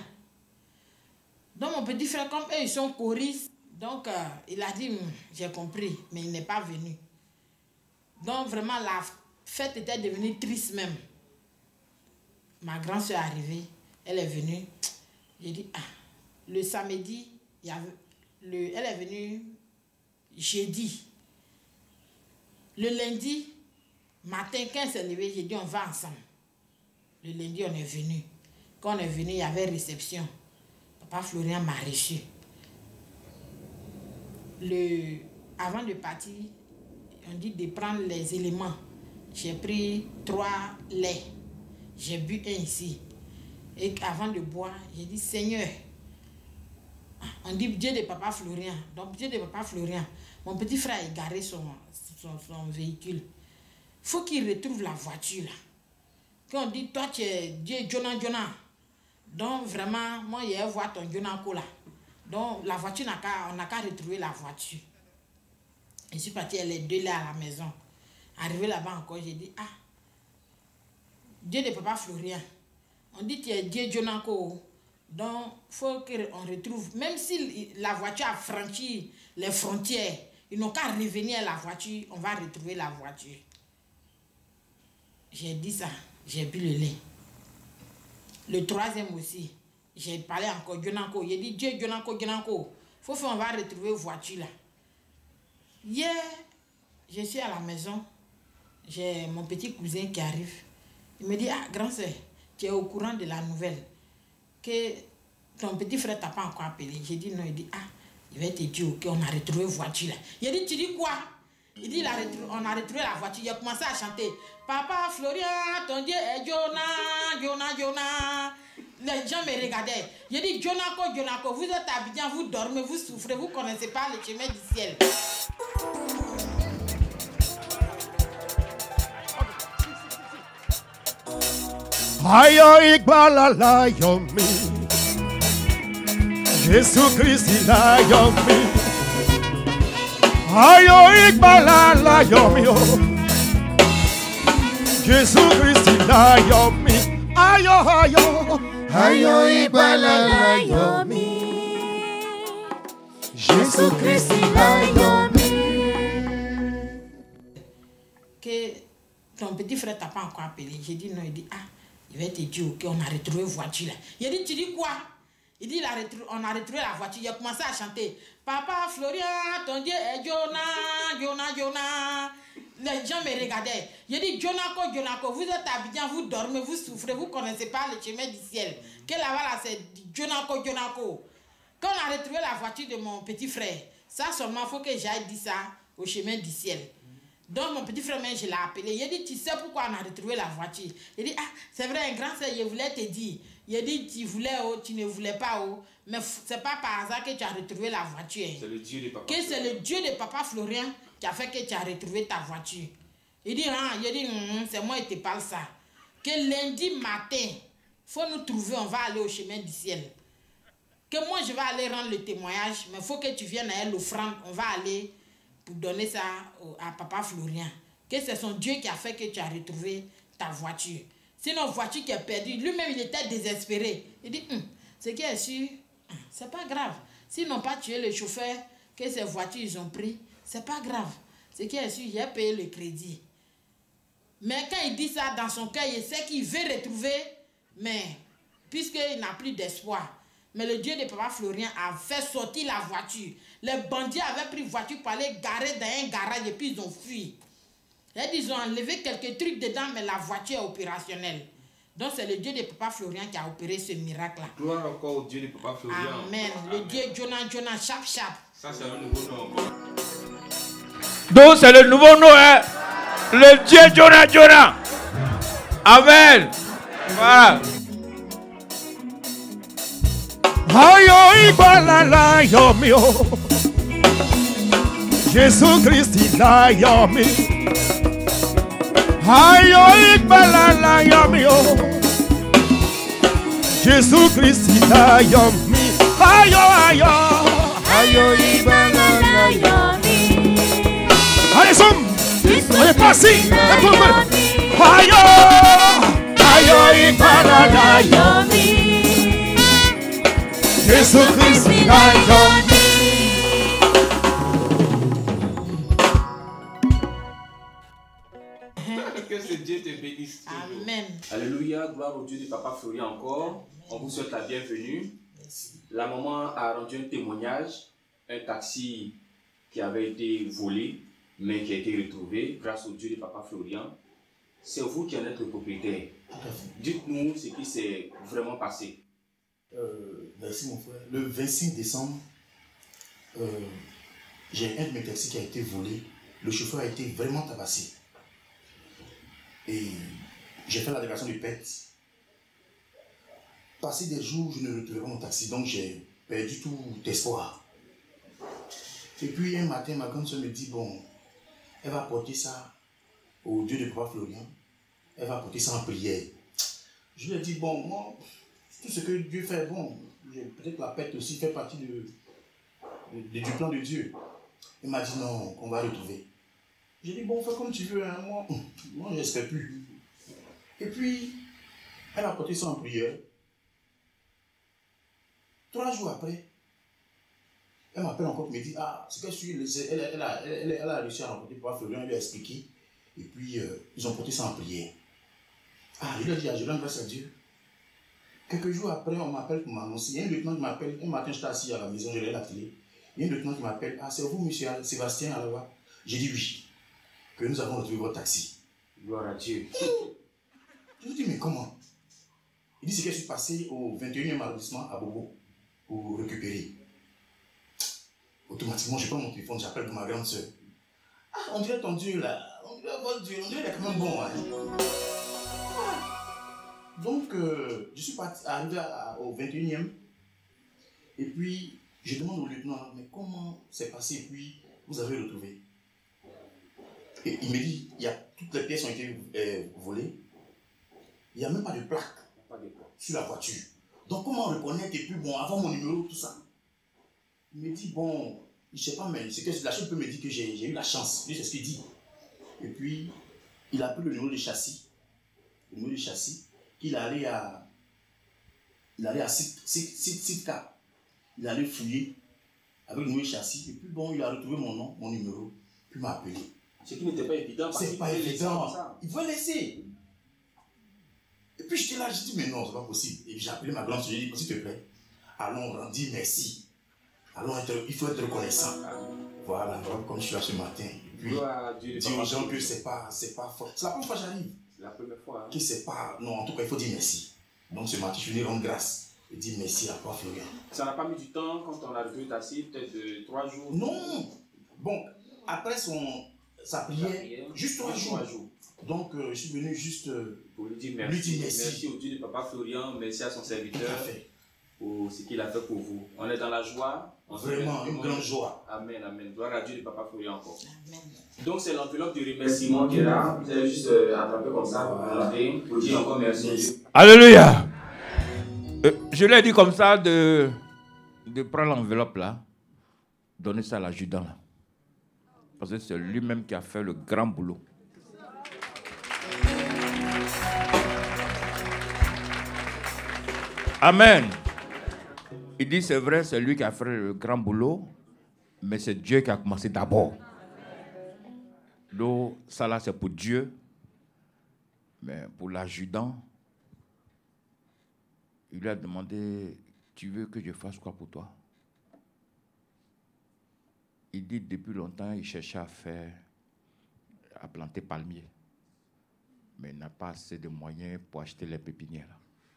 Speaker 14: Donc, mon petit frère, comme eux, ils sont choristes, donc, il a dit, j'ai compris, mais il n'est pas venu. Donc, vraiment, la fête était devenue triste même. Ma grande soeur est arrivée, elle est venue. J'ai dit, ah, le samedi, elle est venue jeudi. Le lundi matin, quand elle s'est levée, j'ai dit, on va ensemble. Le lundi, on est venu. Quand on est venu, il y avait réception. Papa Florian m'a reçu. Avant de partir, on dit de prendre les éléments. J'ai pris 3 laits. J'ai bu un ici. Et avant de boire, j'ai dit, Seigneur, On dit Dieu de papa Florian. Donc Dieu de papa Florian, mon petit frère a égaré son véhicule. Il faut qu'il retrouve la voiture là. Quand on dit toi tu es Dieu Jonah. Donc vraiment, moi hier voir ton Jonah là. Donc la voiture on n'a qu'à retrouver la voiture. Je suis partie les deux là à la maison. Arrivé là-bas encore, j'ai dit ah Dieu de papa Florian. On dit tu es Dieu Jonah. Donc il faut qu'on retrouve, même si la voiture a franchi les frontières, ils n'ont qu'à revenir à la voiture, on va retrouver la voiture. J'ai dit ça, j'ai bu le lait. Le troisième aussi, j'ai parlé encore Jonako. J'ai dit Dieu Jonako. Faut faire, on va retrouver voiture là. Hier, je suis à la maison, j'ai mon petit cousin qui arrive. Il me dit ah grand-sœur, tu es au courant de la nouvelle que ton petit frère t'a pas encore appelé. J'ai dit non, il dit ah il va te dire ok, on a retrouvé voiture là. Il dit tu dis quoi? Il dit on a retrouvé la voiture. Il a commencé à chanter Papa Florian, ton Dieu est Jonah. Les gens me regardaient. J'ai dit Jonako, vous êtes à Abidjan, vous dormez, vous souffrez, vous ne connaissez pas le chemin du ciel.
Speaker 9: Ayo Igbala yomi, Jésus Christ yomi. Ayo Igbala yomi, Jésus Christ yomi. Ayo Igbala yomi, Jésus Christ yomi.
Speaker 14: Que ton petit frère t'a pas encore appelé. J'ai dit non, il dit ah il va te dire ok, on a retrouvé voiture là. Il a dit tu dis quoi? Il dit on a retrouvé la voiture. Il a commencé à chanter Papa Florian, ton Dieu est Jonah. Les gens me regardaient. Il a dit Jonako, vous êtes à Abidjan, vous dormez, vous souffrez, vous ne connaissez pas le chemin du ciel. Que là-bas c'est Jonako. Quand on a retrouvé la voiture de mon petit frère, ça seulement il faut que j'aille dire ça au chemin du ciel. Donc mon petit frère, je l'ai appelé. Il a dit, tu sais pourquoi on a retrouvé la voiture? Il dit, ah, c'est vrai, un grand frère, je voulais te dire. Il a dit, tu ne voulais pas, mais c'est pas par hasard que tu as retrouvé la voiture.
Speaker 2: C'est le Dieu de papa.
Speaker 14: Que c'est le Dieu de papa Florian qui a fait que tu as retrouvé ta voiture. Il dit, c'est moi qui te parle ça. Que lundi matin, faut nous trouver, on va aller au chemin du ciel. Que moi, je vais aller rendre le témoignage, mais il faut que tu viennes à l'offrande, on va aller pour donner ça à papa Florian. Que c'est son Dieu qui a fait que tu as retrouvé ta voiture. Sinon, voiture qui est perdue, lui-même il était désespéré. Il dit, ce qui est sûr, c'est pas grave. S'ils n'ont pas tué le chauffeur, que ces voitures ils ont pris, c'est pas grave. Ce qui est sûr, il a payé le crédit. Mais quand il dit ça dans son cœur, il sait qu'il veut retrouver, mais puisqu'il n'a plus d'espoir. Mais le Dieu de papa Florian a fait sortir la voiture. Les bandits avaient pris voiture pour aller garer dans un garage et puis ils ont fui. Et ils ont enlevé quelques trucs dedans, mais la voiture est opérationnelle. Donc c'est le Dieu de papa Florian qui a opéré ce miracle-là.
Speaker 2: Gloire encore au Dieu de papa Florian.
Speaker 14: Amen. Le Dieu Jonah, chap.
Speaker 2: Ça c'est un nouveau nom.
Speaker 10: Donc c'est le nouveau nom, hein? Le Dieu Jonah. Amen. Voilà.
Speaker 9: Ayo Igbala yomi, Jésus Christ yomi. Ayo Igbala yomi, Jésus Christ yomi. Ayo Igbala yomi. Allez, somme, on est passé. Ayo Igbala yomi. Jésus Christ
Speaker 2: Que ce Dieu te bénisse.
Speaker 14: Amen.
Speaker 2: Alléluia, gloire au Dieu de papa Florian encore. On vous souhaite la bienvenue. La maman a rendu un témoignage, un taxi qui avait été volé, mais qui a été retrouvé grâce au Dieu de papa Florian. C'est vous qui en êtes le propriétaire. Dites-nous ce qui s'est vraiment passé.
Speaker 15: Merci mon frère. Le 26 décembre, j'ai un de mes taxis qui a été volé. Le chauffeur a été vraiment tabassé. Et j'ai fait la déclaration de perte. Passé des jours, je ne retrouverai pas mon taxi. Donc j'ai perdu tout espoir. Et puis un matin, ma grande soeur me dit, bon, elle va porter ça au Dieu de Papa Florian. Elle va porter ça en prière. Je lui ai dit, bon, moi, tout ce que Dieu fait, bon, peut-être la pète aussi fait partie du plan de Dieu. Il m'a dit, non, qu'on va retrouver. J'ai dit, bon, fais comme tu veux, hein, moi je n'espère plus. Et puis, elle a porté ça en prière. 3 jours après, elle m'appelle encore et me dit, ah, c'est qu'elle a réussi à rencontrer Papa Florian, elle lui a expliqué. Et puis, ils ont porté ça en prière. Ah, je lui ai dit, je rends grâce à Dieu. Quelques jours après, on m'appelle pour m'annoncer. Il y a un lieutenant qui m'appelle. Un matin, j'étais assis à la maison, je l'ai la télé. Il y a un lieutenant qui m'appelle. Ah, c'est vous, monsieur Sébastien, alors? J'ai dit oui. Que nous avons retrouvé votre taxi.
Speaker 2: Gloire à Dieu.
Speaker 15: Je lui dis, mais comment? Il dit, c'est que je suis passé au 21e arrondissement à Bobo pour récupérer. Automatiquement, je prends mon téléphone, j'appelle pour ma grande soeur. Ah, on dirait ton Dieu là. On dirait votre Dieu. On dirait qu'il est quand même bon. Hein. Donc, je suis arrivé au 21e. Et puis, je demande au lieutenant, mais comment c'est passé? Et puis, vous avez retrouvé. Et il me dit, toutes les pièces ont été volées. Il n'y a même pas de plaque sur la voiture. Donc, comment reconnaître? Et puis, bon, avant mon numéro, tout ça. Il me dit, bon, je ne sais pas, mais c'est que la chose peut me dire que j'ai eu la chance. C'est ce qu'il dit. Et puis, il a pris le numéro de châssis. Le numéro de châssis. Il allait à Sitka. Il allait fouiller avec le numéro de châssis. Et puis bon, il a retrouvé mon nom, mon numéro. Puis il m'a appelé.
Speaker 2: Ce qui n'était pas évident.
Speaker 15: C'est pas évident. Il veut laisser. Et puis j'étais là, j'ai dit, mais non, c'est pas possible. Et puis j'ai appelé ma grande soeur, j'ai dit, s'il te plaît, allons rendre merci. Il faut être reconnaissant. Voilà, comme je suis là ce matin. Et puis, dire aux gens que c'est pas fort. C'est la première fois que j'arrive.
Speaker 2: C'est la première fois. Hein.
Speaker 15: Que c'est pas. Non, en tout cas, il faut dire merci. Donc ce matin, je suis venu rendre grâce et dire merci à Papa Florian.
Speaker 2: Ça n'a pas mis du temps quand on a retrouvé ta cible, peut-être de 3 jours?
Speaker 15: Non. Bon, après sa prière, juste 3 jours. Donc je suis venu juste
Speaker 2: pour lui dire merci. Merci au Dieu de Papa Florian, merci à son serviteur pour ce qu'il a fait pour vous. On est dans la joie.
Speaker 15: Vraiment, une grande joie.
Speaker 2: Amen, amen. Gloire à Dieu de Papa Florian encore. Amen. Donc c'est l'enveloppe de remerciement qui est là. Vous allez juste attraper comme ça pour dire encore merci.
Speaker 10: Alléluia. Je l'ai dit comme ça de prendre l'enveloppe là, donner ça à l'adjudant là. Parce que c'est lui-même qui a fait le grand boulot. Amen. Il dit c'est vrai, c'est lui qui a fait le grand boulot, mais c'est Dieu qui a commencé d'abord. Donc ça là c'est pour Dieu, mais pour l'adjudant, il lui a demandé, tu veux que je fasse quoi pour toi? Il dit depuis longtemps il cherchait à planter palmier, mais il n'a pas assez de moyens pour acheter les pépinières.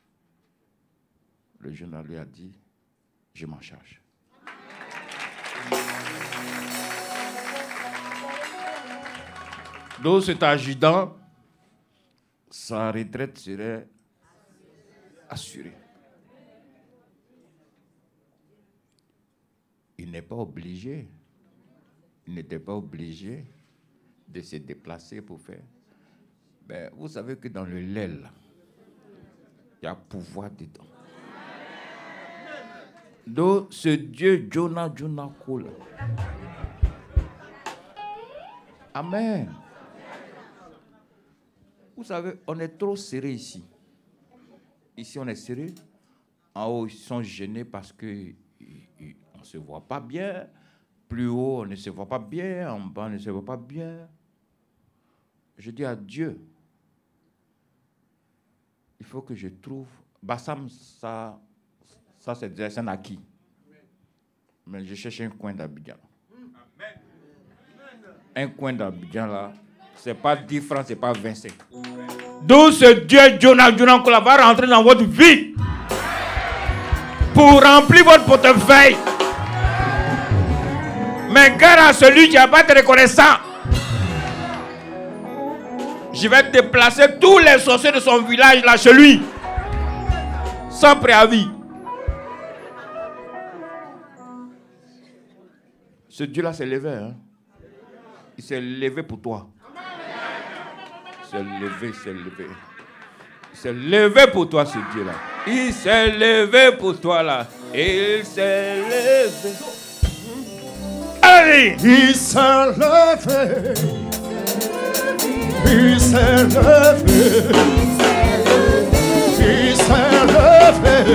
Speaker 10: Le jeune lui a dit, je m'en charge. Donc cet adjudant, sa retraite serait assurée. Il n'est pas obligé, il n'était pas obligé de se déplacer pour faire. Mais vous savez que dans le lait, là, il y a pouvoir dedans. Donc, ce Dieu, Jonah Kola. Amen. Vous savez, on est trop serré ici. Ici, on est serré. En haut, ils sont gênés parce qu'on ne se voit pas bien. Plus haut, on ne se voit pas bien. En bas, on ne se voit pas bien. Je dis à Dieu, il faut que je trouve... Bassam, ça c'est un acquis. Mais je cherche un coin d'Abidjan. Un coin d'Abidjan là, c'est pas 10 francs, c'est pas 25. D'où ce Dieu, Jonah Kola, va rentrer dans votre vie pour remplir votre portefeuille. Mais gare à celui qui n'a pas été reconnaissant. Je vais déplacer tous les sorciers de son village là chez lui, sans préavis. Ce Dieu-là s'est levé. Hein? Il s'est levé pour toi. Il s'est levé, il s'est levé. Il s'est levé pour toi, ce Dieu-là. Il s'est levé pour toi, là. Il s'est levé. Allez!
Speaker 9: Il s'est levé. Il s'est levé. Il s'est levé.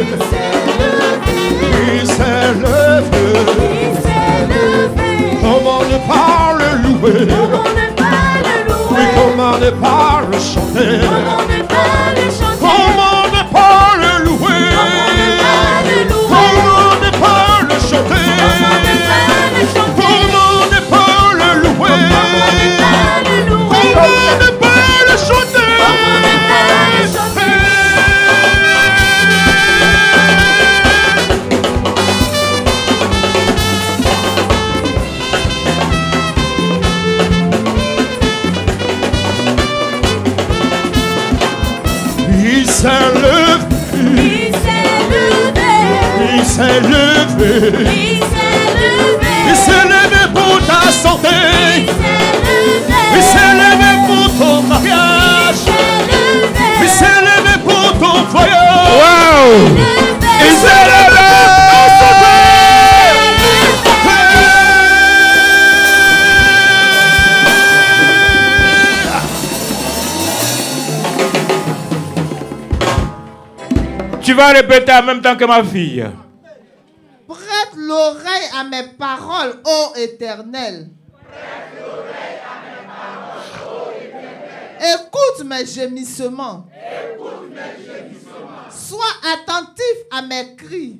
Speaker 9: Il s'est levé. Comment ne pas le louer? Oui, comment ne pas le chanter? Comment ne pas le louer? Comment ne pas le chanter? Comment ne pas le louer? Comment ne pas le chanter? Il s'est levé. Il s'est levé. Il s'est levé pour ta santé. Il s'est levé pour ton mariage. Il s'est levé pour ton voyage.
Speaker 10: Wow!
Speaker 9: Il s'est levé.
Speaker 10: Tu vas répéter en même temps que ma fille.
Speaker 16: Prête l'oreille à mes paroles, ô Éternel. Écoute mes gémissements. Sois attentif à mes cris.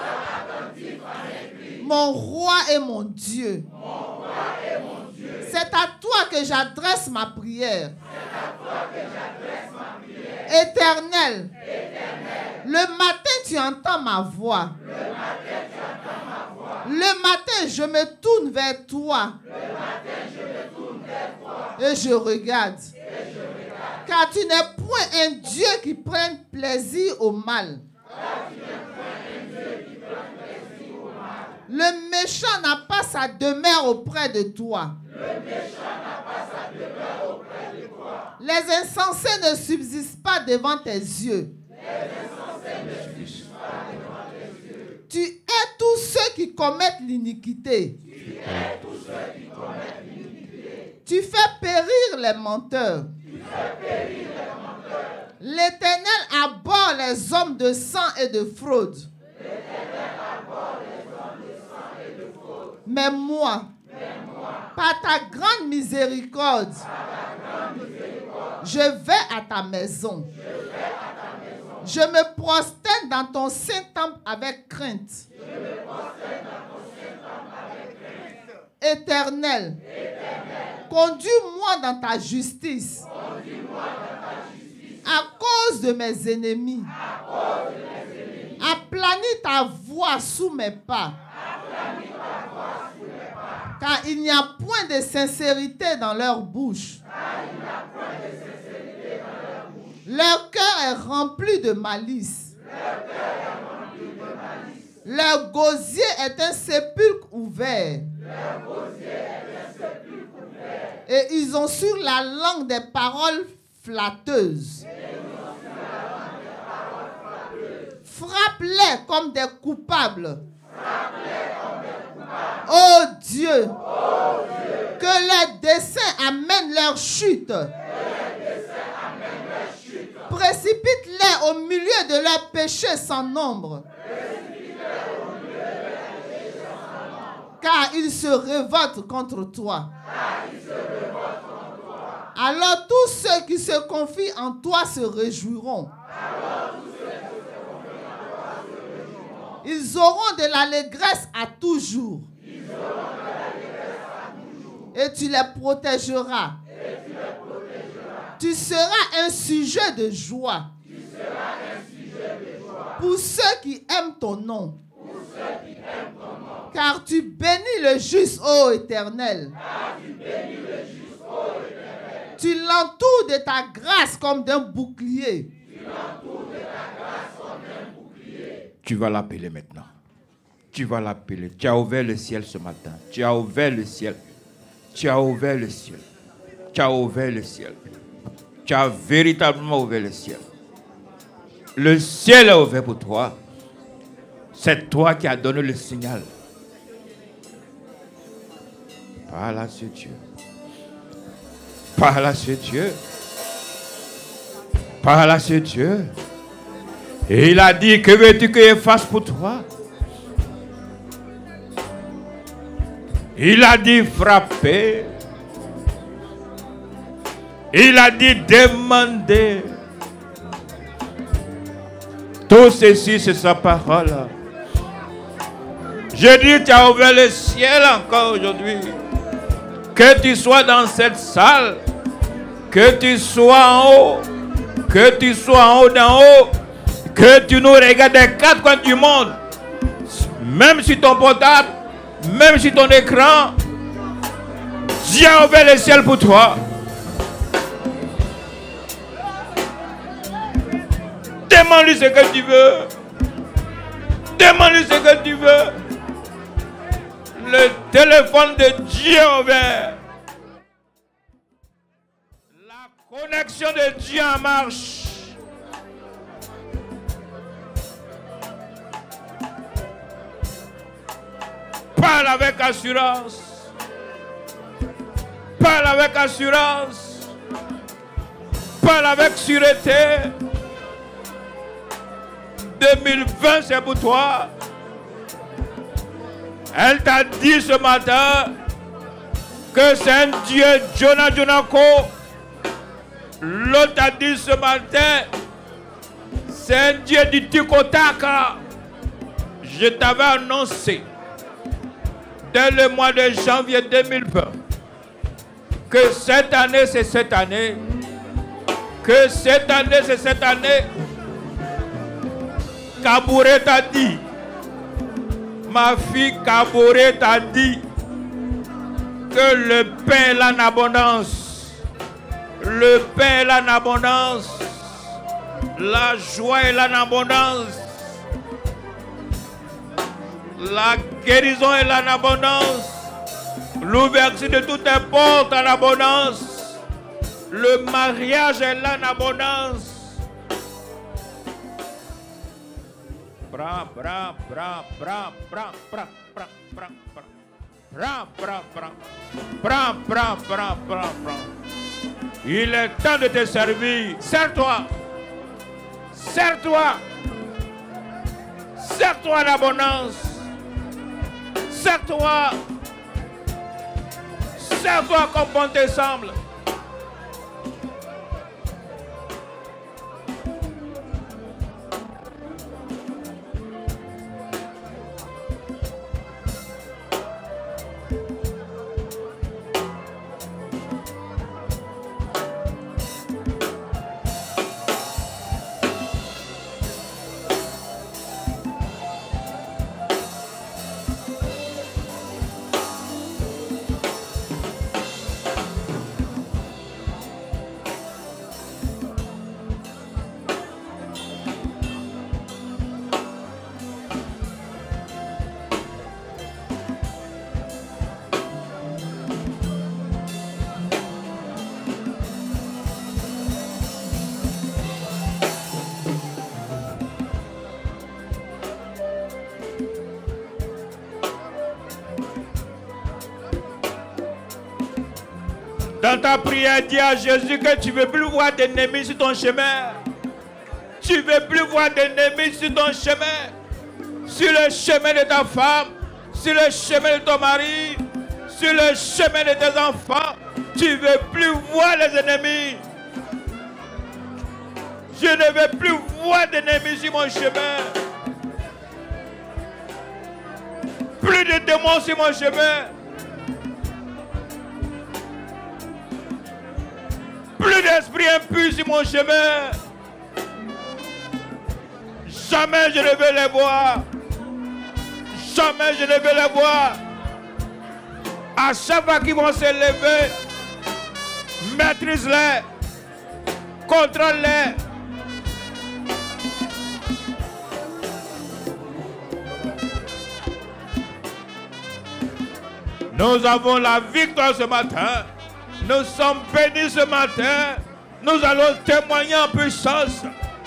Speaker 16: Mon roi et mon Dieu. C'est à toi que j'adresse ma prière. Éternel, le matin tu entends ma voix. Le matin je me tourne vers toi. Et je regarde. Car tu n'es point un Dieu qui prenne plaisir au mal. Le méchant n'a pas sa demeure auprès de toi. Les insensés ne subsistent pas devant tes yeux. Tu hais tous ceux qui commettent l'iniquité. Tu fais périr les menteurs. L'Éternel abhorre les hommes de sang et de fraude. Mais moi, par ta grande miséricorde, je vais à ta maison. Je me prosterne dans ton saint temple avec crainte. Éternel, conduis-moi dans ta justice. À cause de mes ennemis. Aplanis ta voix sous mes pas. Car il n'y a point de sincérité dans leur bouche. Leur cœur est rempli de malice. Leur gosier est un sépulcre ouvert. Et ils ont sur la langue des paroles flatteuses. Frappe-les comme des coupables. Oh Dieu, que leurs desseins amènent leur chute. Précipite-les au milieu de leurs péchés sans nombre. Car ils se révoltent contre toi. Alors tous ceux qui se confient en toi se réjouiront. Ils auront de l'allégresse à toujours. Et tu les protégeras. Tu seras un sujet de joie. Pour ceux qui aiment ton nom. Car tu bénis le juste, ô Éternel. Tu l'entoures de ta grâce comme d'un bouclier.
Speaker 10: Tu vas l'appeler maintenant. Tu vas l'appeler. Tu as ouvert le ciel ce matin. Tu as ouvert le ciel. Tu as ouvert le ciel. Tu as ouvert le ciel. Tu as véritablement ouvert le ciel. Le ciel est ouvert pour toi. C'est toi qui as donné le signal. Parle à ce Dieu. Parle à ce Dieu. Parle à ce Dieu. Et il a dit, que veux-tu que je fasse pour toi? Il a dit, frapper. Il a dit, demander. Tout ceci, c'est sa parole. Je dis, tu as ouvert le ciel encore aujourd'hui. Que tu sois dans cette salle, que tu sois en haut, que tu sois en haut d'en haut, que tu nous regardes des quatre coins du monde, même sur ton portable, même sur ton écran, Dieu a ouvert le ciel pour toi. Demande-lui ce que tu veux. Demande-lui ce que tu veux. Le téléphone de Dieu est ouvert. La connexion de Dieu en marche. Parle avec assurance. Parle avec assurance. Parle avec sûreté. 2020, c'est pour toi. Elle t'a dit ce matin que c'est un Dieu, Jonako. L'autre t'a dit ce matin, c'est un Dieu du Tikotaka. Je t'avais annoncé dès le mois de janvier 2020 que cette année, c'est cette année. Que cette année, c'est cette année. Kabouré t'a dit, ma fille Kabouré t'a dit que le pain est là en abondance. Le pain est là en abondance. La joie est là en abondance. La guérison est là en abondance. L'ouverture de toutes les portes en abondance. Le mariage est là en abondance. Bra, bra, bra, bra, bra, bra, bra, bra, bra. Bra, bra, bra. Bra, bra, bra, bra, bra. Il est temps de te servir. Sers-toi. Sers-toi. Sers-toi l'abondance. Sers-toi. Sers-toi comme bon te semble. Dans ta prière, dis à Jésus que tu ne veux plus voir d'ennemis sur ton chemin. Tu ne veux plus voir d'ennemis sur ton chemin. Sur le chemin de ta femme, sur le chemin de ton mari, sur le chemin de tes enfants. Tu ne veux plus voir les ennemis. Je ne veux plus voir d'ennemis sur mon chemin. Plus de démons sur mon chemin. Plus d'esprit impur sur mon chemin. Jamais je ne veux les voir. Jamais je ne veux les voir. À chaque fois qu'ils vont se lever, maîtrise-les. Contrôle-les. Nous avons la victoire ce matin. Nous sommes bénis ce matin. Nous allons témoigner en puissance.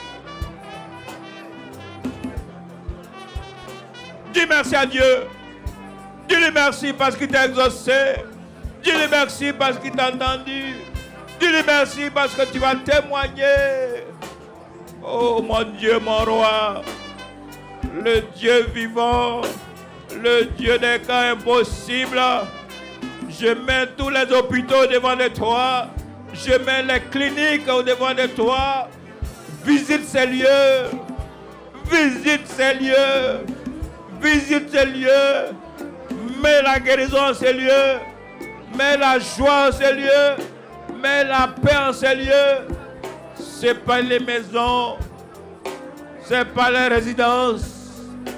Speaker 10: Dis merci à Dieu. Dis-lui merci parce qu'il t'a exaucé. Dis-lui merci parce qu'il t'a entendu. Dis-lui merci parce que tu vas témoigner. Oh mon Dieu, mon roi, le Dieu vivant, le Dieu des cas impossibles. Je mets tous les hôpitaux devant de toi. Je mets les cliniques au devant de toi. Visite ces lieux. Visite ces lieux. Visite ces lieux. Mets la guérison en ces lieux. Mets la joie en ces lieux. Mets la paix en ces lieux. C'est pas les maisons. C'est pas les résidences.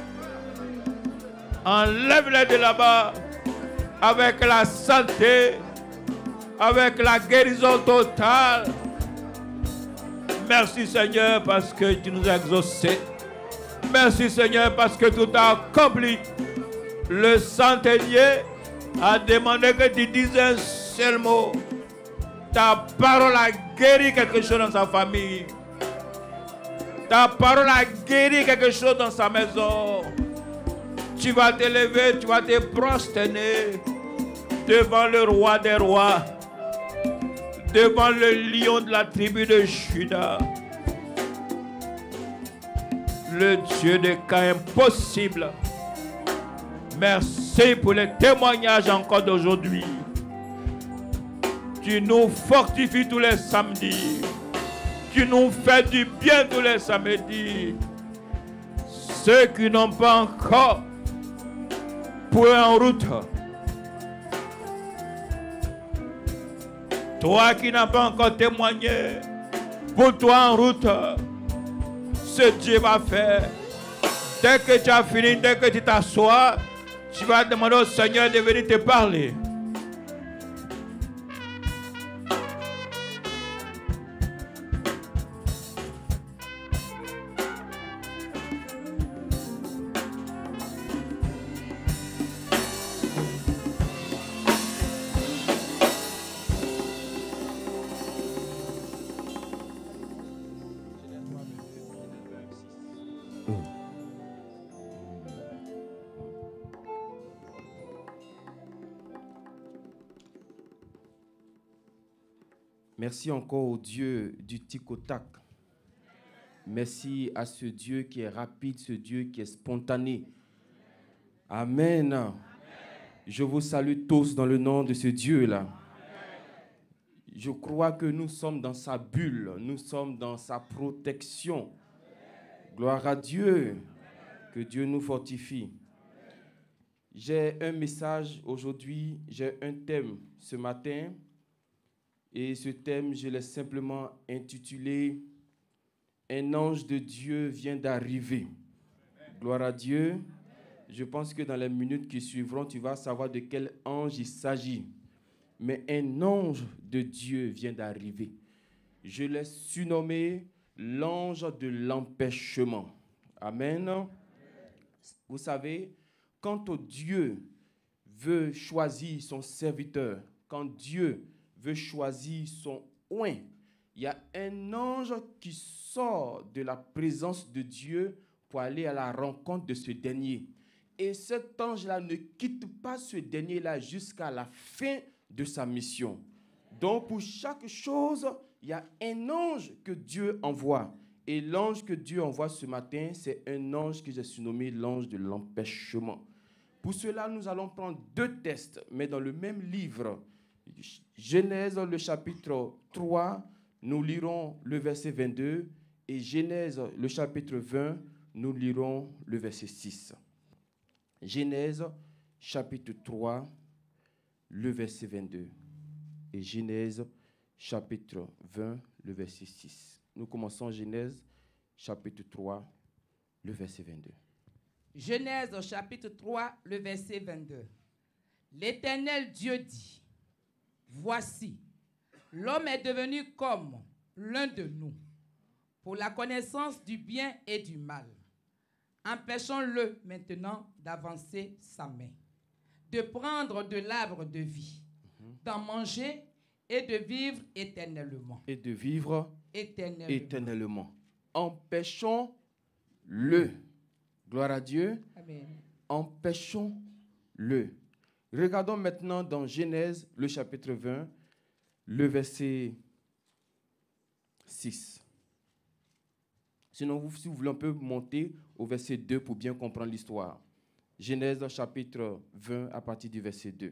Speaker 10: Enlève-les de là-bas. Avec la santé. Avec la guérison totale. Merci Seigneur parce que tu nous as exaucés. Merci Seigneur parce que tout a accompli. Le centenier a demandé que tu dises un seul mot. Ta parole a guéri quelque chose dans sa famille. Ta parole a guéri quelque chose dans sa maison. Tu vas te lever, tu vas te prosterner devant le roi des rois. Devant le lion de la tribu de Juda. Le Dieu des cas impossibles. Merci pour les témoignages encore d'aujourd'hui. Tu nous fortifies tous les samedis. Tu nous fais du bien tous les samedis. Ceux qui n'ont pas encore pour en route. Toi qui n'as pas encore témoigné, pour toi en route, ce Dieu va faire. Dès que tu as fini, dès que tu t'assois, tu vas demander au Seigneur de venir te parler.
Speaker 17: Merci encore au Dieu du tic au tac. Merci à ce Dieu qui est rapide, ce Dieu qui est spontané. Amen. Amen. Je vous salue tous dans le nom de ce Dieu-là. Je crois que nous sommes dans sa bulle, nous sommes dans sa protection. Gloire à Dieu. Que Dieu nous fortifie. J'ai un message aujourd'hui, j'ai un thème ce matin. Et ce thème, je l'ai simplement intitulé « Un ange de Dieu vient d'arriver ». Gloire à Dieu. Je pense que dans les minutes qui suivront, tu vas savoir de quel ange il s'agit. Mais un ange de Dieu vient d'arriver. Je l'ai surnommé l'ange de l'empêchement. Amen. Vous savez, quand Dieu veut choisir son serviteur, quand Dieu veut choisir son oint, il y a un ange qui sort de la présence de Dieu pour aller à la rencontre de ce dernier. Et cet ange-là ne quitte pas ce dernier-là jusqu'à la fin de sa mission. Donc, pour chaque chose, il y a un ange que Dieu envoie. Et l'ange que Dieu envoie ce matin, c'est un ange que j'ai surnommé l'ange de l'empêchement. Pour cela, nous allons prendre deux textes, mais dans le même livre. Genèse, le chapitre 3, nous lirons le verset 22. Et Genèse, le chapitre 20, nous lirons le verset 6. Genèse, chapitre 3, le verset 22. Et Genèse, chapitre 20, le verset 6. Nous commençons Genèse, chapitre 3, le verset 22.
Speaker 18: Genèse, chapitre 3, le verset 22. L'Éternel Dieu dit, voici, l'homme est devenu comme l'un de nous, pour la connaissance du bien et du mal. Empêchons-le maintenant d'avancer sa main, de prendre de l'arbre de vie, d'en manger et de vivre éternellement.
Speaker 17: Et de vivre
Speaker 18: éternellement.
Speaker 17: éternellement. Empêchons-le. Gloire à Dieu.
Speaker 18: Amen.
Speaker 17: Empêchons-le. Regardons maintenant dans Genèse, le chapitre 20, le verset 6. Sinon, si vous voulez, on peut monter au verset 2 pour bien comprendre l'histoire. Genèse, chapitre 20, à partir du verset 2.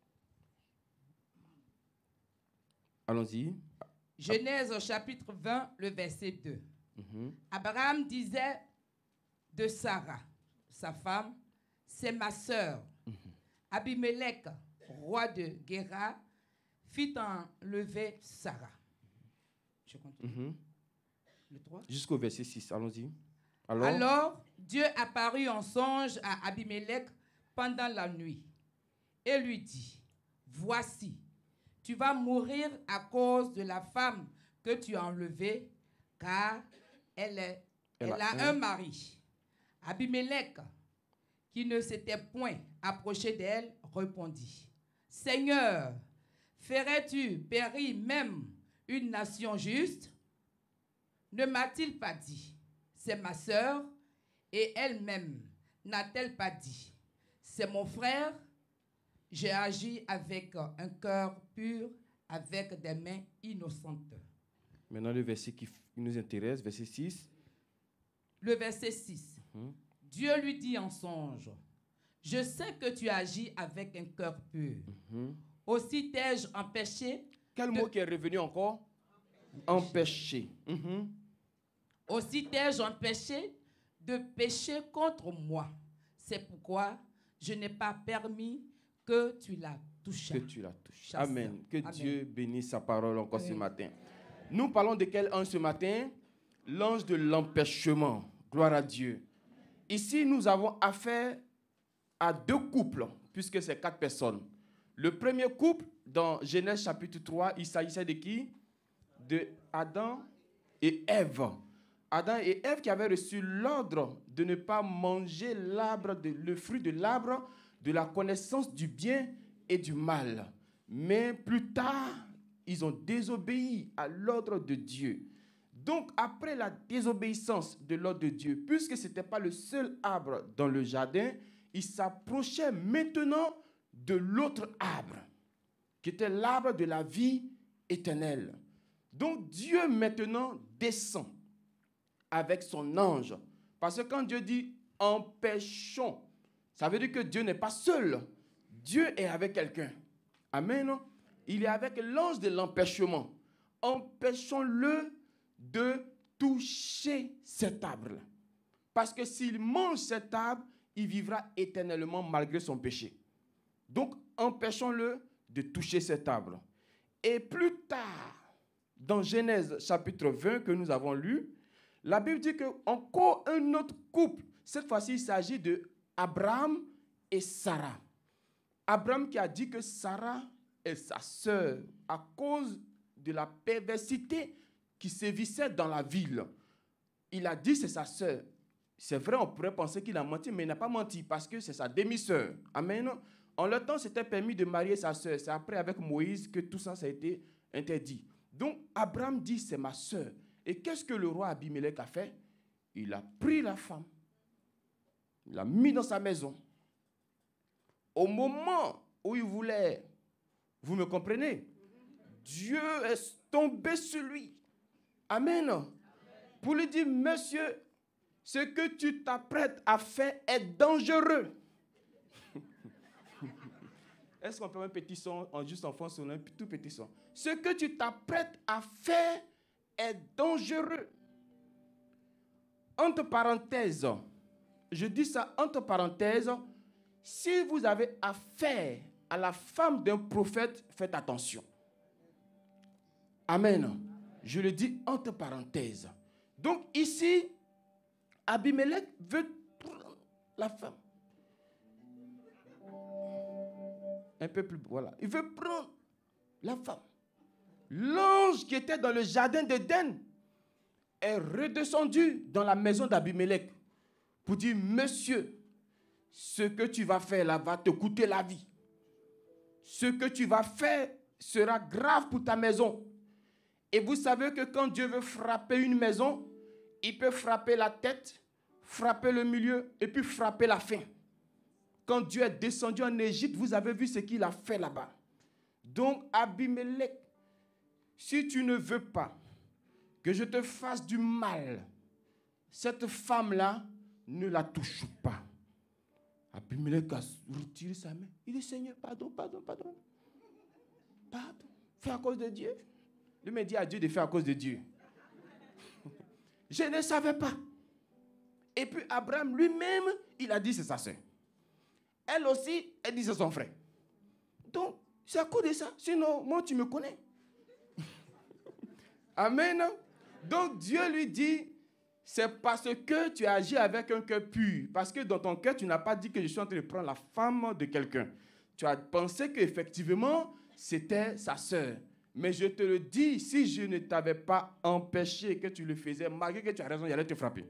Speaker 17: Allons-y.
Speaker 18: Genèse, chapitre 20, le verset 2. Abraham disait de Sarah, sa femme, c'est ma sœur. Abimelech, roi de Guéra, fit enlever Sarah. Je continue. Le 3.
Speaker 17: Jusqu'au verset 6, allons-y.
Speaker 18: Alors, Dieu apparut en songe à Abimelech pendant la nuit et lui dit, voici, tu vas mourir à cause de la femme que tu as enlevée, car elle a un mari. Abimelech, qui ne s'était point approché d'elle, répondit, Seigneur, ferais-tu périr même une nation juste? Ne m'a-t-il pas dit, c'est ma sœur, et elle-même n'a-t-elle pas dit, c'est mon frère? J'ai agi avec un cœur pur, avec des mains innocentes.
Speaker 17: Maintenant, le verset qui nous intéresse, verset 6.
Speaker 18: Le verset 6. Dieu lui dit en songe, je sais que tu agis avec un cœur pur. Aussi t'ai-je empêché.
Speaker 17: Quel mot qui est revenu encore? Empêché.
Speaker 18: Aussi t'ai-je empêché de pécher contre moi. C'est pourquoi je n'ai pas permis que tu la touches.
Speaker 17: Que tu la touches. Amen. Que Dieu bénisse sa parole encore ce matin. Nous parlons de quel ange ce matin? L'ange de l'empêchement. Gloire à Dieu. Ici, nous avons affaire à 2 couples, puisque c'est 4 personnes. Le premier couple, dans Genèse chapitre 3, il s'agissait de qui? De Adam et Ève. Adam et Ève qui avaient reçu l'ordre de ne pas manger le fruit de l'arbre de la connaissance du bien et du mal. Mais plus tard, ils ont désobéi à l'ordre de Dieu. Donc, après la désobéissance de l'ordre de Dieu, puisque ce n'était pas le seul arbre dans le jardin, ils s'approchaient maintenant de l'autre arbre, qui était l'arbre de la vie éternelle. Donc, Dieu maintenant descend avec son ange. Parce que quand Dieu dit « empêchons », ça veut dire que Dieu n'est pas seul. Dieu est avec quelqu'un. Amen. Il est avec l'ange de l'empêchement. Empêchons-le de toucher cet arbre. Parce que s'il mange cet arbre, il vivra éternellement malgré son péché. Donc, empêchons-le de toucher cet arbre. Et plus tard, dans Genèse chapitre 20 que nous avons lu, la Bible dit qu'encore un autre couple, cette fois-ci il s'agit de Abraham et Sarah. Abraham qui a dit que Sarah est sa sœur à cause de la perversité qui sévissait dans la ville. Il a dit c'est sa sœur. C'est vrai, on pourrait penser qu'il a menti, mais il n'a pas menti parce que c'est sa demi-sœur. Amen. En leur temps, c'était permis de marier sa sœur. C'est après avec Moïse que tout ça a été interdit. Donc, Abraham dit c'est ma sœur. Et qu'est-ce que le roi Abimelech a fait? Il a pris la femme. Il l'a mis dans sa maison. Au moment où il voulait, vous me comprenez? Dieu est tombé sur lui. Amen. Pour lui dire, monsieur, ce que tu t'apprêtes à faire est dangereux. Est-ce qu'on peut un petit son, juste en fond, sur un tout petit son? Ce que tu t'apprêtes à faire est dangereux. Entre parenthèses, je dis ça entre parenthèses, si vous avez affaire à la femme d'un prophète, faites attention. Amen. Je le dis entre parenthèses. Donc ici, Abimelech veut prendre la femme. Un peu plus, voilà. Il veut prendre la femme. L'ange qui était dans le jardin d'Éden est redescendu dans la maison d'Abimelech pour dire, monsieur, ce que tu vas faire là va te coûter la vie. Ce que tu vas faire sera grave pour ta maison. Et vous savez que quand Dieu veut frapper une maison, il peut frapper la tête, frapper le milieu et puis frapper la fin. Quand Dieu est descendu en Égypte, vous avez vu ce qu'il a fait là-bas. Donc, Abimelech, si tu ne veux pas que je te fasse du mal, cette femme-là, ne la touche pas. Abimelech a retiré sa main. Il dit, Seigneur, pardon. Pardon. Fais à cause de Dieu. Lui m'a dit à Dieu de faire à cause de Dieu. Je ne savais pas. Et puis Abraham lui-même, il a dit c'est sa soeur. Elle aussi, elle dit c'est son frère. Donc, c'est à cause de ça. Sinon, moi, tu me connais. Amen. Donc, Dieu lui dit, c'est parce que tu as agi avec un cœur pur. Parce que dans ton cœur, tu n'as pas dit que je suis en train de prendre la femme de quelqu'un. Tu as pensé qu'effectivement, c'était sa soeur. Mais je te le dis, si je ne t'avais pas empêché que tu le faisais, malgré que tu as raison, il allait te frapper.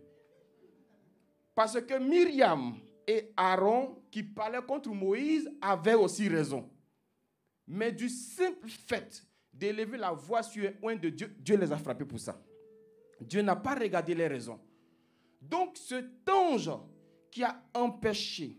Speaker 17: Parce que Myriam et Aaron, qui parlaient contre Moïse, avaient aussi raison. Mais du simple fait d'élever la voix sur un oint de Dieu, Dieu les a frappés pour ça. Dieu n'a pas regardé les raisons. Donc cet ange qui a empêché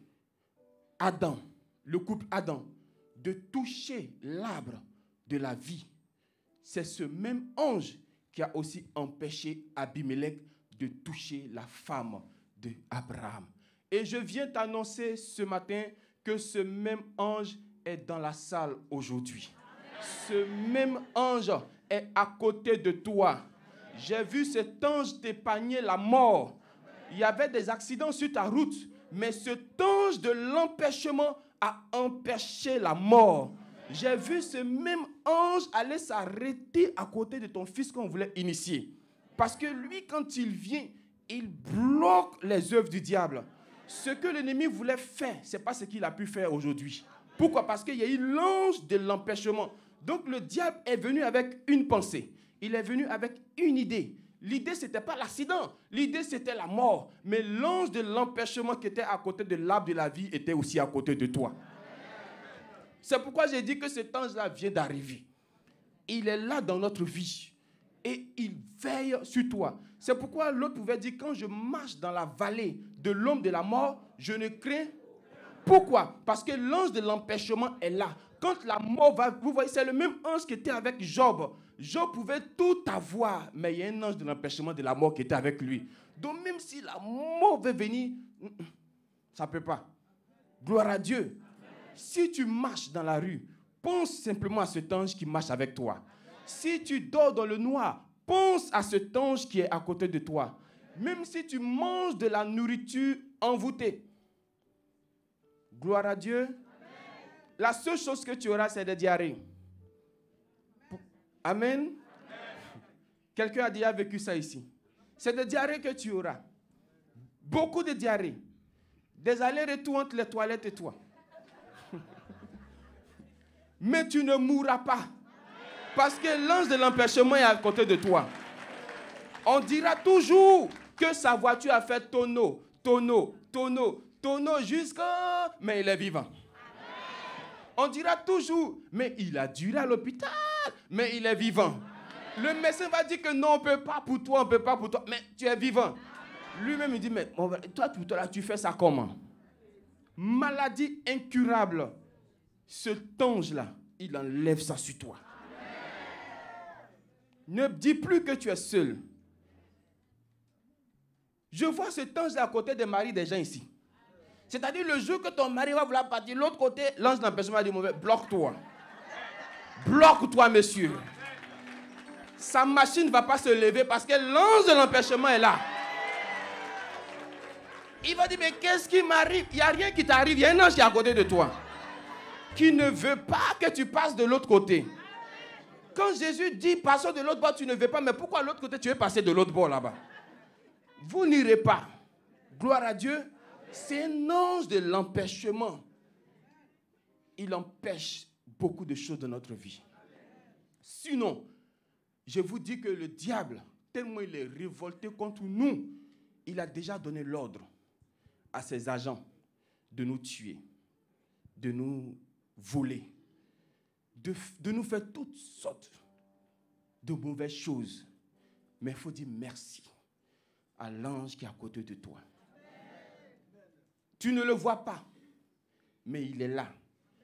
Speaker 17: Adam, le couple Adam, de toucher l'arbre de la vie, c'est ce même ange qui a aussi empêché Abimelech de toucher la femme d'Abraham. Et je viens t'annoncer ce matin que ce même ange est dans la salle aujourd'hui. Ce même ange est à côté de toi. J'ai vu cet ange t'épargner la mort. Il y avait des accidents sur ta route, mais cet ange de l'empêchement a empêché la mort. J'ai vu ce même ange aller s'arrêter à côté de ton fils qu'on voulait initier. Parce que lui, quand il vient, il bloque les œuvres du diable. Ce que l'ennemi voulait faire, ce n'est pas ce qu'il a pu faire aujourd'hui. Pourquoi? Parce qu'il y a eu l'ange de l'empêchement. Donc le diable est venu avec une pensée. Il est venu avec une idée. L'idée, ce n'était pas l'accident. L'idée, c'était la mort. Mais l'ange de l'empêchement qui était à côté de l'arbre de la vie était aussi à côté de toi. C'est pourquoi j'ai dit que cet ange-là vient d'arriver. Il est là dans notre vie. Et il veille sur toi. C'est pourquoi l'autre pouvait dire, quand je marche dans la vallée de l'ombre de la mort, je ne crains. Pourquoi? Parce que l'ange de l'empêchement est là. Quand la mort va, vous voyez, c'est le même ange qui était avec Job. Job pouvait tout avoir, mais il y a un ange de l'empêchement de la mort qui était avec lui. Donc même si la mort veut venir, ça ne peut pas. Gloire à Dieu. Si tu marches dans la rue, pense simplement à cet ange qui marche avec toi. Si tu dors dans le noir, pense à cet ange qui est à côté de toi. Même si tu manges de la nourriture envoûtée. Gloire à Dieu. La seule chose que tu auras, c'est des diarrhées. Amen. Quelqu'un a déjà vécu ça ici. C'est des diarrhées que tu auras. Beaucoup de diarrhées. Des allers-retours entre les toilettes et toi. Mais tu ne mourras pas. Parce que l'ange de l'empêchement est à côté de toi. On dira toujours que sa voiture a fait tonneau, jusqu'à... Mais il est vivant. On dira toujours, mais il a duré à l'hôpital, mais il est vivant. Le médecin va dire que non, on ne peut pas pour toi, on ne peut pas pour toi, mais tu es vivant. Lui-même, il dit, mais toi, là, tu fais ça comment? Maladie incurable. Cet ange-là, il enlève ça sur toi. Ne dis plus que tu es seul. Je vois cet ange à côté des maris des gens ici. C'est-à-dire le jour que ton mari va vouloir partir, l'autre côté, l'ange d'empêchement dit mauvais, bloque-toi. Bloque-toi, monsieur. Sa machine ne va pas se lever parce que l'ange de l'empêchement est là. Il va dire, mais qu'est-ce qui m'arrive? Il n'y a rien qui t'arrive, il y a un ange qui est à côté de toi. Qui ne veut pas que tu passes de l'autre côté. Quand Jésus dit, passons de l'autre bord, tu ne veux pas, mais pourquoi de l'autre côté, tu veux passer de l'autre bord là-bas? Vous n'irez pas. Gloire à Dieu. C'est un ange de l'empêchement. Il empêche beaucoup de choses dans notre vie. Sinon, je vous dis que le diable, tellement il est révolté contre nous, il a déjà donné l'ordre à ses agents de nous tuer, de nous voler,
Speaker 10: de nous faire toutes sortes de mauvaises choses. Mais il faut dire merci à l'ange qui est à côté de toi. Tu ne le vois pas, mais il est là.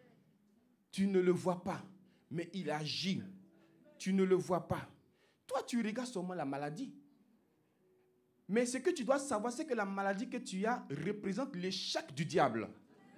Speaker 10: Tu ne le vois pas, mais il agit. Tu ne le vois pas. Toi, tu regardes seulement la maladie. Mais ce que tu dois savoir, c'est que la maladie que tu as représente l'échec du diable.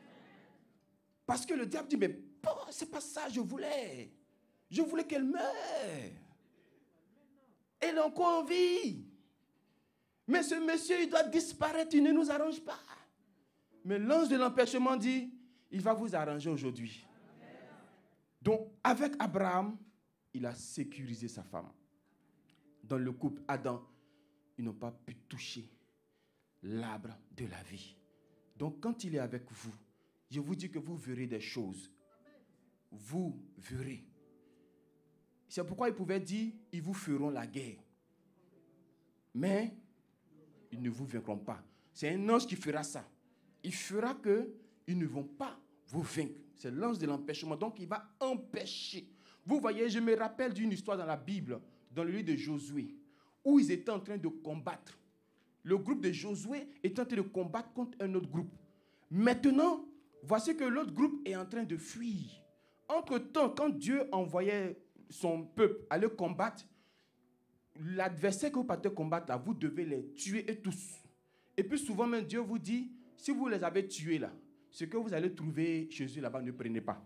Speaker 10: Parce que le diable dit, mais c'est pas ça que je voulais. Je voulais qu'elle meure. Elle est encore en vie. Mais ce monsieur, il doit disparaître, il ne nous arrange pas. Mais l'ange de l'empêchement dit, il va vous arranger aujourd'hui. Donc, avec Abraham, il a sécurisé sa femme. Dans le couple Adam, ils n'ont pas pu toucher l'arbre de la vie. Donc, quand il est avec vous, je vous dis que vous verrez des choses. Vous verrez. C'est pourquoi il pouvait dire, ils vous feront la guerre. Mais, ils ne vous vaincront pas. C'est un ange qui fera ça. Il fera qu'ils ne vont pas vous vaincre. C'est l'ange de l'empêchement. Donc, il va empêcher. Vous voyez, je me rappelle d'une histoire dans la Bible, dans le livre de Josué, où ils étaient en train de combattre. Le groupe de Josué est en train de combattre contre un autre groupe. Maintenant, voici que l'autre groupe est en train de fuir. Entre-temps, quand Dieu envoyait son peuple aller combattre, l'adversaire que vous partez combattre, là, vous devez les tuer et tous. Et puis souvent, même Dieu vous dit, si vous les avez tués là, ce que vous allez trouver chez eux là-bas, ne prenez pas.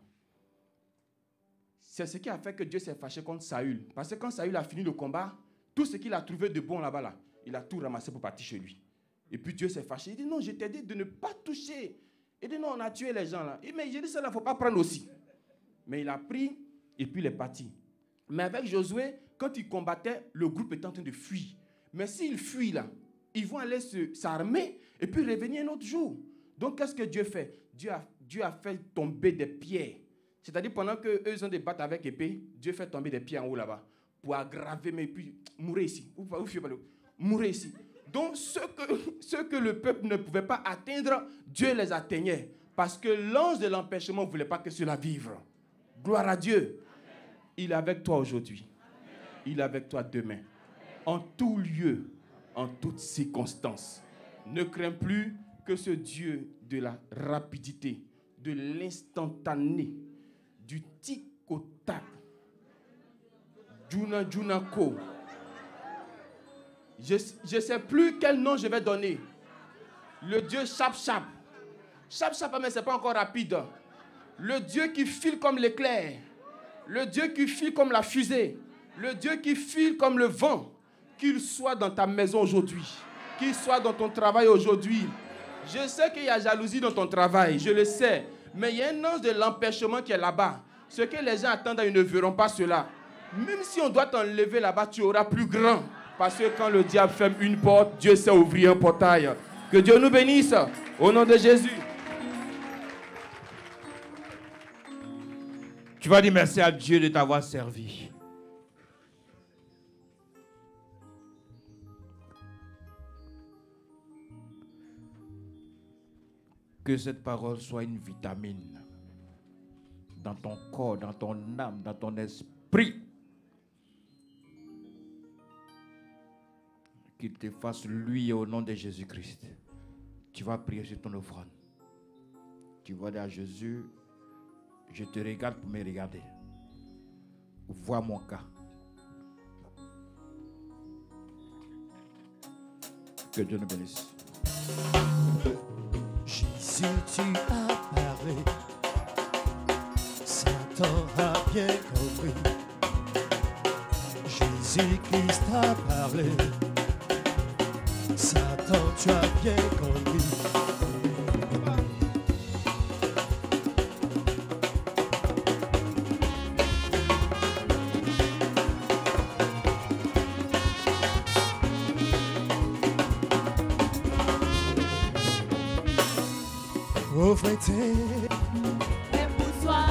Speaker 10: C'est ce qui a fait que Dieu s'est fâché contre Saül. Parce que quand Saül a fini le combat, tout ce qu'il a trouvé de bon là-bas, là, il a tout ramassé pour partir chez lui. Et puis Dieu s'est fâché. Il dit, non, je t'ai dit de ne pas toucher. Il dit, non, on a tué les gens là. Mais j'ai dit, ça, il ne faut pas prendre aussi. Mais il a pris et puis il est parti. Mais avec Josué, quand il combattait, le groupe était en train de fuir. Mais s'ils fuient là, ils vont aller s'armer et puis revenir un autre jour. Donc, qu'est-ce que Dieu fait? Dieu a fait tomber des pierres. C'est-à-dire, pendant qu'eux ont des battes avec épée, Dieu fait tomber des pierres en haut là-bas pour aggraver, mais puis mourir ici. Mourir ici. Donc, ce que le peuple ne pouvait pas atteindre, Dieu les atteignait. Parce que l'ange de l'empêchement ne voulait pas que cela vive. Gloire à Dieu. Il est avec toi aujourd'hui. Il est avec toi demain. En tout lieu, en toutes circonstances. Ne crains plus que ce Dieu de la rapidité, de l'instantané, du tic-au-tac, Junako. Je ne sais plus quel nom je vais donner. Le Dieu Chap-Chap. Chap-Chap, mais ce n'est pas encore rapide. Le Dieu qui file comme l'éclair. Le Dieu qui file comme la fusée. Le Dieu qui file comme le vent. Qu'il soit dans ta maison aujourd'hui. Qu'il soit dans ton travail aujourd'hui. Je sais qu'il y a jalousie dans ton travail. Je le sais. Mais il y a un ange de l'empêchement qui est là-bas. Ce que les gens attendent, ils ne verront pas cela. Même si on doit t'enlever là-bas, tu auras plus grand. Parce que quand le diable ferme une porte, Dieu sait ouvrir un portail. Que Dieu nous bénisse. Au nom de Jésus.
Speaker 9: Tu vas dire merci à Dieu de t'avoir servi. Que cette parole soit une vitamine dans ton corps, dans ton âme, dans ton esprit. Qu'il te fasse lui au nom de Jésus-Christ. Tu vas prier sur ton offrande. Tu vas dire à Jésus, je te regarde pour me regarder. Vois mon cas. Que Dieu nous bénisse.
Speaker 19: Jésus, tu as parlé. Satan a bien compris. Jésus-Christ a parlé. Satan, tu as bien compris. Pauvreté,
Speaker 20: et pour soi,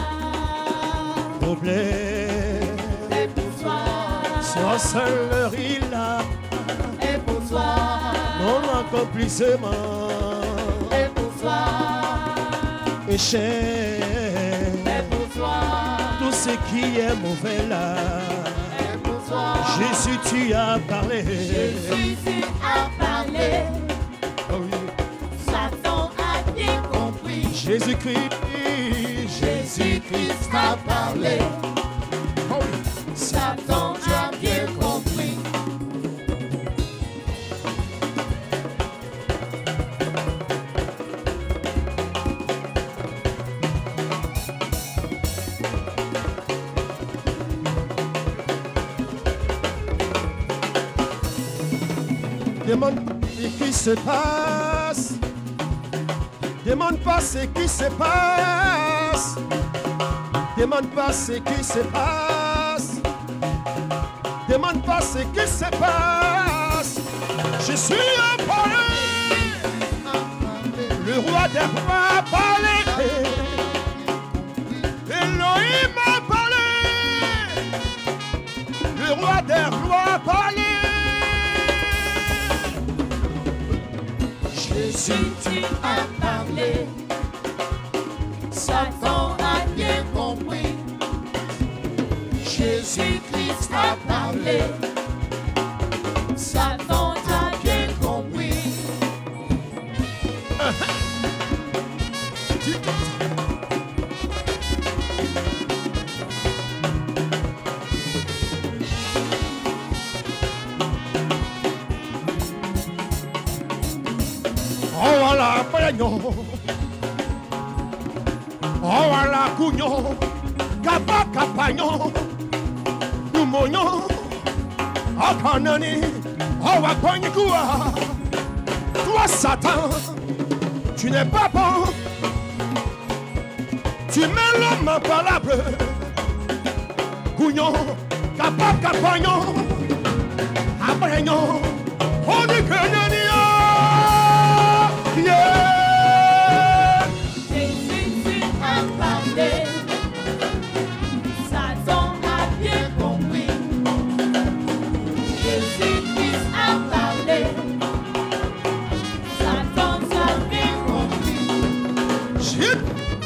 Speaker 19: problème,
Speaker 20: et pour soi,
Speaker 19: sois seul, il a,
Speaker 20: et pour soi,
Speaker 19: mon accomplissement,
Speaker 20: et pour soi,
Speaker 19: échec,
Speaker 20: et pour soi,
Speaker 19: tout ce qui est mauvais là. Jésus, tu as parlé.
Speaker 20: Jésus, tu as parlé.
Speaker 19: Oh oui.
Speaker 20: Satan a bien compris.
Speaker 19: Jésus-Christ,
Speaker 20: Jésus-Christ a parlé.
Speaker 19: Oh oui.
Speaker 20: Satan a bien compris.
Speaker 19: Demande ce qui se passe. Demande pas ce qui se passe. Demande pas ce qui se passe. Demande pas ce qui se passe. Je suis un parler. Le roi des rois a parlé. Elohim a parlé. Le roi des rois a parlé.
Speaker 20: Jésus, tu as parlé. Satan a bien compris. Jésus-Christ a parlé. Satan a bien compris.
Speaker 19: Oh voilà, pagnon. Oh voilà, cugnon. Capa capagnon. Nous mognon. Oh canani. Oh wakonikoua. Toi Satan, tu n'es pas bon. Tu mets l'homme en palabre. Cugnon. Capa capagnon. Apagnon. Oh ni canani. Yeah.
Speaker 20: Jésus, tu as parlé. Satan a bien compris. Jésus-Christ a parlé. Satan a bien compris.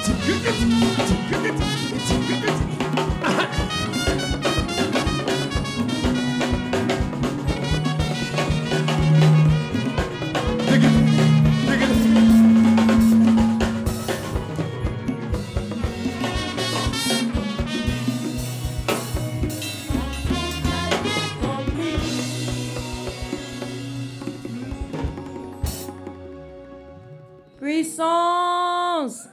Speaker 21: Puissance.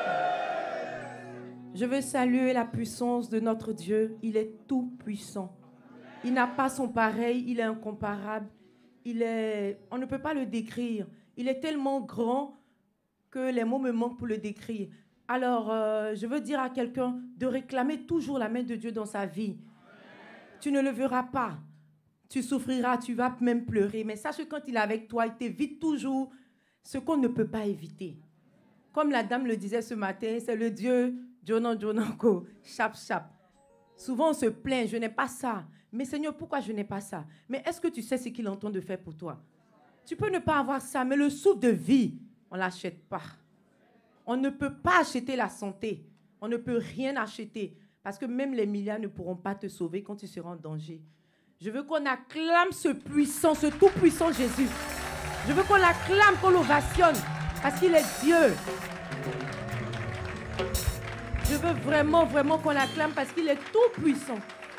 Speaker 21: Je veux saluer la puissance de notre Dieu. Il est tout puissant. Il n'a pas son pareil. Il est incomparable. On ne peut pas le décrire. Il est tellement grand que les mots me manquent pour le décrire. Alors, je veux dire à quelqu'un de réclamer toujours la main de Dieu dans sa vie. Tu ne le verras pas. Tu souffriras, tu vas même pleurer. Mais sache que quand il est avec toi, il t'évite toujours ce qu'on ne peut pas éviter. Comme la dame le disait ce matin, c'est le Dieu Jonanko, chap chap. Souvent on se plaint, je n'ai pas ça. Mais Seigneur, pourquoi je n'ai pas ça? Mais est-ce que tu sais ce qu'il est en train de faire pour toi? Tu peux ne pas avoir ça, mais le souffle de vie, on ne l'achète pas. On ne peut pas acheter la santé. On ne peut rien acheter. Parce que même les milliards ne pourront pas te sauver quand tu seras en danger. Je veux qu'on acclame ce puissant, ce tout-puissant Jésus. Je veux qu'on l'acclame, qu'on l'ovationne, parce qu'il est Dieu. Je veux vraiment, vraiment qu'on l'acclame, parce qu'il est tout puissant.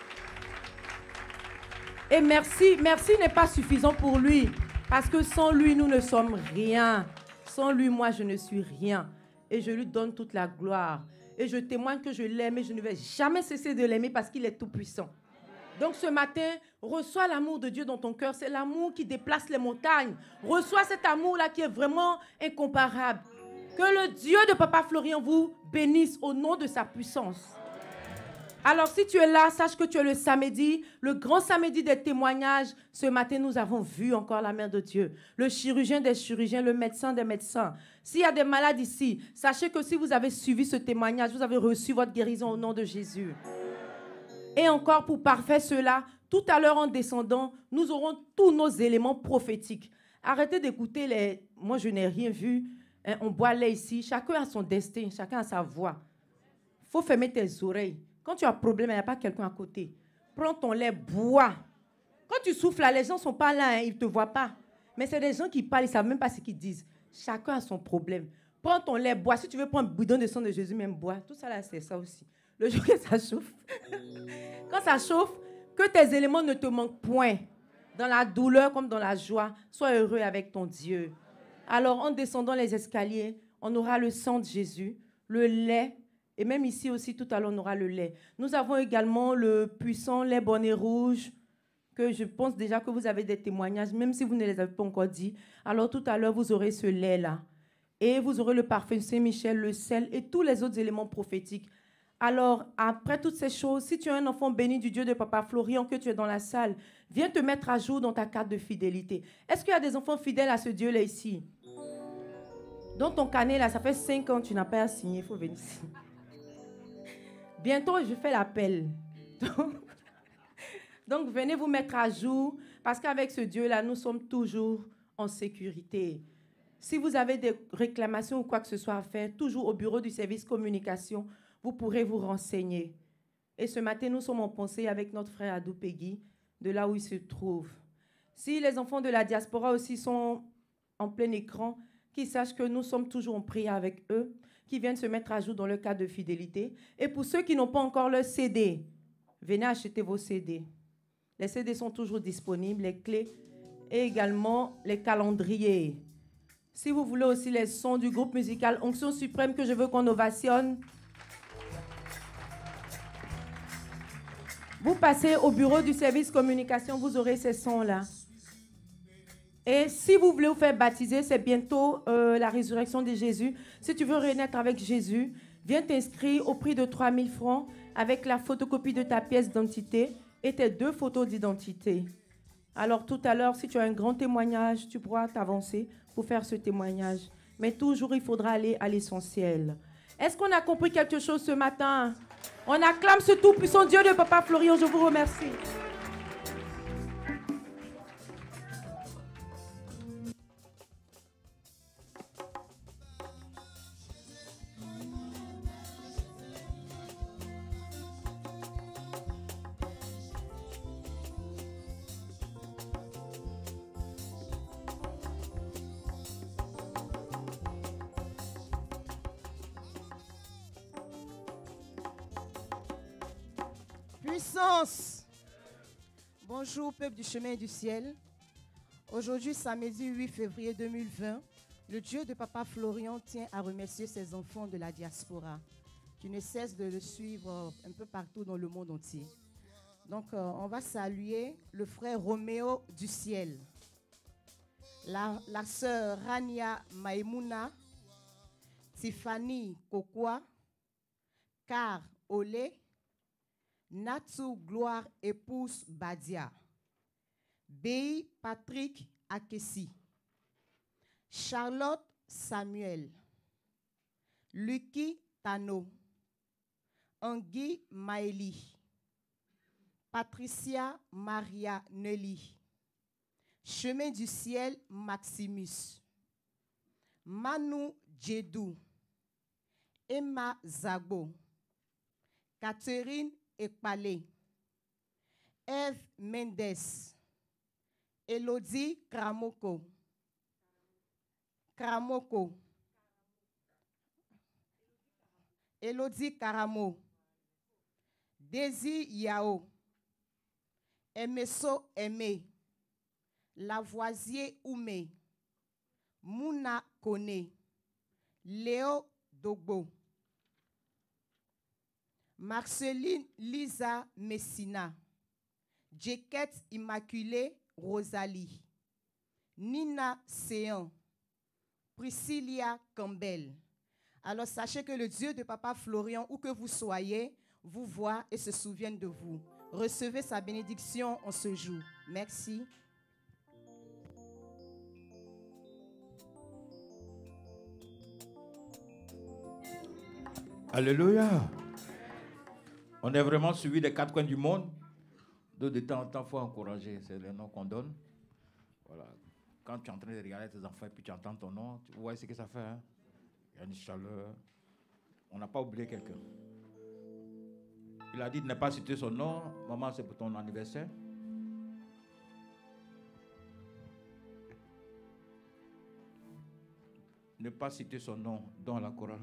Speaker 21: Et merci n'est pas suffisant pour lui, parce que sans lui, nous ne sommes rien. Sans lui, moi, je ne suis rien. Et je lui donne toute la gloire. Et je témoigne que je l'aime et je ne vais jamais cesser de l'aimer, parce qu'il est tout puissant. Donc ce matin, reçois l'amour de Dieu dans ton cœur. C'est l'amour qui déplace les montagnes. Reçois cet amour-là qui est vraiment incomparable. Que le Dieu de Papa Florian vous bénisse au nom de sa puissance. Alors si tu es là, sache que tu es le samedi, le grand samedi des témoignages. Ce matin, nous avons vu encore la main de Dieu. Le chirurgien des chirurgiens, le médecin des médecins. S'il y a des malades ici, sachez que si vous avez suivi ce témoignage, vous avez reçu votre guérison au nom de Jésus. Et encore pour parfaire cela, tout à l'heure en descendant, nous aurons tous nos éléments prophétiques. Arrêtez d'écouter les... Moi, je n'ai rien vu. Hein, on boit lait ici. Chacun a son destin, chacun a sa voix. Il faut fermer tes oreilles. Quand tu as un problème, il n'y a pas quelqu'un à côté. Prends ton lait, bois. Quand tu souffles, là, les gens ne sont pas là, hein, ils ne te voient pas. Mais c'est des gens qui parlent, ils ne savent même pas ce qu'ils disent. Chacun a son problème. Prends ton lait, bois. Si tu veux prendre un bidon de sang de Jésus, même bois. Tout ça, là, c'est ça aussi. Le jour que ça chauffe, quand ça chauffe, que tes éléments ne te manquent point. Dans la douleur comme dans la joie, sois heureux avec ton Dieu. Alors, en descendant les escaliers, on aura le sang de Jésus, le lait, et même ici aussi, tout à l'heure, on aura le lait. Nous avons également le puissant lait bonnet rouge, que je pense déjà que vous avez des témoignages, même si vous ne les avez pas encore dit. Alors, tout à l'heure, vous aurez ce lait-là. Et vous aurez le parfum Saint-Michel, le sel et tous les autres éléments prophétiques. Alors, après toutes ces choses, si tu es un enfant béni du Dieu de Papa Florian, que tu es dans la salle, viens te mettre à jour dans ta carte de fidélité. Est-ce qu'il y a des enfants fidèles à ce Dieu-là ici? Dans ton carnet, là, ça fait 5 ans que tu n'as pas signé, il faut venir ici. Bientôt, je fais l'appel. Donc, venez vous mettre à jour, parce qu'avec ce Dieu-là, nous sommes toujours en sécurité. Si vous avez des réclamations ou quoi que ce soit à faire, toujours au bureau du service communication, vous pourrez vous renseigner. Et ce matin, nous sommes en pensée avec notre frère Adou Peggy, de là où il se trouve. Si les enfants de la diaspora aussi sont en plein écran, qu'ils sachent que nous sommes toujours en prière avec eux, qui viennent se mettre à jour dans le cadre de fidélité. Et pour ceux qui n'ont pas encore leur CD, venez acheter vos CD. Les CD sont toujours disponibles, les clés et également les calendriers. Si vous voulez aussi les sons du groupe musical Onction Suprême que je veux qu'on ovationne, vous passez au bureau du service communication, vous aurez ces sons-là. Et si vous voulez vous faire baptiser, c'est bientôt la résurrection de Jésus. Si tu veux renaître avec Jésus, viens t'inscrire au prix de 3 000 francs avec la photocopie de ta pièce d'identité et tes 2 photos d'identité. Alors tout à l'heure, si tu as un grand témoignage, tu pourras t'avancer pour faire ce témoignage. Mais toujours, il faudra aller à l'essentiel. Est-ce qu'on a compris quelque chose ce matin? On acclame ce tout-puissant Dieu de Papa Florian. Je vous remercie.
Speaker 1: Puissance. Bonjour, peuple du chemin du ciel. Aujourd'hui, samedi 8 février 2020, le Dieu de Papa Florian tient à remercier ses enfants de la diaspora qui ne cessent de le suivre un peu partout dans le monde entier. Donc, on va saluer le frère Roméo du ciel, la sœur Rania Maïmouna, Tiffany Kokwa, Car Olé, Natsu Gloire épouse Badia, Bei Patrick Akessi, Charlotte Samuel, Lucky Tano, Angui Maëli, Patricia Maria Nelly, Chemin du ciel Maximus, Manu Djedou, Emma Zagbo, Catherine Ekpale, Eve Mendes, Elodie Kramoko, Elodie Karamo, Daisy Yao, Emeso Aimé, Lavoisier Oumé, Mouna Kone, Léo Dogbo, Marceline Lisa Messina, Jekette Immaculée Rosalie, Nina Séan, Priscilla Campbell. Alors sachez que le Dieu de Papa Florian, où que vous soyez, vous voit et se souvienne de vous. Recevez sa bénédiction en ce jour. Merci.
Speaker 10: Alléluia. On est vraiment suivi des 4 coins du monde. De temps en temps, il faut encourager. C'est le nom qu'on donne. Voilà. Quand tu es en train de regarder tes enfants et puis tu entends ton nom, tu vois ce que ça fait. Hein? Il y a une chaleur. On n'a pas oublié quelqu'un. Il a dit de ne pas citer son nom. Maman, c'est pour ton anniversaire. Ne pas citer son nom dans la chorale.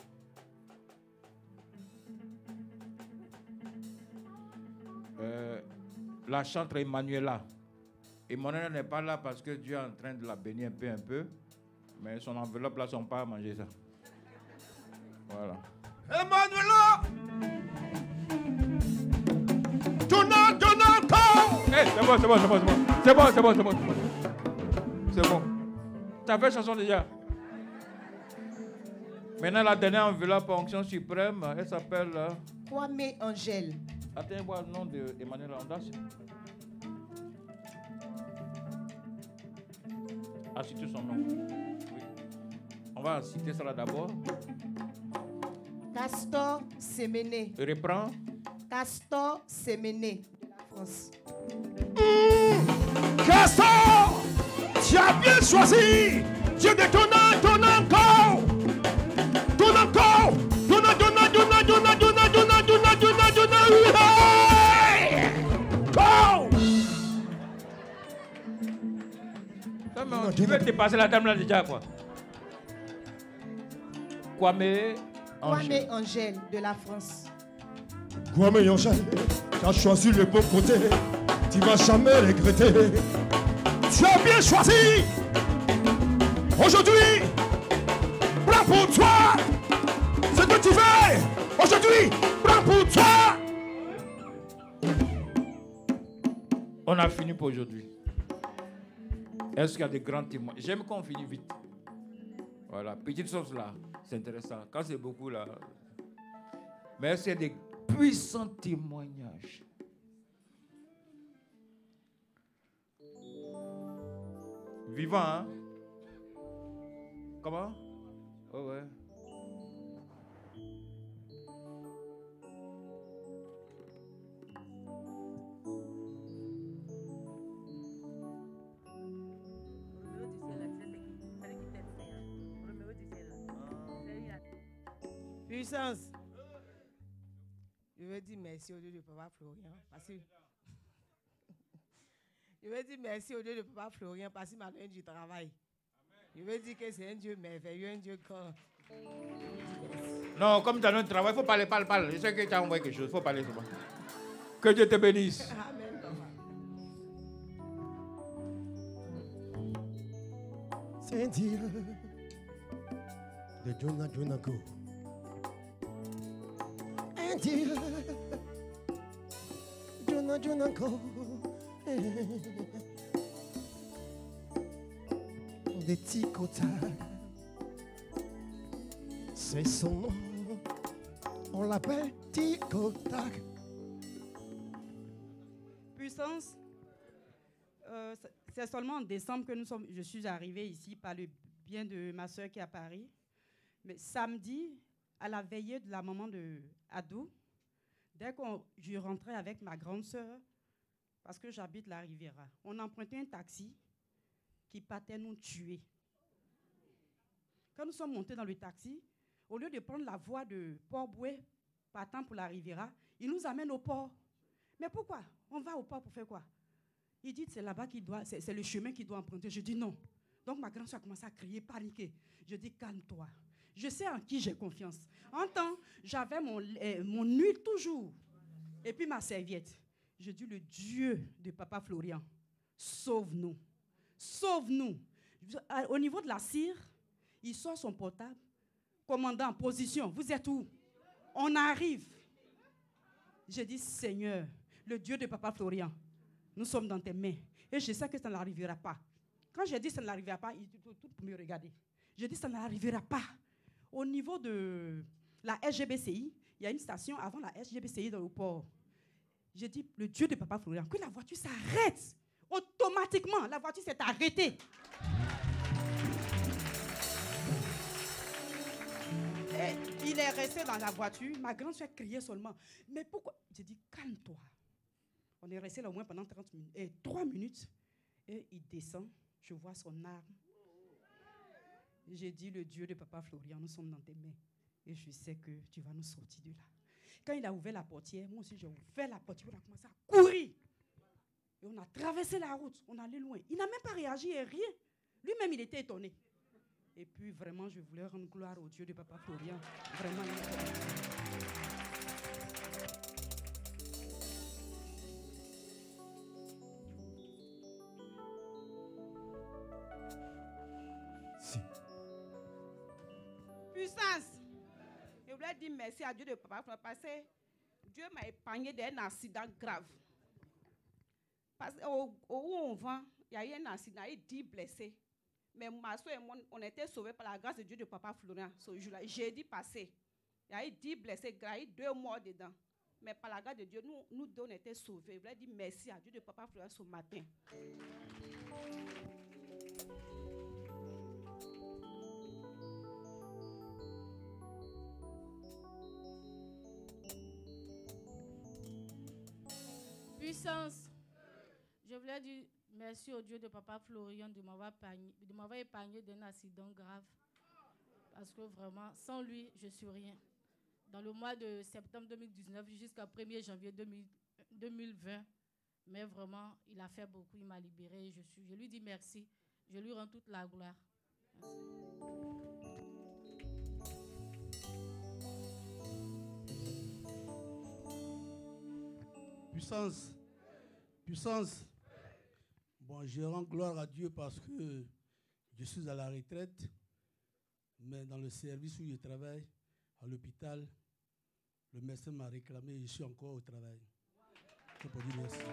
Speaker 10: La chantre Emmanuela. Emmanuela n'est pas là parce que Dieu est en train de la bénir un peu. Mais son enveloppe là, son père a mangé ça. Voilà.
Speaker 19: Emmanuela! Donna,
Speaker 10: hey, c'est bon. C'est bon. Tu as fait chanson déjà. Maintenant, la dernière enveloppe Onction Suprême, elle s'appelle...
Speaker 1: Kwame Angèle.
Speaker 10: Attendez, voir le nom d'Emmanuel Andas. Ah, citer son nom. Oui. On va citer ça là d'abord.
Speaker 1: Castor Séméné.
Speaker 10: Reprends.
Speaker 1: Castor Séméné, de la France.
Speaker 19: Castor, tu as bien choisi. Dieu de ton encore.
Speaker 10: Tu veux dépasser la dame là déjà quoi? Kwame
Speaker 1: Angèle de la France.
Speaker 19: Kwame Angèle, tu as choisi le bon côté. Tu ne vas jamais regretter. Tu as bien choisi. Aujourd'hui, prends pour toi ce que tu veux. Aujourd'hui, prends pour toi.
Speaker 10: On a fini pour aujourd'hui. Est-ce qu'il y a des grands témoins? J'aime qu'on finisse vite. Voilà, petite chose là, c'est intéressant. Quand c'est beaucoup là. Mais est-ce qu'il y a des puissants témoignages? Vivant, hein? Comment? Oh ouais.
Speaker 1: Puissance. Je veux dire merci au Dieu de Papa Florian. Parce que je veux dire merci au Dieu de Papa Florian parce qu'il m'a donné du travail. Je veux dire que c'est un Dieu merveilleux, un Dieu grand.
Speaker 10: Non, comme tu as donné du travail, il faut parler. Je sais que tu as envoyé quelque chose, il faut parler souvent. Que Dieu te bénisse.
Speaker 1: Amen, Papa.
Speaker 19: C'est Dieu de Jonah Go. Un Dieu Jonah Go. Des Tikota, c'est son nom. On l'appelle Tikota.
Speaker 4: Puissance. C'est seulement en décembre que je suis arrivée ici par le bien de ma soeur qui est à Paris. Mais samedi, à la veillée de la maman de Adou, dès que je rentrais avec ma grande soeur, parce que j'habite la Riviera, on empruntait un taxi qui partait nous tuer. Quand nous sommes montés dans le taxi, au lieu de prendre la voie de Port-Boué, partant pour la Riviera, il nous amène au port. Mais pourquoi? On va au port pour faire quoi? Il dit, c'est là-bas c'est le chemin qu'il doit emprunter. Je dis non. Donc ma grande soeur a commencé à crier, paniquer. Je dis, calme-toi. Je sais en qui j'ai confiance. En temps, j'avais mon huile toujours. Et puis ma serviette. Je dis, le Dieu de Papa Florian, sauve-nous. Sauve-nous. Au niveau de la cire, il sort son portable. Commandant, position, vous êtes où? On arrive. J'ai dit, Seigneur, le Dieu de Papa Florian, nous sommes dans tes mains. Et je sais que ça n'arrivera pas. Quand j'ai dit ça n'arrivera pas, il tout pour me regarder. J'ai dit ça n'arrivera pas. Au niveau de la SGBCI, il y a une station avant la SGBCI dans le port. J'ai dit, le Dieu de Papa Florian, que la voiture s'arrête. Automatiquement, la voiture s'est arrêtée. Et il est resté dans la voiture. Ma grande soeur criait seulement. Mais pourquoi? J'ai dit, calme-toi. On est resté là au moins pendant 3 minutes. Et il descend. Je vois son arme. J'ai dit, le Dieu de Papa Florian, nous sommes dans tes mains. Et je sais que tu vas nous sortir de là. quand il a ouvert la portière, moi aussi j'ai ouvert la portière, on a commencé à courir. Et on a traversé la route, on allait loin. Il n'a même pas réagi et rien. Lui-même, il était étonné. Et puis vraiment, je voulais rendre gloire au Dieu de Papa Florian. Vraiment. Puissance. Je voulais dire merci à Dieu de Papa Florian parce que Dieu m'a épargné d'un accident grave. Parce qu'au où on va, il y a eu un accident, il y a eu 10 blessés. Mais ma soeur et moi, on était sauvés par la grâce de Dieu de Papa Florian. Ce jour-là, jeudi passé, il y a eu 10 blessés, il y a eu 2 morts dedans. Mais par la grâce de Dieu, nous deux, on était sauvés. Je voulais dire merci à Dieu de Papa Florian ce matin.
Speaker 6: Puissance. Je voulais dire merci au Dieu de Papa Florian de m'avoir épargné d'un accident grave. Parce que vraiment, sans lui, je ne suis rien. Dans le mois de septembre 2019 jusqu'au 1er janvier 2020, mais vraiment, il a fait beaucoup, il m'a libéré. Je lui dis merci. Je lui rends toute la gloire.
Speaker 22: Puissance. Puissance. Bon, je rends gloire à Dieu parce que je suis à la retraite, mais dans le service où je travaille, à l'hôpital, le médecin m'a réclamé et je suis encore au travail. Je peux dire merci.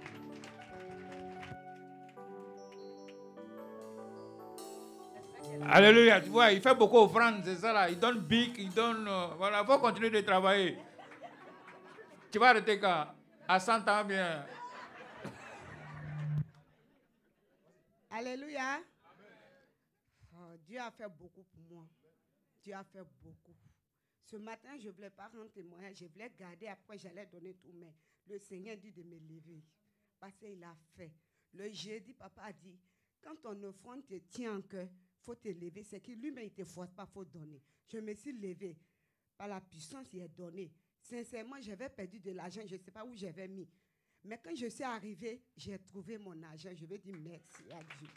Speaker 10: Alléluia, tu vois, il fait beaucoup d'offrandes, c'est ça là. Il donne big, il donne... voilà, il faut continuer de travailler. Tu vas arrêter quand? À 100 ans bien.
Speaker 4: Alléluia. Oh, Dieu a fait beaucoup pour moi. Dieu a fait beaucoup. Ce matin, je ne voulais pas rendre témoignage. Je voulais garder, après j'allais donner tout. Mais le Seigneur dit de me lever. Parce qu'il a fait. Le jeudi, papa a dit, quand ton offrande te tient en cœur, il faut te lever. C'est que lui-même, il ne te force pas, il faut donner. Je me suis levée. Par la puissance, il est donné. Sincèrement, j'avais perdu de l'argent. Je ne sais pas où j'avais mis. Mais quand je suis arrivée, j'ai trouvé mon argent. Je vais dire merci à Dieu.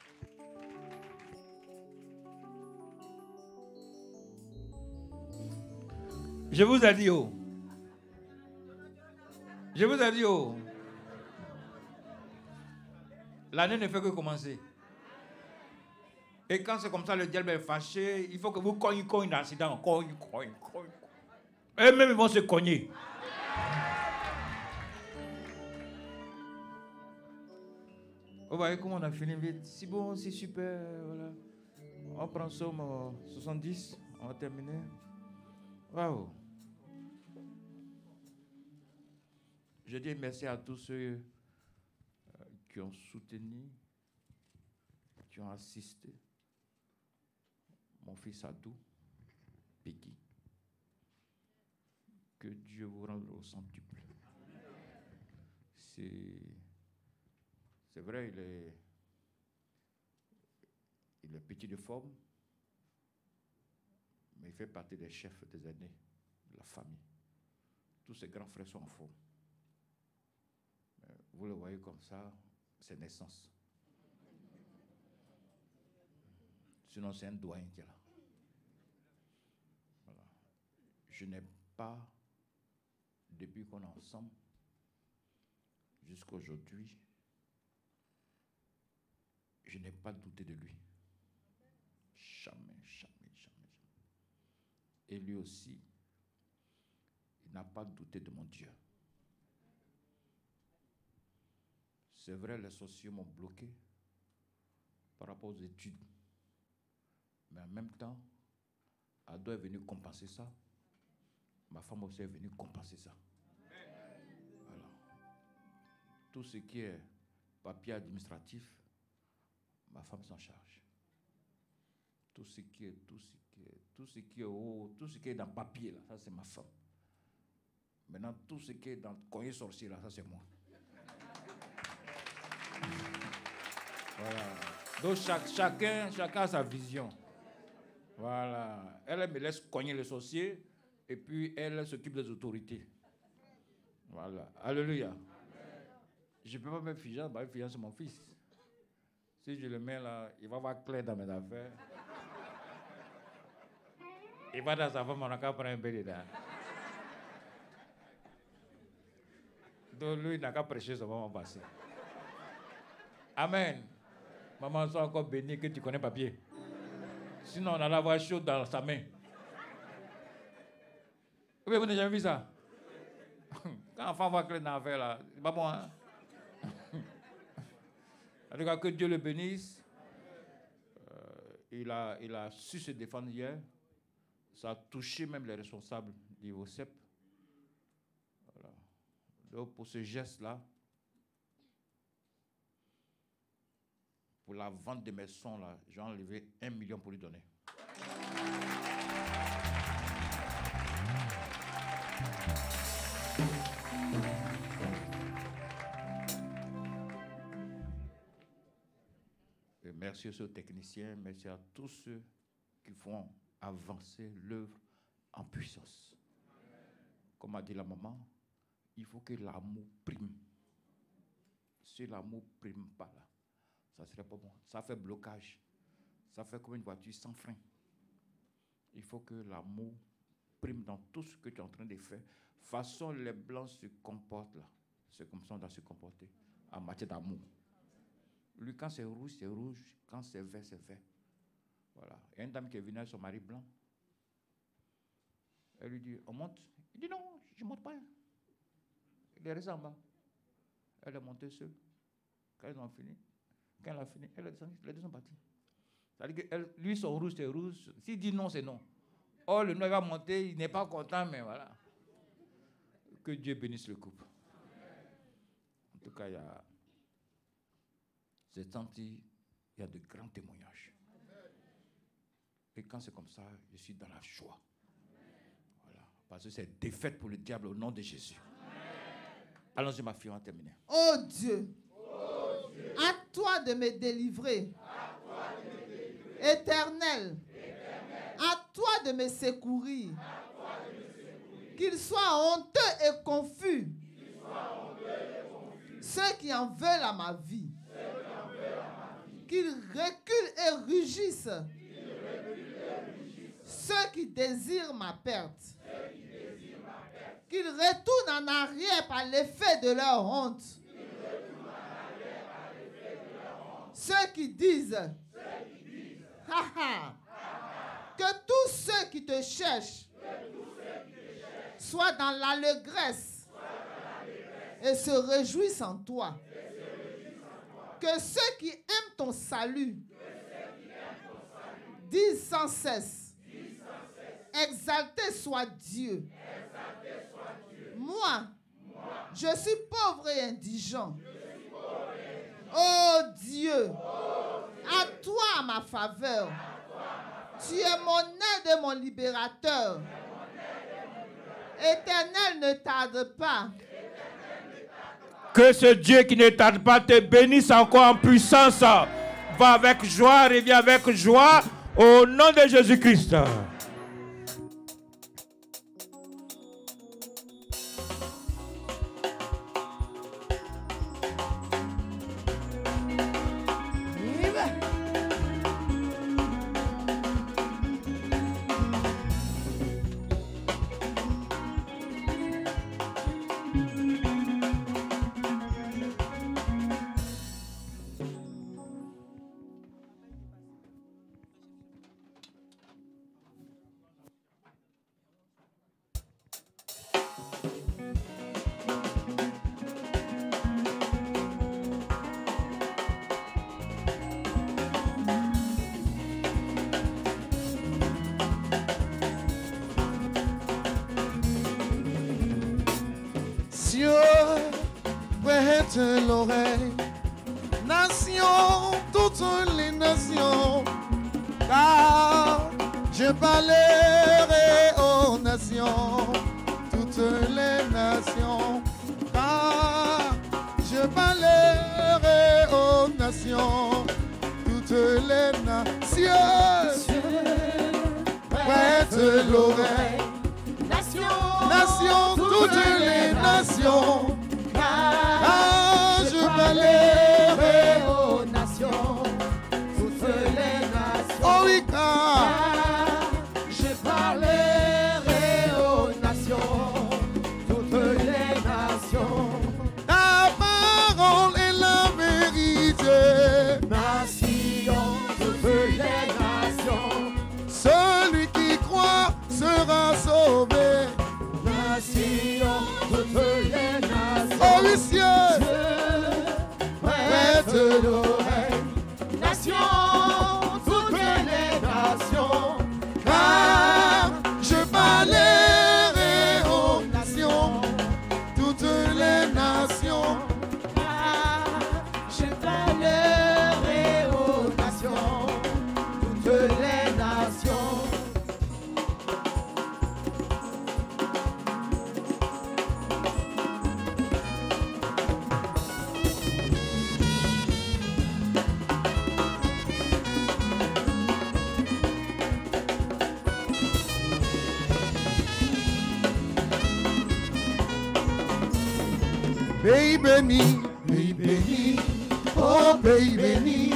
Speaker 10: Je vous ai dit, oh. Je vous ai dit, oh. L'année ne fait que commencer. Et quand c'est comme ça, le diable est fâché, il faut que vous cognez l'accident. Cogne. Eux-mêmes, ils vont se cogner. Vous voyez comment on a fini vite. C'est bon, c'est super. Voilà. On prend somme 70. On va terminer. Waouh. Je dis merci à tous ceux qui ont soutenu, qui ont assisté. Mon fils Adou, Peggy. Que Dieu vous rende au centuple. C'est vrai, il est petit de forme, mais il fait partie des chefs des aînés, de la famille. Tous ses grands frères sont en forme. Vous le voyez comme ça, c'est naissance. Sinon, c'est un doyen qui est là. Voilà. Je n'ai pas, depuis qu'on est ensemble, jusqu'à aujourd'hui, je n'ai pas douté de lui. Jamais. Et lui aussi, il n'a pas douté de mon Dieu. C'est vrai, les sociaux m'ont bloqué par rapport aux études. Mais en même temps, Ado est venu compenser ça. Ma femme aussi est venue compenser ça. Voilà. Tout ce qui est papier administratif, ma femme s'en charge. Tout ce qui est dans le papier, là, ça c'est ma femme. Maintenant, tout ce qui est dans le collier sorcier, là, ça c'est moi. Voilà. Donc chacun a sa vision. Voilà. Elle me laisse cogner le sorcier. Et puis, elle s'occupe des autorités. Voilà. Alléluia. Je ne peux pas mettre Fijan, Fijan c'est mon fils. Si je le mets là, il va avoir clair dans mes affaires. Il va dans sa femme, on a qu'à prendre un peu dedans. Donc lui, il n'a qu'à prêcher son moment passé. Amen. Maman, sois encore bénie que tu connais papier. Sinon, on allait avoir chaud dans sa main. Oui, vous n'avez jamais vu ça? Quand l'enfant voit que dans l'affaire là, c'est pas bon, hein? En tout cas, que Dieu le bénisse. Il a su se défendre hier. Ça a touché même les responsables du OCEP. Voilà. Donc, pour ce geste-là, pour la vente de mes sons, là, j'ai enlevé 1 million pour lui donner. Et merci aux techniciens, merci à tous ceux qui font avancer l'œuvre en puissance. Comme a dit la maman, il faut que l'amour prime. Si l'amour ne prime pas là, ça ne serait pas bon. Ça fait blocage. Ça fait comme une voiture sans frein. Il faut que l'amour prime dans tout ce que tu es en train de faire. Façon les blancs se comportent là. C'est comme ça on doit se comporter en matière d'amour. Lui, quand c'est rouge, c'est rouge. Quand c'est vert, c'est vert. Voilà. Il y a une dame qui est venue avec son mari blanc. Elle lui dit, on monte? Il dit, non, je ne monte pas. Il est resté en bas. Elle est montée seule. Quand ils ont fini, quand elle a fini, elle est descendue. Les deux sont partis. C'est-à-dire que lui, son rouge, c'est rouge. S'il dit non, c'est non. Or, le noir va monter, il n'est pas content, mais voilà. Que Dieu bénisse le couple. En tout cas, il y a... J'ai senti, il y a de grands témoignages. Et quand c'est comme ça, je suis dans la joie. Voilà. Parce que c'est défaite pour le diable au nom de Jésus. Allons-y, ma fille, on va terminer.
Speaker 16: Oh Dieu, à toi de me délivrer. Éternel, à toi de me secourir. Qu'ils soient honteux et confus. Ceux qui en veulent à ma vie. Qu'ils reculent et rugissent. Ceux qui désirent ma perte. Qu'ils retournent en arrière par l'effet de leur honte. Ceux qui disent, que tous ceux qui te cherchent soient dans l'allégresse et se réjouissent en toi. Que ceux qui aiment ton salut disent sans cesse, exalté soit Dieu. Moi, je suis pauvre et indigent. Oh Dieu, à toi ma faveur. Tu es mon aide et mon libérateur. Éternel, ne tarde pas.
Speaker 10: Que ce Dieu qui ne tarde pas te bénisse encore en puissance. Va avec joie, reviens avec joie. Au nom de Jésus-Christ.
Speaker 20: Prête l'oreille, nation, toutes les nations, car je parlerai aux nations, toutes les nations, car je parlerai aux nations, toutes les nations. Prête l'oreille, nations, car je balayerai
Speaker 1: aux nations, toutes les nations.
Speaker 20: Oh oui, car
Speaker 1: je parlerai aux nations, toutes les nations.
Speaker 20: ta parole est la vérité.
Speaker 1: Nations, toutes les nations.
Speaker 20: Celui qui croit sera sauvé.
Speaker 1: Nations, toutes les nations.
Speaker 20: Oh oui, cieux,
Speaker 1: prête l'oreille. Nations, toutes les nations.
Speaker 20: car je balayerai aux nations, toutes les nations.
Speaker 1: Je parlerai aux nations, toutes les nations.
Speaker 20: Pays béni, oh pays béni,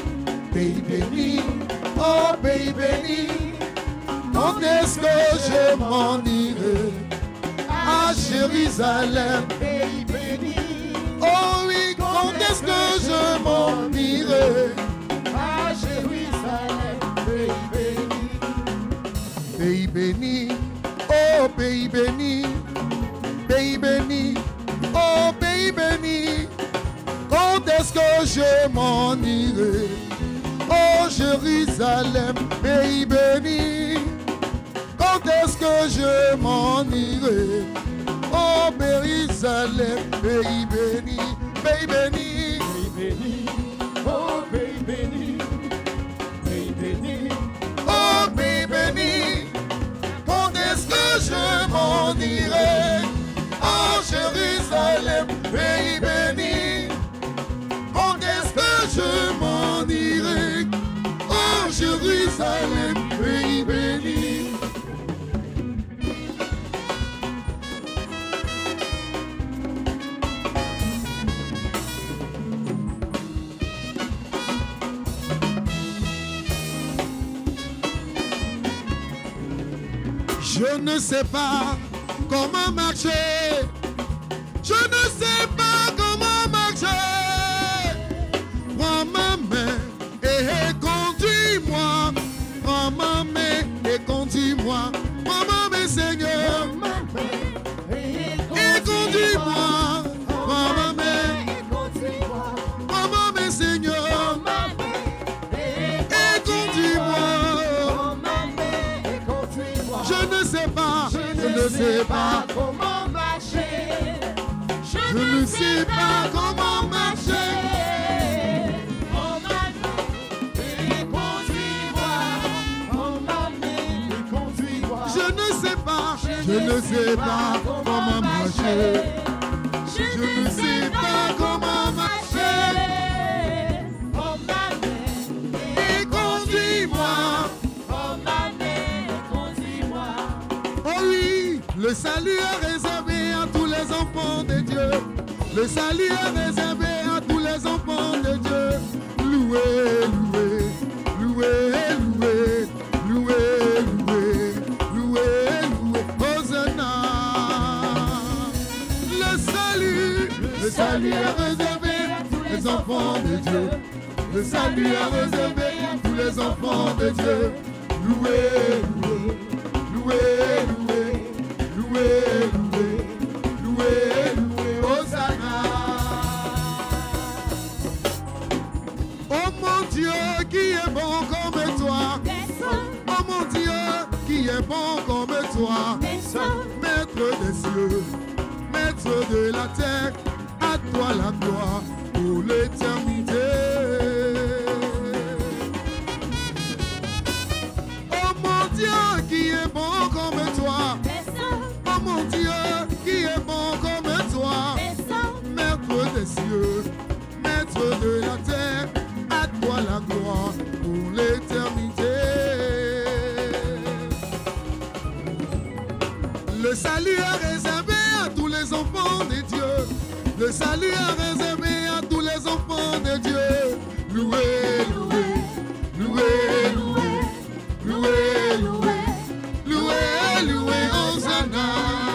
Speaker 20: oh pays béni. Quand est-ce que je m'en irai à Jérusalem,
Speaker 1: Pays béni,
Speaker 20: oh oui, quand est-ce que je m'en irai
Speaker 1: à Jérusalem, pays béni.
Speaker 20: Pays béni, oh pays béni, oh pays béni. Quand est-ce que je m'en irai, oh Jérusalem, pays béni. Quand est-ce que je m'en irai, oh Jérusalem, pays béni, pays béni,
Speaker 1: Oh pays béni, pays béni.
Speaker 20: oh pays béni. Quand est-ce que je m'en irai, oh Jérusalem, pays béni. Quand est-ce que je m'en irai, oh Jérusalem, pays béni. Je ne sais pas comment marcher. Je ne sais pas comment marcher. Prends ma main et conduis-moi. Prends ma main et conduis-moi. Prends ma main, Seigneur. Et conduis-moi. Prends ma main. Prends ma main, Seigneur. Et conduis-moi. Je ne sais pas. Je ne sais pas
Speaker 1: comment marcher.
Speaker 20: Je ne sais pas comment marcher.
Speaker 1: Oh ma et conduis-moi. Oh ma et conduis-moi.
Speaker 20: Je ne sais pas comment marcher. Je ne sais pas comment marcher.
Speaker 1: Oh ma
Speaker 20: Et conduis-moi.
Speaker 1: Oh ma et conduis-moi.
Speaker 20: Oh oui, le salut est réservé à tous les enfants de Dieu. Le salut est réservé à tous les enfants de Dieu. Loué, loué, loué, loué, loué, loué, loué, loué, Hosanna. Le salut est réservé à tous les enfants de Dieu. Le salut est réservé à tous les enfants de Dieu. Loué, loué, loué, loué, loué, loué, loué, loué, Hosanna. Oh mon Dieu, qui est bon comme toi. Oh mon Dieu, qui est bon comme toi. Maître des cieux, maître de la terre, à toi la gloire pour l'éternité. Oh mon Dieu, qui est bon comme toi. Oh mon Dieu, qui est bon comme toi. Maître des cieux, maître de la terre, à toi la gloire pour l'éternité. Le salut est réservé à tous les enfants de Le salut est réservé à tous les enfants de Dieu. Loué, loué, loué, loué, loué, loué, loué, loué, Hosanna.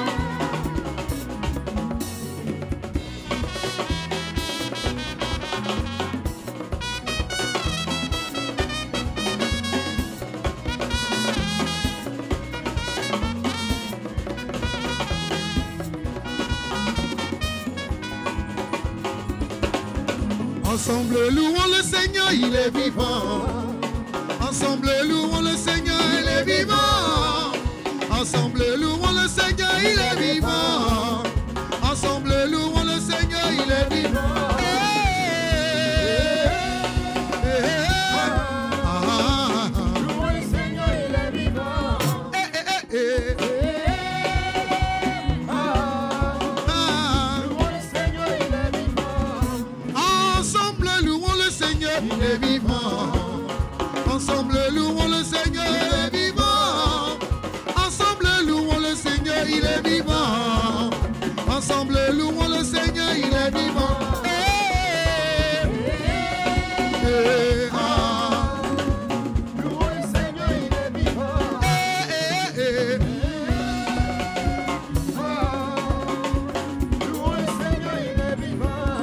Speaker 20: Ensemble louons le Seigneur, il est vivant. Ensemble louons le Seigneur, il est vivant. Ensemble louons le Seigneur, il est vivant. Ensemble louons le Seigneur, il est vivant. Louons le Seigneur, il est vivant. Il est vivant. Ensemble louons le Seigneur, il est vivant. Ensemble louons le Seigneur, il est vivant. Ensemble louons le Seigneur, il est vivant. Louons le Seigneur, il est vivant. Louons le Seigneur, il est vivant.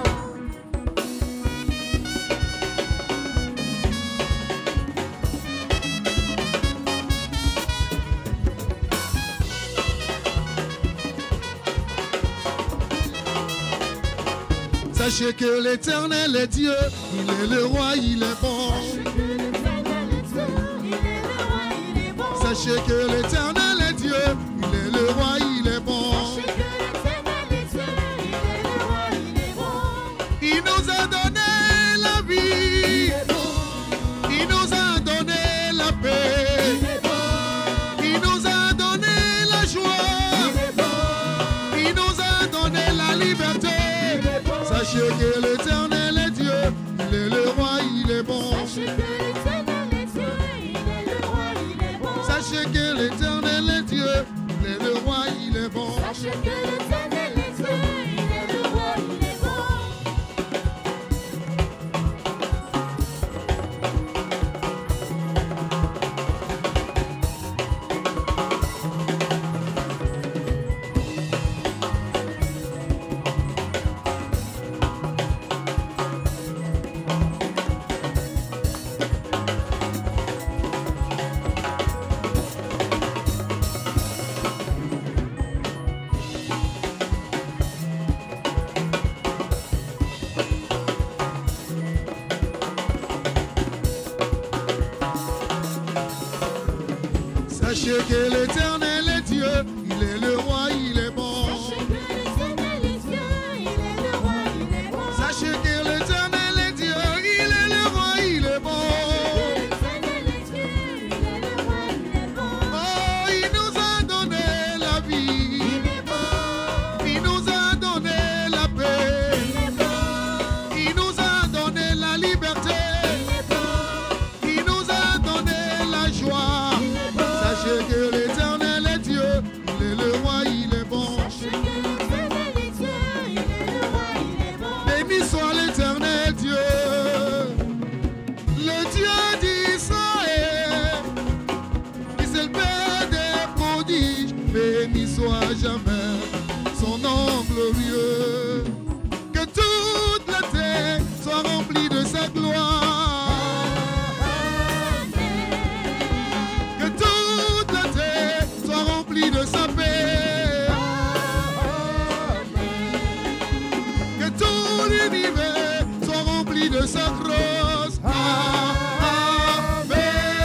Speaker 20: Sachez que l'Éternel est Dieu, il est le roi, il est bon. Sachez que l'Éternel est Dieu, il est le roi, il est bon. Il nous a donné la vie, il nous a donné la paix, il nous a donné la joie, il nous a donné la liberté. Sachez que l'Éternel est Dieu, il est le roi, il est bon. Sachez que l'Éternel est Dieu, il est le roi, il est bon. Sachez que l'Éternel est Dieu, il est le roi, il est bon. Sachez que l'Éternel est Dieu, il est le roi, il est bon. Sachez que l'Éternel est Dieu, il est le roi, il est bon. Sachez que l'Éternel est Dieu, il est le roi, il est bon. Sachez que l'Éternel est Dieu, il est le roi, il est bon. Oh, il nous a donné la vie, il nous a donné la paix, il nous a donné la liberté, il nous a donné la joie. Sachez que l'Éternel est Dieu, il est le roi, il est bon. Sachez que l'Éternel est Dieu, il est le roi, il est bon. Béni soit l'Éternel Dieu, le Dieu d'Israël, qui c'est le Père des prodiges. Béni soit jamais son nom glorieux. Que toute la terre soit remplie de sa gloire. De sa paix, que tout l'univers soit rempli de sa grâce. Amen.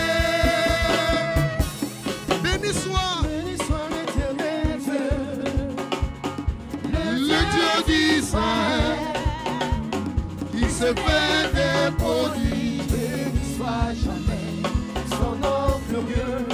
Speaker 20: Béni soit l'Éternel Dieu, le Dieu d'Israël, qui se fait des prodiges. Béni soit jamais son nom glorieux.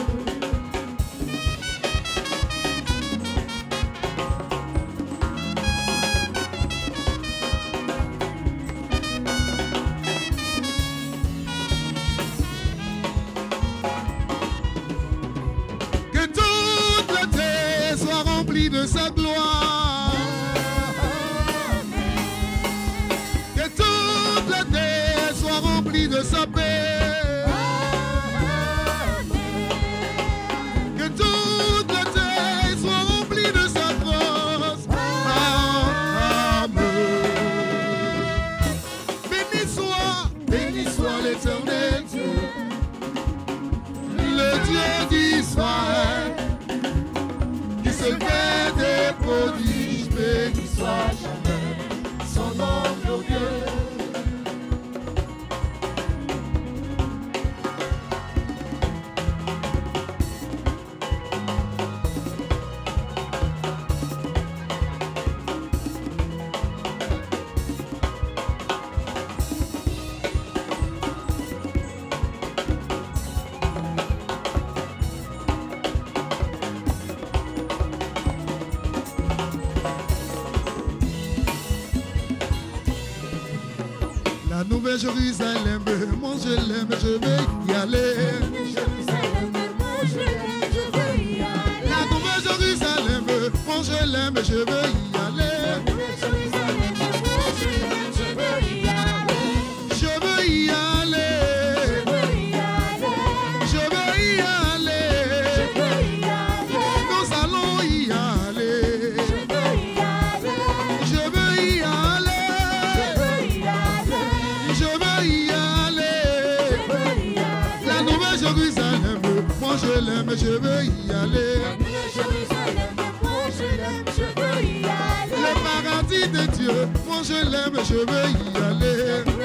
Speaker 20: De sa gloire, La Nouvelle Jérusalem, moi je l'aime, je vais y aller. La Nouvelle Jérusalem, moi je l'aime, je veux y aller. Je veux y aller. Je veux y aller. Nous allons y aller. Je veux y aller. Je veux y aller. La Nouvelle Jérusalem, moi je l'aime, je veux y aller. Le paradis de Dieu, moi je l'aime, je veux y aller.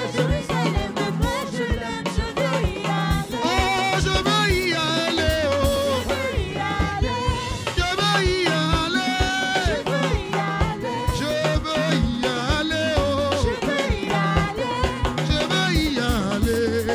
Speaker 20: Oh, je veux y aller, oh. Je veux y aller. Je veux y aller, oh. Je veux y aller.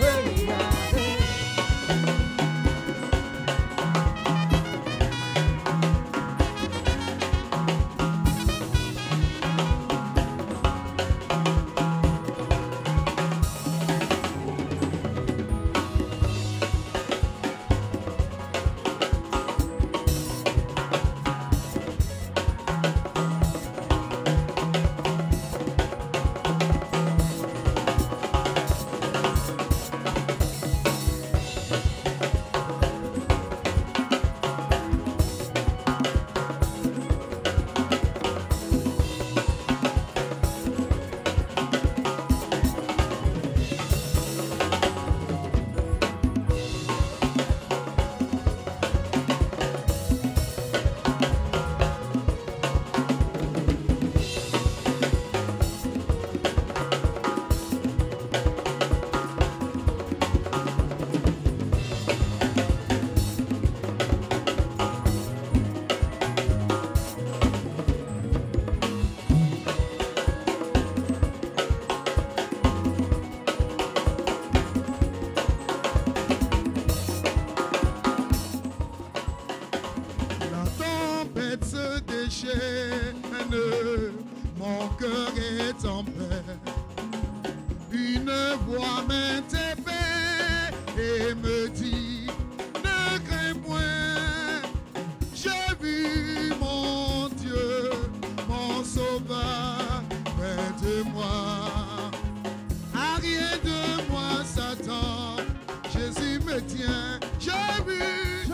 Speaker 20: Mon cœur est en paix. Une voix m'interpelle et me dit: ne crains point. J'ai vu mon Dieu, mon Sauveur, près de moi. À rien de moi, Satan, Jésus me tient. J'ai vu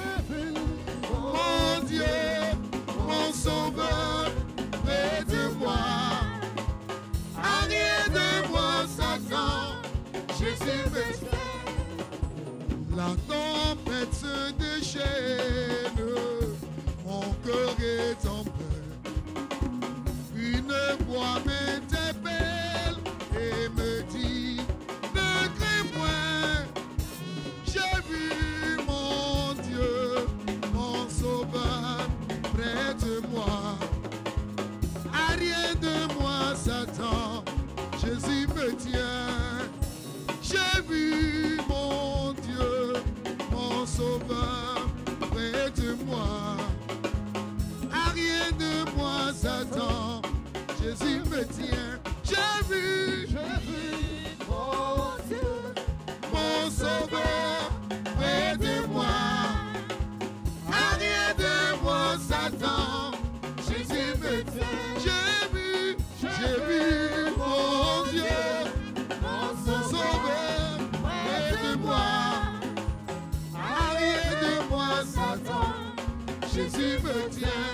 Speaker 20: mon Dieu, mon Sauveur, près de moi. À rien de moi, Satan, Jésus me tient. La tempête se déchaîne, mon cœur est en paix. Une voix m'interpelle et me dit: ne crains point. J'ai vu mon Dieu, mon Sauveur, près de moi. À rien de moi, Satan, Jésus me tient. J'ai vu mon Dieu, mon Sauveur, près de moi. À rien de moi, Satan, Jésus me tient. J'ai vu mon Dieu, mon Sauveur, près de moi. À rien de moi, Satan, Jésus me tient. J'ai vu mon Dieu, mon Sauveur, près de moi. À rien de moi, Satan, Jésus me tient.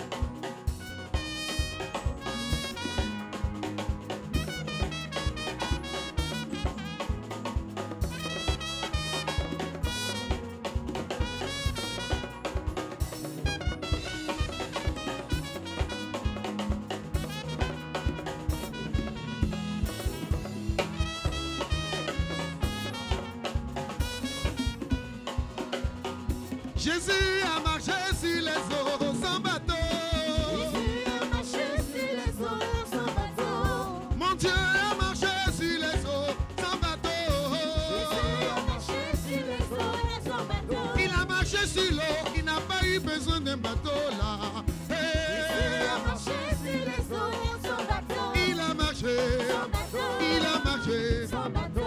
Speaker 20: Jésus a marché sur les eaux sans bateau. Jésus a marché sur les eaux sans bateau. Mon Dieu a marché sur les eaux sans bateau. Jésus a marché sur les eaux sans bateau. Il a marché sur l'eau, il n'a pas eu besoin d'un bateau là. Jésus a marché sur les eaux sans bateau. Il a marché, il a marché. bateau.